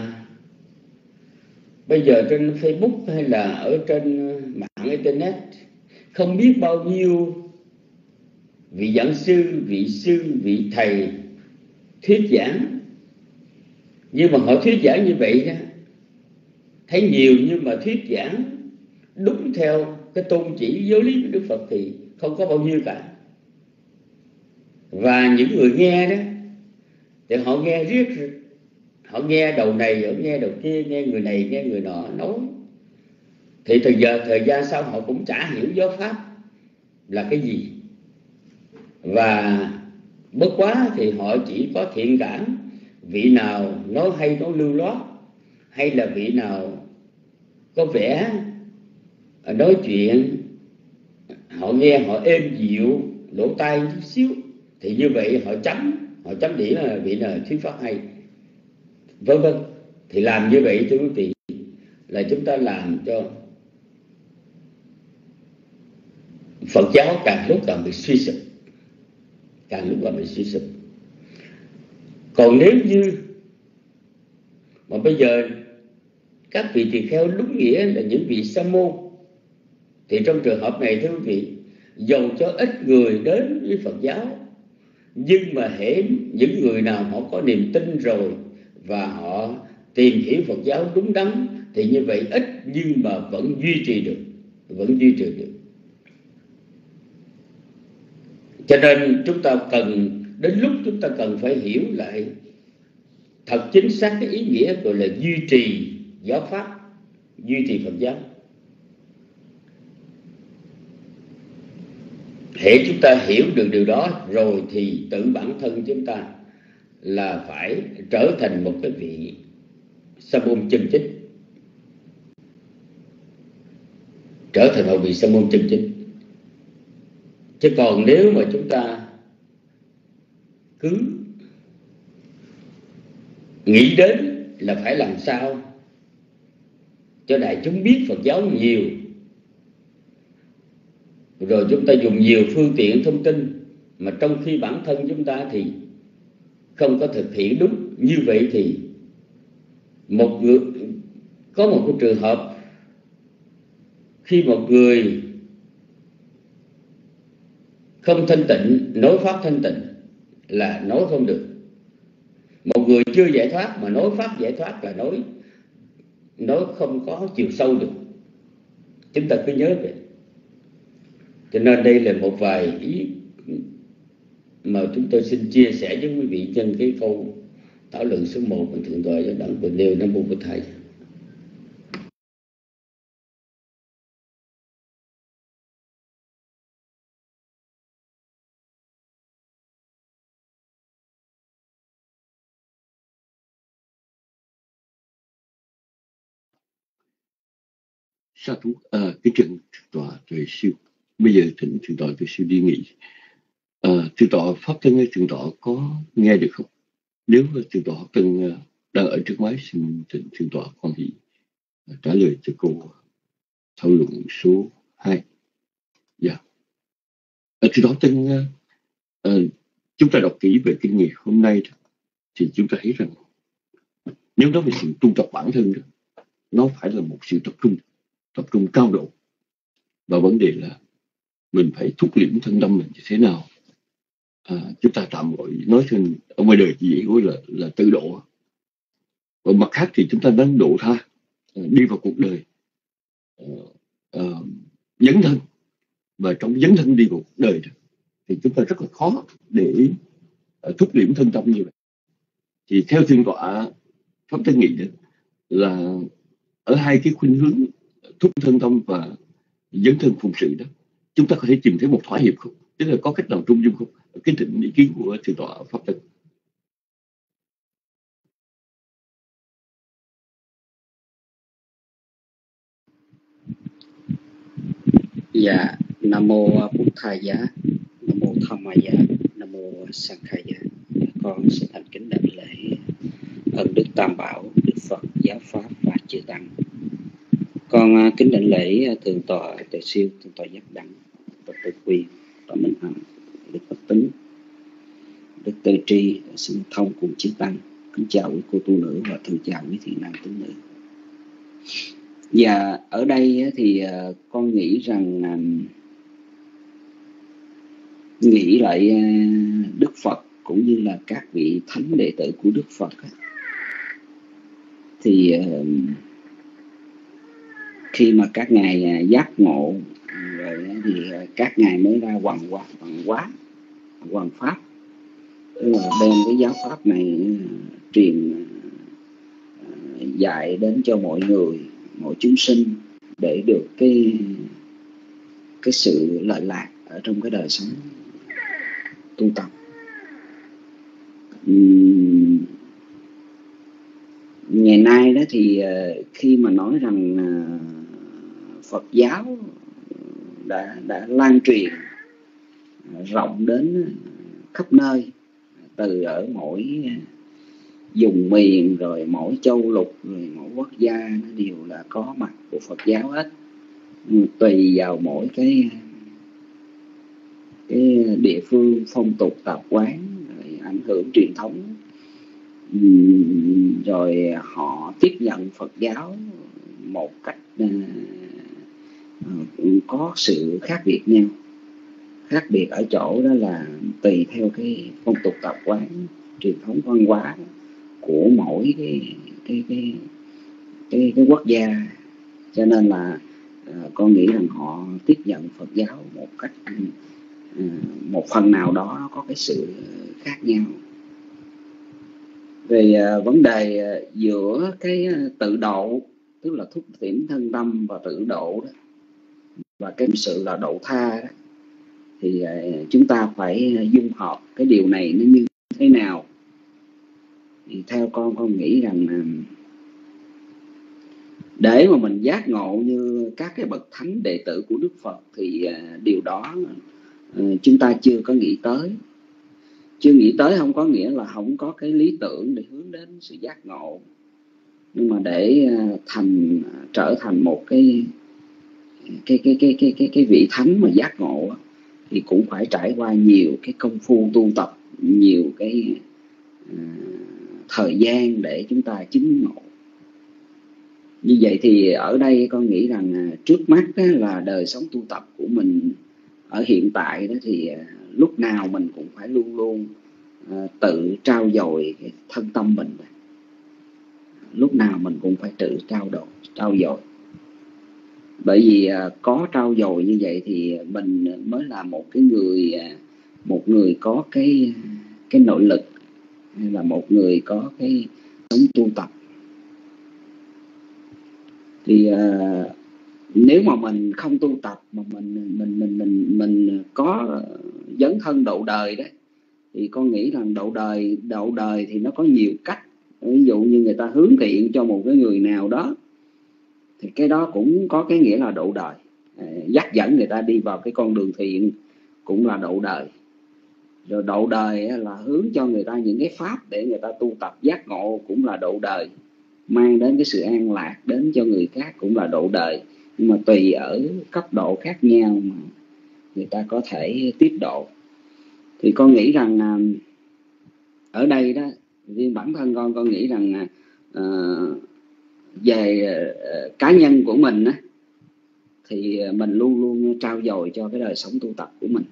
bây giờ trên Facebook hay là ở trên mạng Internet, không biết bao nhiêu vị giảng sư, vị sư, vị thầy thuyết giảng. Nhưng mà họ thuyết giảng như vậy đó, thấy nhiều nhưng mà thuyết giảng đúng theo cái tôn chỉ giáo lý của Đức Phật thì không có bao nhiêu cả. Và những người nghe đó thì họ nghe riết, họ nghe đầu này, họ nghe đầu kia, nghe người này, nghe người nọ nói. Thì thời giờ thời gian sau họ cũng chả hiểu giáo pháp là cái gì. Và bất quá thì họ chỉ có thiện cảm, vị nào nói hay nói lưu loát, hay là vị nào có vẻ nói chuyện họ nghe họ êm dịu, lỗ tai chút xíu, thì như vậy họ chấm, họ chấm điểm là vị nào thuyết pháp hay, vân vân. Thì làm như vậy thưa quý vị là chúng ta làm cho Phật giáo càng lúc càng bị suy sụp, càng lúc càng bị suy sụp. Còn nếu như mà bây giờ các vị tỳ kheo đúng nghĩa là những vị sa môn, thì trong trường hợp này thưa quý vị, dầu cho ít người đến với Phật giáo, nhưng mà hễ những người nào họ có niềm tin rồi và họ tìm hiểu Phật giáo đúng đắn, thì như vậy ít nhưng mà vẫn duy trì được, vẫn duy trì được. Cho nên chúng ta cần, đến lúc chúng ta cần phải hiểu lại thật chính xác cái ý nghĩa gọi là duy trì giáo pháp, duy trì Phật giáo. Hễ chúng ta hiểu được điều đó rồi thì tự bản thân chúng ta là phải trở thành một cái vị sa môn chân chính, trở thành một vị sa môn chân chính. Chứ còn nếu mà chúng ta cứ nghĩ đến là phải làm sao cho đại chúng biết Phật giáo nhiều, rồi chúng ta dùng nhiều phương tiện thông tin, mà trong khi bản thân chúng ta thì không có thực hiện đúng như vậy, thì một người có một cái trường hợp khi một người không thanh tịnh nói pháp thanh tịnh là nói không được. Một người chưa giải thoát mà nói pháp giải thoát là nói nói không có chiều sâu được. Chúng ta cứ nhớ vậy. Cho nên đây là một vài ý mà chúng tôi xin chia sẻ với quý vị trên cái câu thảo luận số một của Thượng tọa Giáo đẳng Bình Nêu. Nam mô Bổn Thầy. Sa thú à, cái chuyện Thượng tọa Tuệ Siêu. Bây giờ thỉnh Thượng tọa Tuệ Siêu đi nghỉ. À, Thượng tọa Pháp Tân ơi, Thượng tọa có nghe được không? Nếu Thượng tọa Pháp Tân đang ở trước máy, xin thỉnh Thượng tọa con hỷ trả lời cho cô thảo luận số hai. Dạ. À, Thượng tọa Pháp Tân, à, chúng ta đọc kỹ về kinh nghiệm hôm nay thì chúng ta thấy rằng nếu nói về sự tu tập bản thân đó, nó phải là một sự tập trung tập trung cao độ, và vấn đề là mình phải thúc liễm thân tâm mình như thế nào. À, chúng ta tạm gọi nói thêm ở ngoài đời chỉ gọi là là tự độ, và mặt khác thì chúng ta đang độ tha, đi vào cuộc đời, uh, uh, dấn thân, và trong dấn thân đi vào cuộc đời đó, thì chúng ta rất là khó để uh, thúc liễm thân tâm như vậy. Thì theo Thượng tọa Pháp Tân nghĩ đó, là ở hai cái khuynh hướng thúc thân tâm và dấn thân phụng sự đó, chúng ta có thể tìm thấy một thỏa hiệp không? Tức là có cách nào trung dung không? Cái thỉnh ý kiến của Thượng tọa Pháp Tân. Dạ, Nam mô Bổn Thầy Giá, Nam mô Tham Ma Giá, Nam mô Sang Khai Giá. Con xin thành kính đảnh lễ ơn Đức Tam Bảo, Đức Phật, Giáo Pháp và Chư Tăng. Con kính đảnh lễ Thượng tọa Tuệ Siêu, Thượng tọa Giác Đẳng, Phật Tử Quy, Tọa Minh Hằng, Đức Phật Tính, Đức Từ Tri, Sinh Thông cùng Chư Tăng. Kính chào quý cô tu nữ và thân chào quý thiện nam tín nữ. Và ở đây thì con nghĩ rằng nghĩ lại Đức Phật cũng như là các vị thánh đệ tử của Đức Phật, thì khi mà các ngài giác ngộ rồi thì các ngài mới ra hoằng hóa hoằng hóa hoằng pháp, tức là đem cái giáo pháp này truyền dạy đến cho mọi người, mọi chúng sinh, để được cái cái sự lợi lạc ở trong cái đời sống tu tập. Uhm, ngày nay đó thì khi mà nói rằng Phật giáo đã đã lan truyền rộng đến khắp nơi, từ ở mỗi vùng miền, rồi mỗi châu lục, rồi mỗi quốc gia, nó đều là có mặt của Phật giáo hết. Tùy vào mỗi cái cái địa phương phong tục tập quán, rồi ảnh hưởng truyền thống, rồi họ tiếp nhận Phật giáo một cách có sự khác biệt nhau. Khác biệt ở chỗ đó là tùy theo cái phong tục tập quán, truyền thống văn hóa của mỗi cái cái cái cái, cái quốc gia. Cho nên là uh, con nghĩ rằng họ tiếp nhận Phật giáo một cách uh, một phần nào đó nó có cái sự khác nhau. Về uh, vấn đề uh, giữa cái uh, tự độ, tức là thúc liễm thân tâm, và tự độ đó, và cái sự là độ tha đó, thì uh, chúng ta phải dung hợp cái điều này nó như thế nào. Thì theo con con nghĩ rằng uh, để mà mình giác ngộ như các cái bậc thánh đệ tử của Đức Phật, thì uh, điều đó uh, chúng ta chưa có nghĩ tới. Chưa nghĩ tới không có nghĩa là không có cái lý tưởng để hướng đến sự giác ngộ. Nhưng mà để uh, thành trở thành một cái cái cái cái cái cái cái vị thánh mà giác ngộ thì cũng phải trải qua nhiều cái công phu tu tập, nhiều cái uh, thời gian để chúng ta chứng ngộ. Như vậy thì ở đây con nghĩ rằng trước mắt đó là đời sống tu tập của mình ở hiện tại đó thì lúc nào mình cũng phải luôn luôn uh, tự trau dồi cái thân tâm mình. Lúc nào mình cũng phải tự trao đổi, trau dồi. Bởi vì uh, có trau dồi như vậy thì mình mới là một cái người uh, một người có cái cái nội lực, hay là một người có cái sống tu tập. Thì uh, nếu mà mình không tu tập mà mình mình mình mình mình có dấn thân độ đời đấy, thì con nghĩ rằng độ đời độ đời thì nó có nhiều cách. Ví dụ như người ta hướng thiện cho một cái người nào đó thì cái đó cũng có cái nghĩa là độ đời. Dắt dẫn người ta đi vào cái con đường thiện cũng là độ đời. Rồi độ đời là hướng cho người ta những cái pháp để người ta tu tập giác ngộ cũng là độ đời. Mang đến cái sự an lạc đến cho người khác cũng là độ đời. Nhưng mà tùy ở cấp độ khác nhau mà người ta có thể tiếp độ. Thì con nghĩ rằng ở đây đó, riêng bản thân con con nghĩ rằng uh, về uh, cá nhân của mình á, thì mình luôn luôn trau dồi cho cái đời sống tu tập của mình.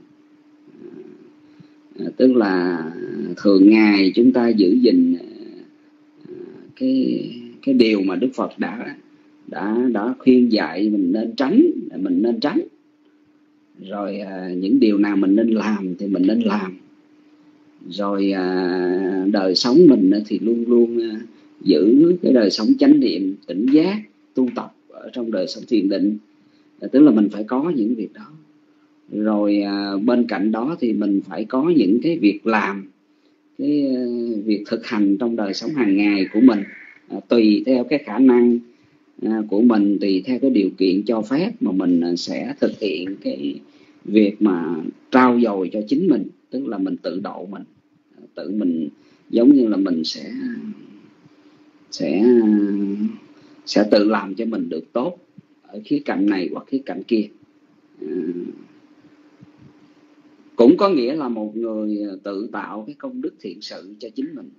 Uh, tức là thường ngày chúng ta giữ gìn uh, cái cái điều mà Đức Phật đã đã đã khuyên dạy mình nên tránh, mình nên tránh. Rồi uh, những điều nào mình nên làm thì mình nên làm. Rồi à, đời sống mình thì luôn luôn à, giữ cái đời sống chánh niệm, tỉnh giác, tu tập ở trong đời sống thiền định. À, tức là mình phải có những việc đó. Rồi à, bên cạnh đó thì mình phải có những cái việc làm, cái à, việc thực hành trong đời sống hàng ngày của mình, à, tùy theo cái khả năng à, của mình, tùy theo cái điều kiện cho phép mà mình à, sẽ thực hiện cái việc mà trau dồi cho chính mình. Tức là mình tự độ mình, tự mình giống như là mình sẽ sẽ sẽ tự làm cho mình được tốt ở khía cạnh này hoặc khía cạnh kia. À, cũng có nghĩa là một người tự tạo cái công đức thiện sự cho chính mình.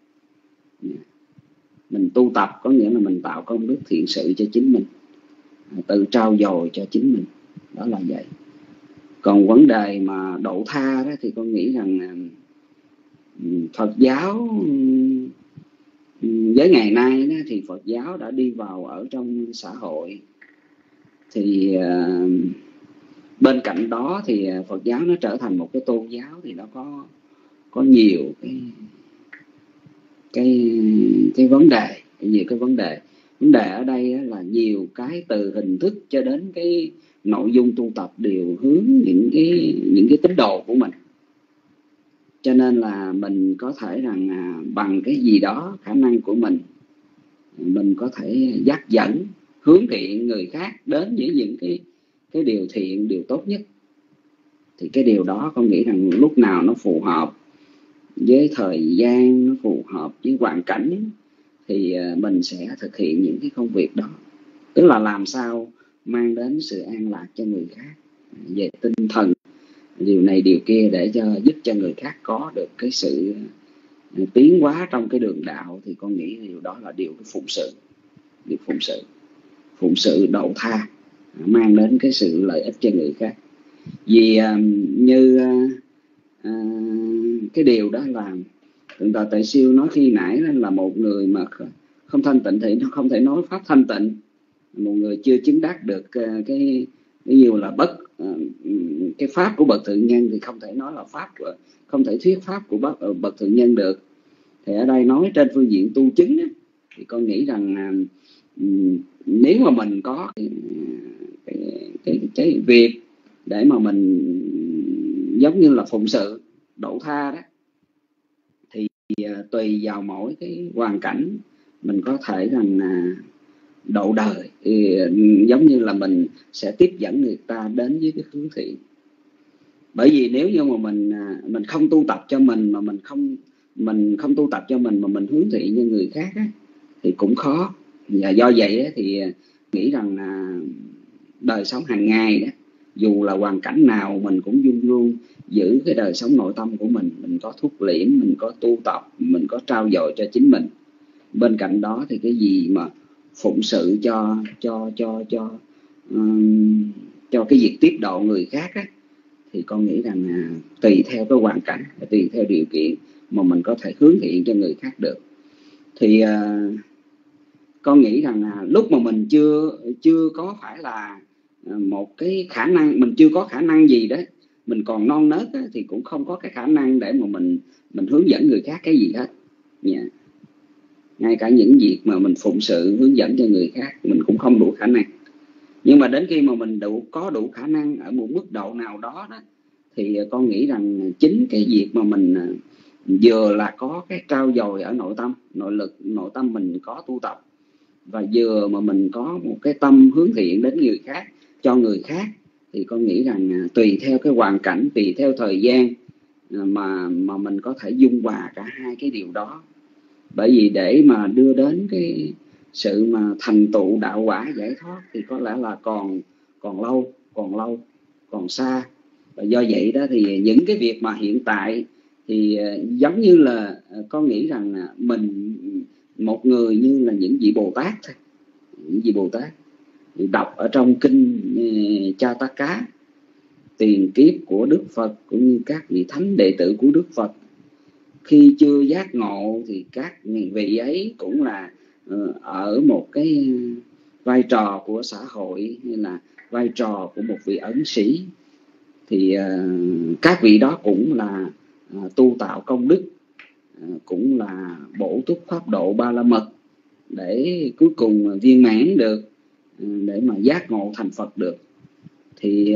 Mình tu tập có nghĩa là mình tạo công đức thiện sự cho chính mình, tự trau dồi cho chính mình, đó là vậy. Còn vấn đề mà độ tha đó thì con nghĩ rằng Phật giáo với ngày nay đó, thì Phật giáo đã đi vào ở trong xã hội. Thì uh, bên cạnh đó thì Phật giáo nó trở thành một cái tôn giáo thì nó có có nhiều cái cái cái vấn đề, nhiều cái vấn đề. Vấn đề ở đây là nhiều cái từ hình thức cho đến cái nội dung tu tập đều hướng những cái những cái tín đồ của mình. Cho nên là mình có thể rằng à, bằng cái gì đó khả năng của mình, mình có thể dắt dẫn, hướng thiện người khác đến với những cái cái điều thiện, điều tốt nhất. Thì cái điều đó con nghĩ rằng lúc nào nó phù hợp với thời gian, nó phù hợp với hoàn cảnh thì mình sẽ thực hiện những cái công việc đó. Tức là làm sao mang đến sự an lạc cho người khác về tinh thần, điều này điều kia để cho giúp cho người khác có được cái sự tiến hóa trong cái đường đạo. Thì con nghĩ điều đó là điều cái phụng sự, điều phụng sự phụng sự độ tha, mang đến cái sự lợi ích cho người khác. Vì uh, như uh, uh, cái điều đó là Thượng tọa Tại Siêu nói khi nãy là một người mà không thanh tịnh thì nó không thể nói pháp thanh tịnh. Một người chưa chứng đắc được uh, cái ví dụ là bất uh, cái pháp của bậc thượng nhân thì không thể nói là pháp, không thể thuyết pháp của bậc, uh, bậc thượng nhân được. Thì ở đây nói trên phương diện tu chứng ấy, thì con nghĩ rằng uh, nếu mà mình có cái, cái, cái, cái việc để mà mình giống như là phụng sự độ tha đó, thì uh, tùy vào mỗi cái hoàn cảnh mình có thể rằng uh, độ đời, thì uh, giống như là mình sẽ tiếp dẫn người ta đến với cái hướng thiện. Bởi vì nếu như mà mình uh, mình không tu tập cho mình mà mình không mình không tu tập cho mình mà mình hướng thiện cho người khác á, thì cũng khó. Và do vậy á, thì nghĩ rằng là đời sống hàng ngày đó, dù là hoàn cảnh nào mình cũng luôn luôn giữ cái đời sống nội tâm của mình. Mình có thuốc liễm, mình có tu tập, mình có trau dồi cho chính mình. Bên cạnh đó thì cái gì mà phụng sự cho cho cho cho um, cho cái việc tiếp độ người khác á, thì con nghĩ rằng là tùy theo cái hoàn cảnh, tùy theo điều kiện mà mình có thể hướng thiện cho người khác được. Thì uh, con nghĩ rằng là lúc mà mình chưa chưa có phải là một cái khả năng, mình chưa có khả năng gì đấy, mình còn non nớt á, thì cũng không có cái khả năng để mà mình mình hướng dẫn người khác cái gì hết. Yeah. Ngay cả những việc mà mình phụng sự hướng dẫn cho người khác mình cũng không đủ khả năng. Nhưng mà đến khi mà mình đủ có đủ khả năng ở một mức độ nào đó đó, thì con nghĩ rằng chính cái việc mà mình vừa là có cái trau dồi ở nội tâm, nội lực nội tâm mình có tu tập, và vừa mà mình có một cái tâm hướng thiện đến người khác, cho người khác, thì con nghĩ rằng tùy theo cái hoàn cảnh, tùy theo thời gian mà mà mình có thể dung hòa cả hai cái điều đó. Bởi vì để mà đưa đến cái sự mà thành tựu đạo quả giải thoát thì có lẽ là còn còn lâu, còn lâu, còn xa. Và do vậy đó thì những cái việc mà hiện tại thì giống như là con nghĩ rằng mình một người như là những vị Bồ Tát thôi, những vị Bồ Tát đọc ở trong kinh Cha-ta-cá, tiền kiếp của Đức Phật cũng như các vị thánh đệ tử của Đức Phật, khi chưa giác ngộ thì các vị ấy cũng là ở một cái vai trò của xã hội hay là vai trò của một vị ẩn sĩ. Thì các vị đó cũng là tu tạo công đức, cũng là bổ túc pháp độ ba la mật để cuối cùng viên mãn được, để mà giác ngộ thành Phật được. Thì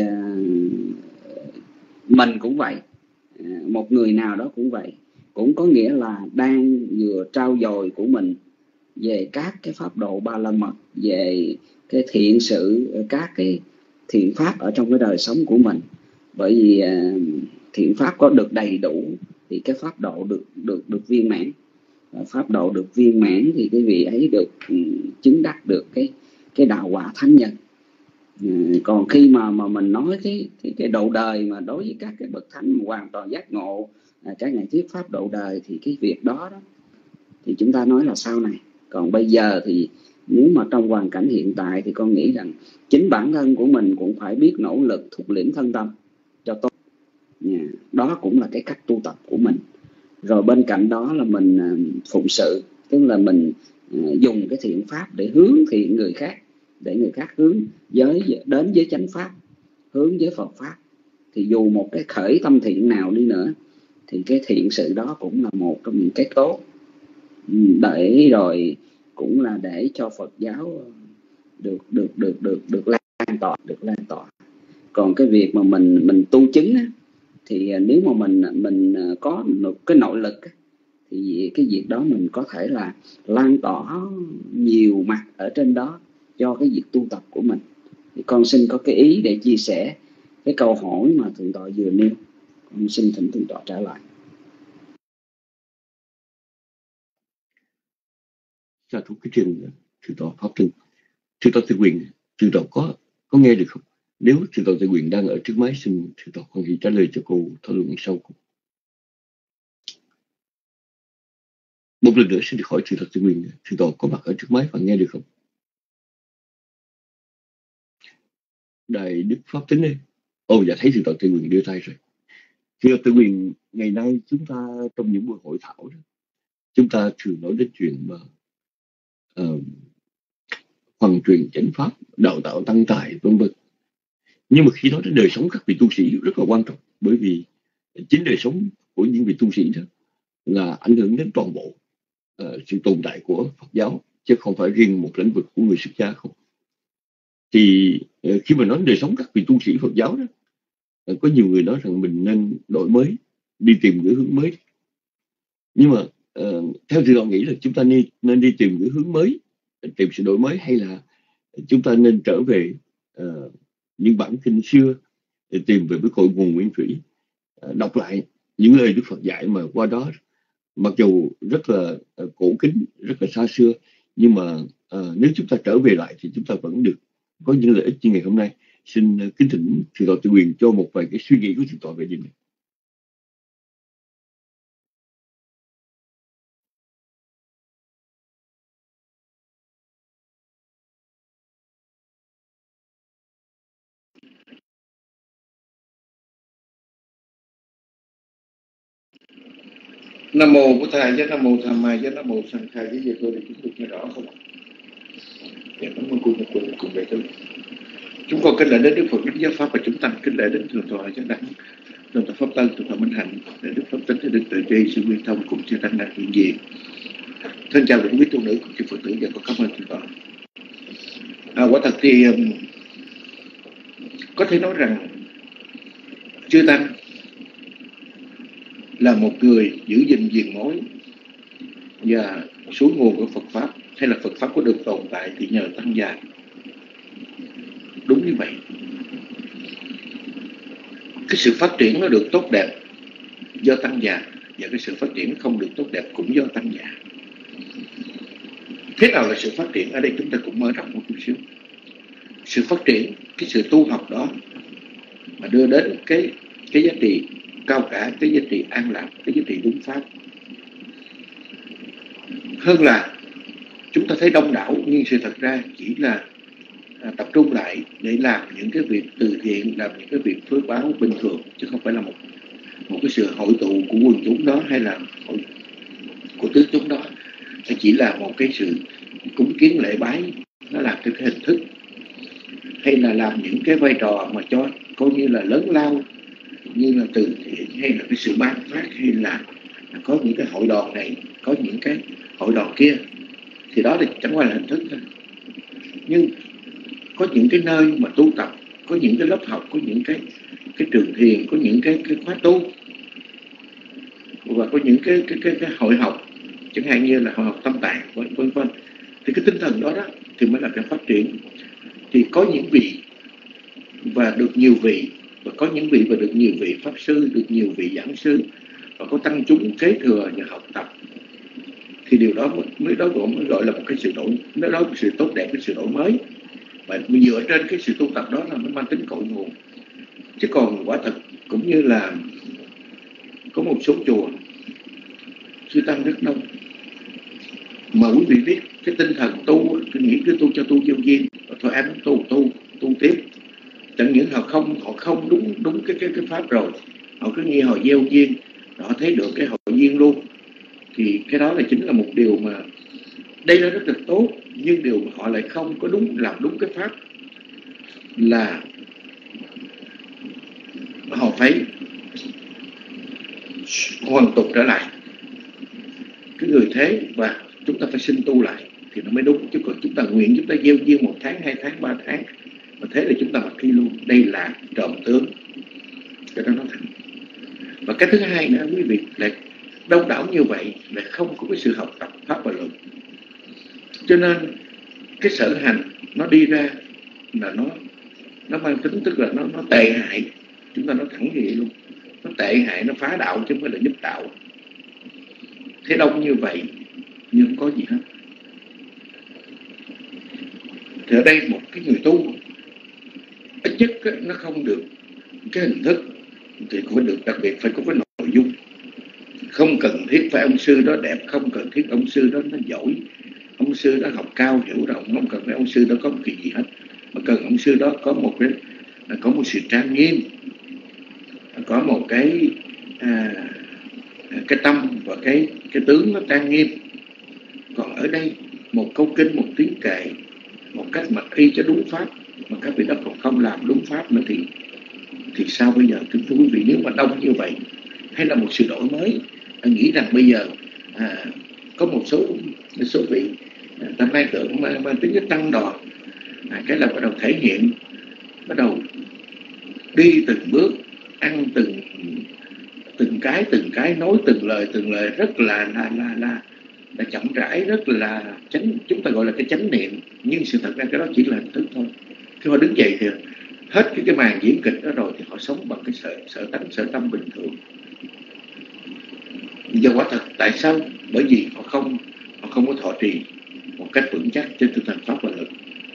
mình cũng vậy, một người nào đó cũng vậy, cũng có nghĩa là đang vừa trau dồi của mình về các cái pháp độ ba la mật, về cái thiện sự, các cái thiện pháp ở trong cái đời sống của mình. Bởi vì thiện pháp có được đầy đủ thì cái pháp độ được được được viên mãn. Pháp độ được viên mãn thì cái vị ấy được chứng đắc được cái cái đạo quả thánh nhân. Còn khi mà mà mình nói cái cái, cái độ đời mà đối với các cái bậc thánh hoàn toàn giác ngộ, các ngài thuyết pháp độ đời, thì cái việc đó đó thì chúng ta nói là sau này. Còn bây giờ thì nếu mà trong hoàn cảnh hiện tại thì con nghĩ rằng chính bản thân của mình cũng phải biết nỗ lực thúc liễm thân tâm cho tốt. Yeah. Đó cũng là cái cách tu tập của mình. Rồi bên cạnh đó là mình phụng sự, tức là mình dùng cái thiện pháp để hướng thiện người khác, để người khác hướng giới đến với chánh pháp, hướng với Phật pháp. Thì dù một cái khởi tâm thiện nào đi nữa thì cái thiện sự đó cũng là một trong những cái tốt, để rồi cũng là để cho Phật giáo được được được được được lan tỏa, được lan tỏa. Còn cái việc mà mình mình tu chứng á, thì nếu mà mình mình có một cái nội lực á, thì cái việc đó mình có thể là lan tỏa nhiều mặt ở trên đó cho cái việc tu tập của mình. Thì con xin có cái ý để chia sẻ cái câu hỏi mà thượng tọa vừa nêu. Con xin thỉnh thượng tọa trả lời. Sa thú cái trình thượng tọa pháp thân, thượng tọa Tự Quyền, thượng tọa có có nghe được không? Nếu thượng tọa Tự Quyền đang ở trước máy, xin thượng tọa con hãy trả lời cho cô thảo luận sau cùng. Một lần nữa xin được hỏi thượng tọa Tự Quyền, thượng tọa có mặt ở trước máy và nghe được không? Đại Đức Pháp Tính ơi. Ồ, dạ thấy thượng tọa Tự Quyền đưa tay rồi. Thượng tọa Tự Quyền, ngày nay chúng ta trong những buổi hội thảo đó, chúng ta thường nói đến chuyện mà uh, hoàn truyền chánh pháp, đào tạo tăng tài, vân vân. Nhưng mà khi nói đến đời sống các vị tu sĩ rất là quan trọng, bởi vì chính đời sống của những vị tu sĩ đó là ảnh hưởng đến toàn bộ uh, sự tồn tại của Phật giáo, chứ không phải riêng một lĩnh vực của người xuất gia không. Thì uh, khi mà nói đến đời sống các vị tu sĩ Phật giáo đó, uh, có nhiều người nói rằng mình nên đổi mới, đi tìm cái hướng mới. Nhưng mà uh, theo thượng tọa nghĩ là chúng ta nên, nên đi tìm cái hướng mới, tìm sự đổi mới, hay là chúng ta nên trở về uh, những bản kinh xưa để tìm về với cội nguồn nguyên thủy, uh, đọc lại những lời Đức Phật dạy, mà qua đó mặc dù rất là uh, cổ kính, rất là xa xưa, Nhưng mà uh, nếu chúng ta trở về lại thì chúng ta vẫn được có những lợi ích như ngày hôm nay. Xin uh, kính thỉnh Thượng tọa Từ Quyền cho một vài cái suy nghĩ của Thượng tọa về điều này. Nam mô Bổn Thầy giá, Nam mô Tham Mai giá, Nam mô Sanh Khai giá. Giờ tôi thì chúng được nghe rõ không ạ? Dạ, cảm ơn cô Nhật Quỳnh cùng về tôi. Chúng con kính lễ đến Đức Phật, Đức Giáo Pháp và chúng tăng kính lễ đến Thượng tọa Giác Đẳng, Thượng tọa Pháp Tân, Thượng tọa Minh Hạnh, để Đức Pháp Tính, Đức Tự Tri, Sư Nguyên Thông cùng chư tăng đang hiện diện. Thân chào đến quý tu nữ cùng chư Phật tử và con cảm ơn Thượng tọa. À, quả thật thì um, có thể nói rằng chư tăng là một người giữ gìn viền mối và suối nguồn của Phật Pháp, hay là Phật Pháp có được tồn tại thì nhờ tăng già. Đúng như vậy. Cái sự phát triển nó được tốt đẹp do tăng già, và cái sự phát triển không được tốt đẹp cũng do tăng già. Thế nào là sự phát triển? Ở đây chúng ta cũng mở rộng một chút xíu. Sự phát triển, cái sự tu học đó mà đưa đến cái, cái giá trị cao cả, cái giá trị an lạc, cái giá trị đúng pháp. Hơn là chúng ta thấy đông đảo, nhưng sự thật ra chỉ là à, tập trung lại để làm những cái việc từ thiện, làm những cái việc phước báo bình thường, chứ không phải là một một cái sự hội tụ của quần chúng đó, hay là hội của tứ chúng đó. Nó chỉ là một cái sự cúng kiến lễ bái, nó làm theo cái hình thức, hay là làm những cái vai trò mà cho coi như là lớn lao, như là từ thiện, hay là cái sự ban phát, hay là có những cái hội đoàn này, có những cái hội đoàn kia, thì đó thì chẳng qua là hình thức thôi. Nhưng có những cái nơi mà tu tập, có những cái lớp học, có những cái cái trường thiền, có những cái cái khóa tu, và có những cái cái cái, cái hội học, chẳng hạn như là hội học tâm tạng, vân vân. Thì cái tinh thần đó đó thì mới là cái phát triển. Thì có những vị và được nhiều vị, và có những vị và được nhiều vị pháp sư, được nhiều vị giảng sư, và có tăng chúng kế thừa và học tập, thì điều đó mới đó mới gọi là một cái sự đổi, nó đó một sự tốt đẹp, cái sự đổi mới. Và dựa trên cái sự tu tập đó là nó mang tính cội nguồn. Chứ còn quả thật cũng như là có một số chùa sư tăng rất đông, mà quý vị biết cái tinh thần tu, tôi nghĩ cứ tu cho tu vô duyên, thôi em tu tu tu tiếp. Chẳng những họ không họ không đúng đúng cái cái cái pháp rồi, họ cứ nghĩ họ gieo duyên, họ thấy được cái hội duyên luôn, thì cái đó là chính là một điều mà đây là rất là tốt. Nhưng điều mà họ lại không có đúng, làm đúng cái pháp là họ phải hoàn tục trở lại cái người thế, và chúng ta phải sinh tu lại thì nó mới đúng. Chứ còn chúng ta nguyện chúng ta gieo duyên một tháng, hai tháng, ba tháng mà thế là chúng ta mặc đi luôn, đây là trộm tướng. Cái đó nói thẳng. Và cái thứ hai nữa, quý vị, lại đông đảo như vậy lại không có cái sự học tập pháp và luận, cho nên cái sở hành nó đi ra là nó nó mang tính, tức là nó nó tệ hại. Chúng ta nói thẳng như vậy luôn, nó tệ hại, nó phá đạo chứ không phải là giúp đạo. Thế đông như vậy nhưng không có gì hết. Thì ở đây một cái người tu ít nhất nó không được cái hình thức thì cũng phải được, đặc biệt phải có cái nội dung. Không cần thiết phải ông sư đó đẹp, không cần thiết ông sư đó nó giỏi, ông sư đó học cao hiểu rộng, không cần phải ông sư đó có một cái gì hết, mà cần ông sư đó có một cái có một sự trang nghiêm, có một cái à, cái tâm và cái cái tướng nó trang nghiêm. Còn ở đây một câu kinh, một tiếng kệ, một cách mặc y cho đúng pháp, mà các vị đó còn không làm đúng pháp nữa thì thì sao bây giờ? Kính thưa quý vị, nếu mà đông như vậy, hay là một sự đổi mới, anh nghĩ rằng bây giờ à, có một số một số vị à, ta mang tưởng mang, mang tính cái tăng đòn, à, cái là bắt đầu thể hiện, bắt đầu đi từng bước, ăn từng từng cái từng cái, nói từng lời từng lời rất là là là là, là chậm rãi, rất là chánh, chúng ta gọi là cái chánh niệm. Nhưng sự thật ra cái đó chỉ là hình thức thôi. Khi họ đứng dậy thì hết cái cái màn diễn kịch đó rồi thì họ sống bằng cái sở sở tánh, sở tâm bình thường. Giờ quả thật tại sao? Bởi vì họ không họ không có thọ trì một cách vững chắc trên tinh thần pháp và lực.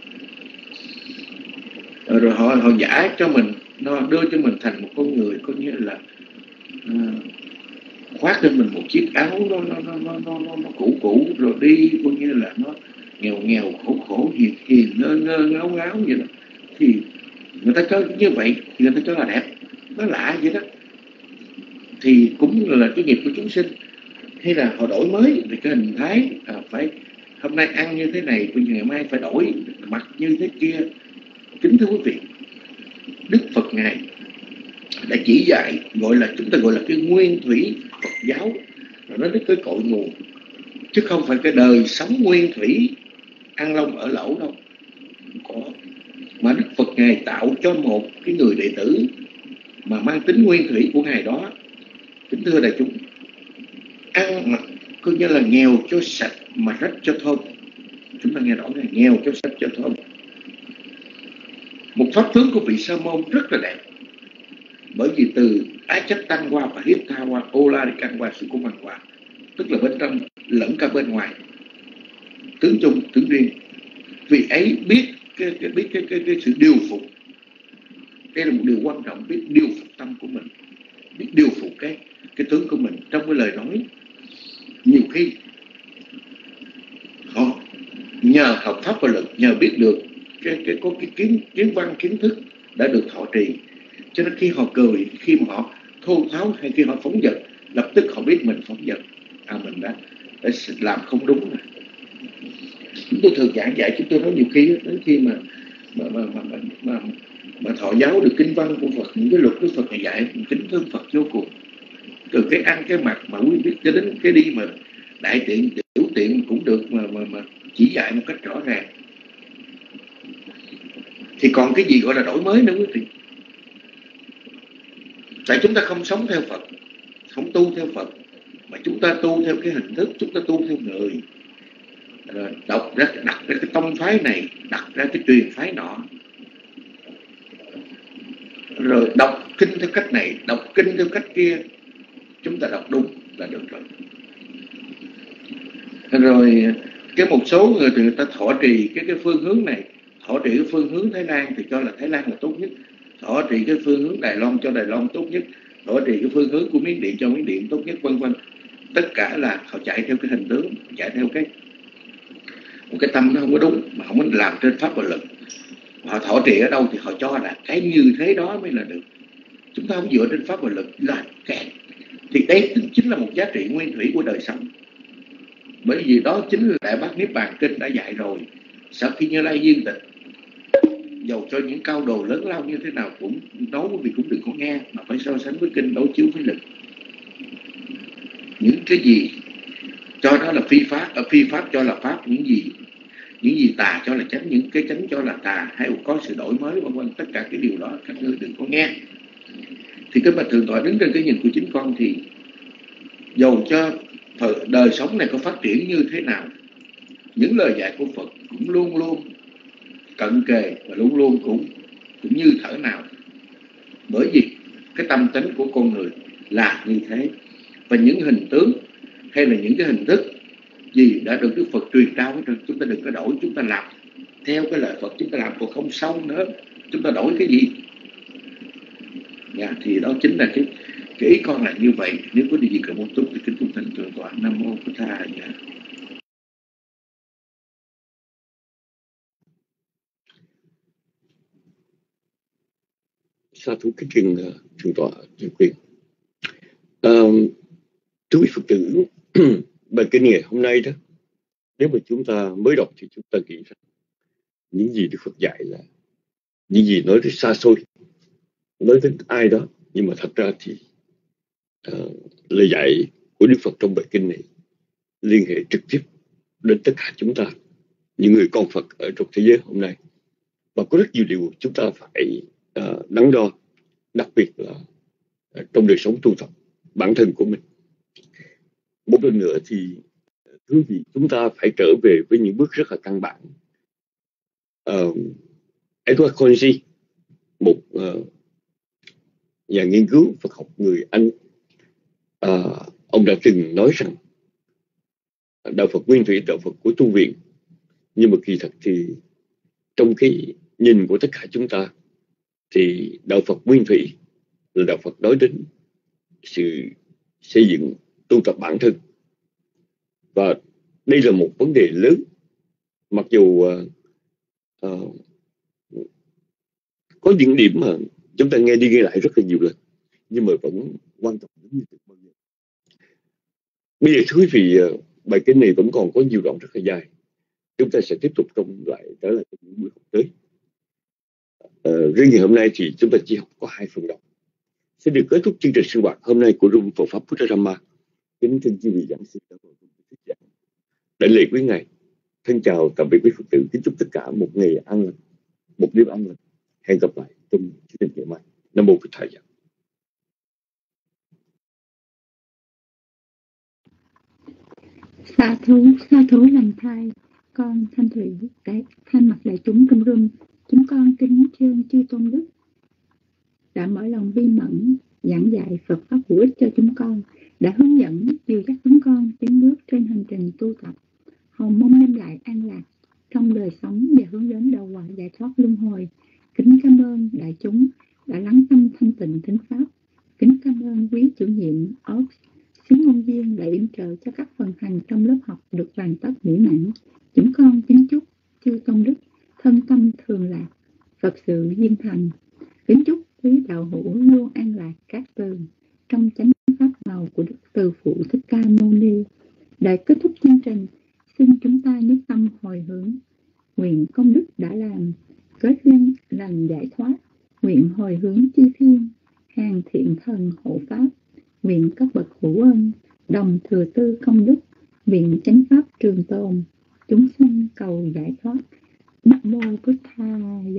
Rồi họ họ giả cho mình, nó đưa cho mình thành một con người có nghĩa là uh, khoác lên mình một chiếc áo nó nó nó nó nó, nó, nó cũ cũ rồi đi coi như là nó nghèo nghèo khổ khổ hiền hiền ngơ ngơ ngáo ngáo vậy đó, thì người ta cho như vậy thì người ta cho là đẹp, nó lạ vậy đó. Thì cũng là cái nghiệp của chúng sinh. Hay là họ đổi mới về cái hình thái, à, phải hôm nay ăn như thế này, ngày mai phải đổi mặc như thế kia. Kính thưa quý vị, Đức Phật Ngài đã chỉ dạy, gọi là chúng ta gọi là cái nguyên thủy Phật giáo, nó đến cái cội nguồn, chứ không phải cái đời sống nguyên thủy ăn lông ở lẩu đâu. Có. Mà Đức Phật Ngài tạo cho một cái người đệ tử mà mang tính nguyên thủy của Ngài đó, kính thưa đại chúng, ăn mặc cứ như là nghèo cho sạch mà rách cho thơm. Chúng ta nghe rõ này, nghèo cho sạch cho thơm. Một pháp tướng của vị Sa môn rất là đẹp, bởi vì từ Á Chấp Tăng qua và Hiếp Tha qua, Ô La Đi Căn qua, Sự Cung Bằng qua, tức là bên trong lẫn cả bên ngoài, tướng chung tướng riêng. Vì ấy biết cái, cái, biết cái, cái, cái sự điều phục. Đây là một điều quan trọng, biết điều phục tâm của mình, biết điều phục cái cái tướng của mình trong cái lời nói. Nhiều khi họ nhờ học pháp và lực, nhờ biết được cái, cái có cái kiến kiến văn kiến thức đã được thọ trì, cho nên khi họ cười, khi mà họ thô tháo hay khi họ phóng dật, lập tức họ biết mình phóng dật, à mình đã, đã làm không đúng rồi. Chúng tôi thường giảng dạy, chúng tôi nói nhiều khi đến khi mà mà mà mà, mà, mà, mà thọ giáo được kinh văn của Phật, những cái luật của Phật này dạy kính thương Phật vô cùng. Từ cái ăn cái mặc mà quý biết cho đến cái đi mà đại tiện tiểu tiện cũng được mà mà mà chỉ dạy một cách rõ ràng. Thì còn cái gì gọi là đổi mới nữa quý vị? Tại chúng ta không sống theo Phật, không tu theo Phật, mà chúng ta tu theo cái hình thức, chúng ta tu theo người. Rồi đọc ra, đặt ra cái tông phái này, đặt ra cái truyền phái nọ. Rồi đọc kinh theo cách này, đọc kinh theo cách kia. Chúng ta đọc đúng là được rồi. Rồi cái một số người thì người ta thọ trì cái cái phương hướng này, thọ trì cái phương hướng Thái Lan thì cho là Thái Lan là tốt nhất, thọ trì cái phương hướng Đài Loan cho Đài Loan tốt nhất, thọ trì cái phương hướng của Miến Điện cho Miến Điện tốt nhất, vân vân. Tất cả là họ chạy theo cái hình tướng, chạy theo cái một cái tâm nó không có đúng, mà không có làm trên pháp và lực. Họ thọ trì ở đâu thì họ cho là cái như thế đó mới là được. Chúng ta không dựa trên pháp và lực là kẹt. Thì đấy chính là một giá trị nguyên thủy của đời sống. Bởi vì đó chính là Đại Bát Niết Bàn Kinh đã dạy rồi. Sau khi Như Lai viên tịch, dầu cho những cao đồ lớn lao như thế nào cũng nói quý vị cũng đừng có nghe, mà phải so sánh với kinh, đối chiếu với lực. Những cái gì cho đó là phi pháp, ở phi pháp cho là pháp, những gì những gì tà cho là chánh, những cái chánh cho là tà, hay có sự đổi mới vân vân, tất cả cái điều đó các ngươi đừng có nghe. Thì cái mà thượng tọa đứng trên cái nhìn của chính con thì dầu cho đời sống này có phát triển như thế nào, những lời dạy của Phật cũng luôn luôn cận kề và luôn luôn cũng cũng như thở nào. Bởi vì cái tâm tánh của con người là như thế. Và những hình tướng hay là những cái hình thức gì đã được Đức Phật truyền trao, chúng ta đừng có đổi, chúng ta làm theo cái lời Phật, chúng ta làm còn không xong nữa, chúng ta đổi cái gì? Dạ, thì đó chính là cái cái ý con là như vậy. Nếu có điều gì cần bổ túc thì kính thưa thượng thượng tọa. Nam mô Phật Thầy. Dạ. Sa thú kính trình thượng tọa Duy Quyền. Uh, thưa quý Phật tử, bài kinh ngày hôm nay đó, nếu mà chúng ta mới đọc thì chúng ta nghĩ rằng những gì Đức Phật dạy là những gì nói rất xa xôi, nói đến ai đó, nhưng mà thật ra thì uh, lời dạy của Đức Phật trong bài kinh này liên hệ trực tiếp đến tất cả chúng ta, những người con Phật ở trong thế giới hôm nay. Và có rất nhiều điều chúng ta phải uh, đắn đo, đặc biệt là uh, trong đời sống tu tập bản thân của mình. Một lần nữa thì thứ gì chúng ta phải trở về với những bước rất là căn bản. Uh, Edward Conji, một uh, nhà nghiên cứu Phật học người Anh, uh, ông đã từng nói rằng đạo Phật nguyên thủy, đạo Phật của tu viện Nhưng mà kỳ thật thì trong cái nhìn của tất cả chúng ta thì đạo Phật nguyên thủy là đạo Phật nói đến sự xây dựng tu tập bản thân, và đây là một vấn đề lớn. Mặc dù uh, uh, có những điểm mà chúng ta nghe đi nghe lại rất là nhiều lần, nhưng mà vẫn quan trọng giống như từ bao giờ. Bây giờ thưa quý vị, uh, bài kinh này vẫn còn có nhiều đoạn rất là dài. Chúng ta sẽ tiếp tục trong lại trở lại trong những buổi học tới. Uh, riêng ngày hôm nay thì chúng ta chỉ học có hai phần đầu. Sẽ được kết thúc chương trình sinh hoạt hôm nay của Room Phật Pháp Buddha Dhamma. Kính thưa quý vị giảng sư đại lễ quý ngài. Thân chào tạm biệt quý Phật tử. Kính chúc tất cả một ngày an lành, một đêm an lành. Hẹn gặp lại trong chương trình ngày mai. Nam mô Bụt Thầy. Sa thú, sa thú lành thai. Con Thanh Thủy đại thay mặt đại chúng trong room, chúng con kính trương chư tôn đức đã mở lòng bi mẫn giảng dạy Phật pháp hữu ích cho chúng con, đã hướng dẫn dìu dắt chúng con tiến bước trên hành trình tu tập, hồng mong đem lại an lạc trong đời sống và hướng đến đầu quả giải thoát luân hồi. Kính cảm ơn đại chúng đã lắng tâm thanh tịnh thính pháp. Kính cảm ơn quý chủ nhiệm Ox, xứ ngôn viên đã yểm trợ cho các phần hành trong lớp học được hoàn tất mỹ mãn. Chúng con kính chúc chư tôn đức thân tâm thường lạc, Phật sự viên thành. Kính chúc quý đạo hữu luôn an lạc các tường trong chánh pháp màu của Đức Từ Phụ Thích Ca Mâu Ni. Để kết thúc chương trình, xin chúng ta nhất tâm hồi hướng, nguyện công đức đã làm kết duyên lần giải thoát, nguyện hồi hướng chư thiên hàng thiện thần hộ pháp, nguyện các bậc hữu ân đồng thừa tư công đức, nguyện chánh pháp trường tồn, chúng sanh cầu giải thoát. Nam mô Bụt Thầy.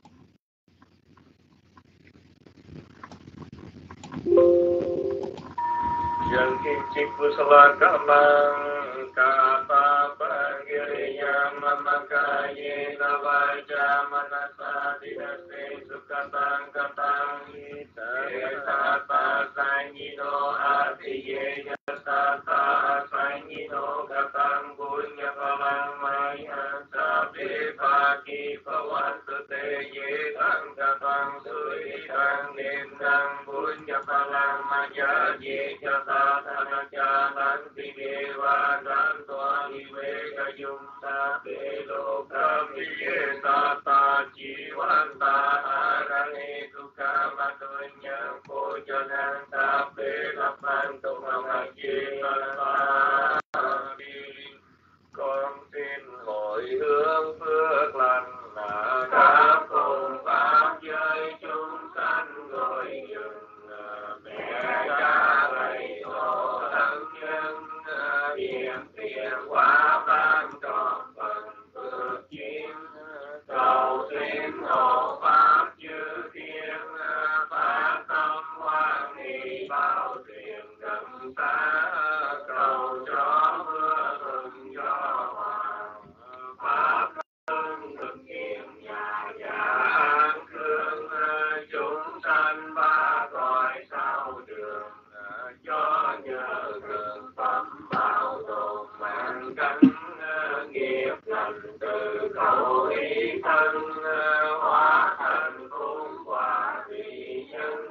Yang kincik kusala kamang kapa pangiriya mamakaye navaja manasa dinase sukatang katang sata sanyino atiye sata sanyino katang punya palang maya sabi pagi pawantu teye tang katang sui tang nim tang punya palang maya ye jata Tanajalan Tidewa Dantua Niveka Yumsa Belo Kamiye Tata Jiwanta Arane Duka Madunya Kojanan Tabe Lapan Tumamaye Kalari. Con xin lỗi hướng phước lành là các cùng pháp giới chúng sanh gọi dừng mẹ cha lạy tổ thân nhân hiền tiền quá ban trọn phần phước duyên cầu xin hộ pháp chư thiên phát tâm hoan hỷ bao tiền gần xa cầu cho mưa thuận gió hòa pháp thân thực hiện nhà nhà an cương chúng sanh ba cõi sao đường cho nhờ cường phẩm bảo tồn mạng cánh nghiệp lành từ khẩu ý thân hóa thành khôn quả vị nhân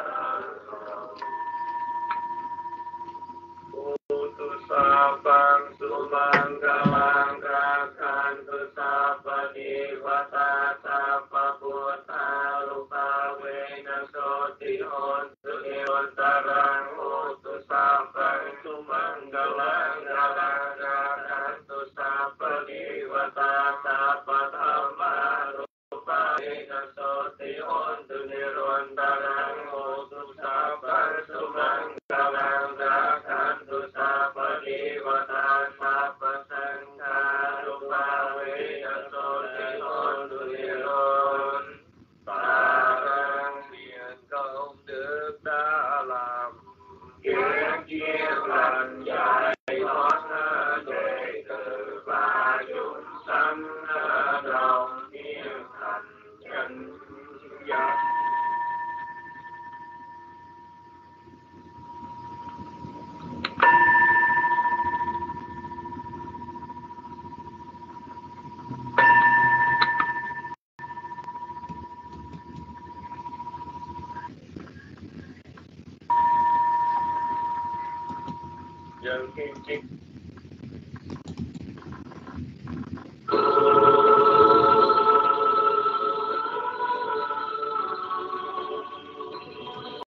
Utusapang sumanggalang rakan tusapadi vata sapa puta lupa wena soti ontu ewantarang utusapang sumanggalang rakan tusapadi vata sapa dhamma lupa wena soti ontu nirwantarang utusapang sumanggalang rakan tusapadi vata sapa sangha lupa wena soti ontu nirwan Parang biển công đức đã làm kiến chiếc lành giải thoát đệ tử và chúng sanh đồng thiên thành chân giác. dân kim chích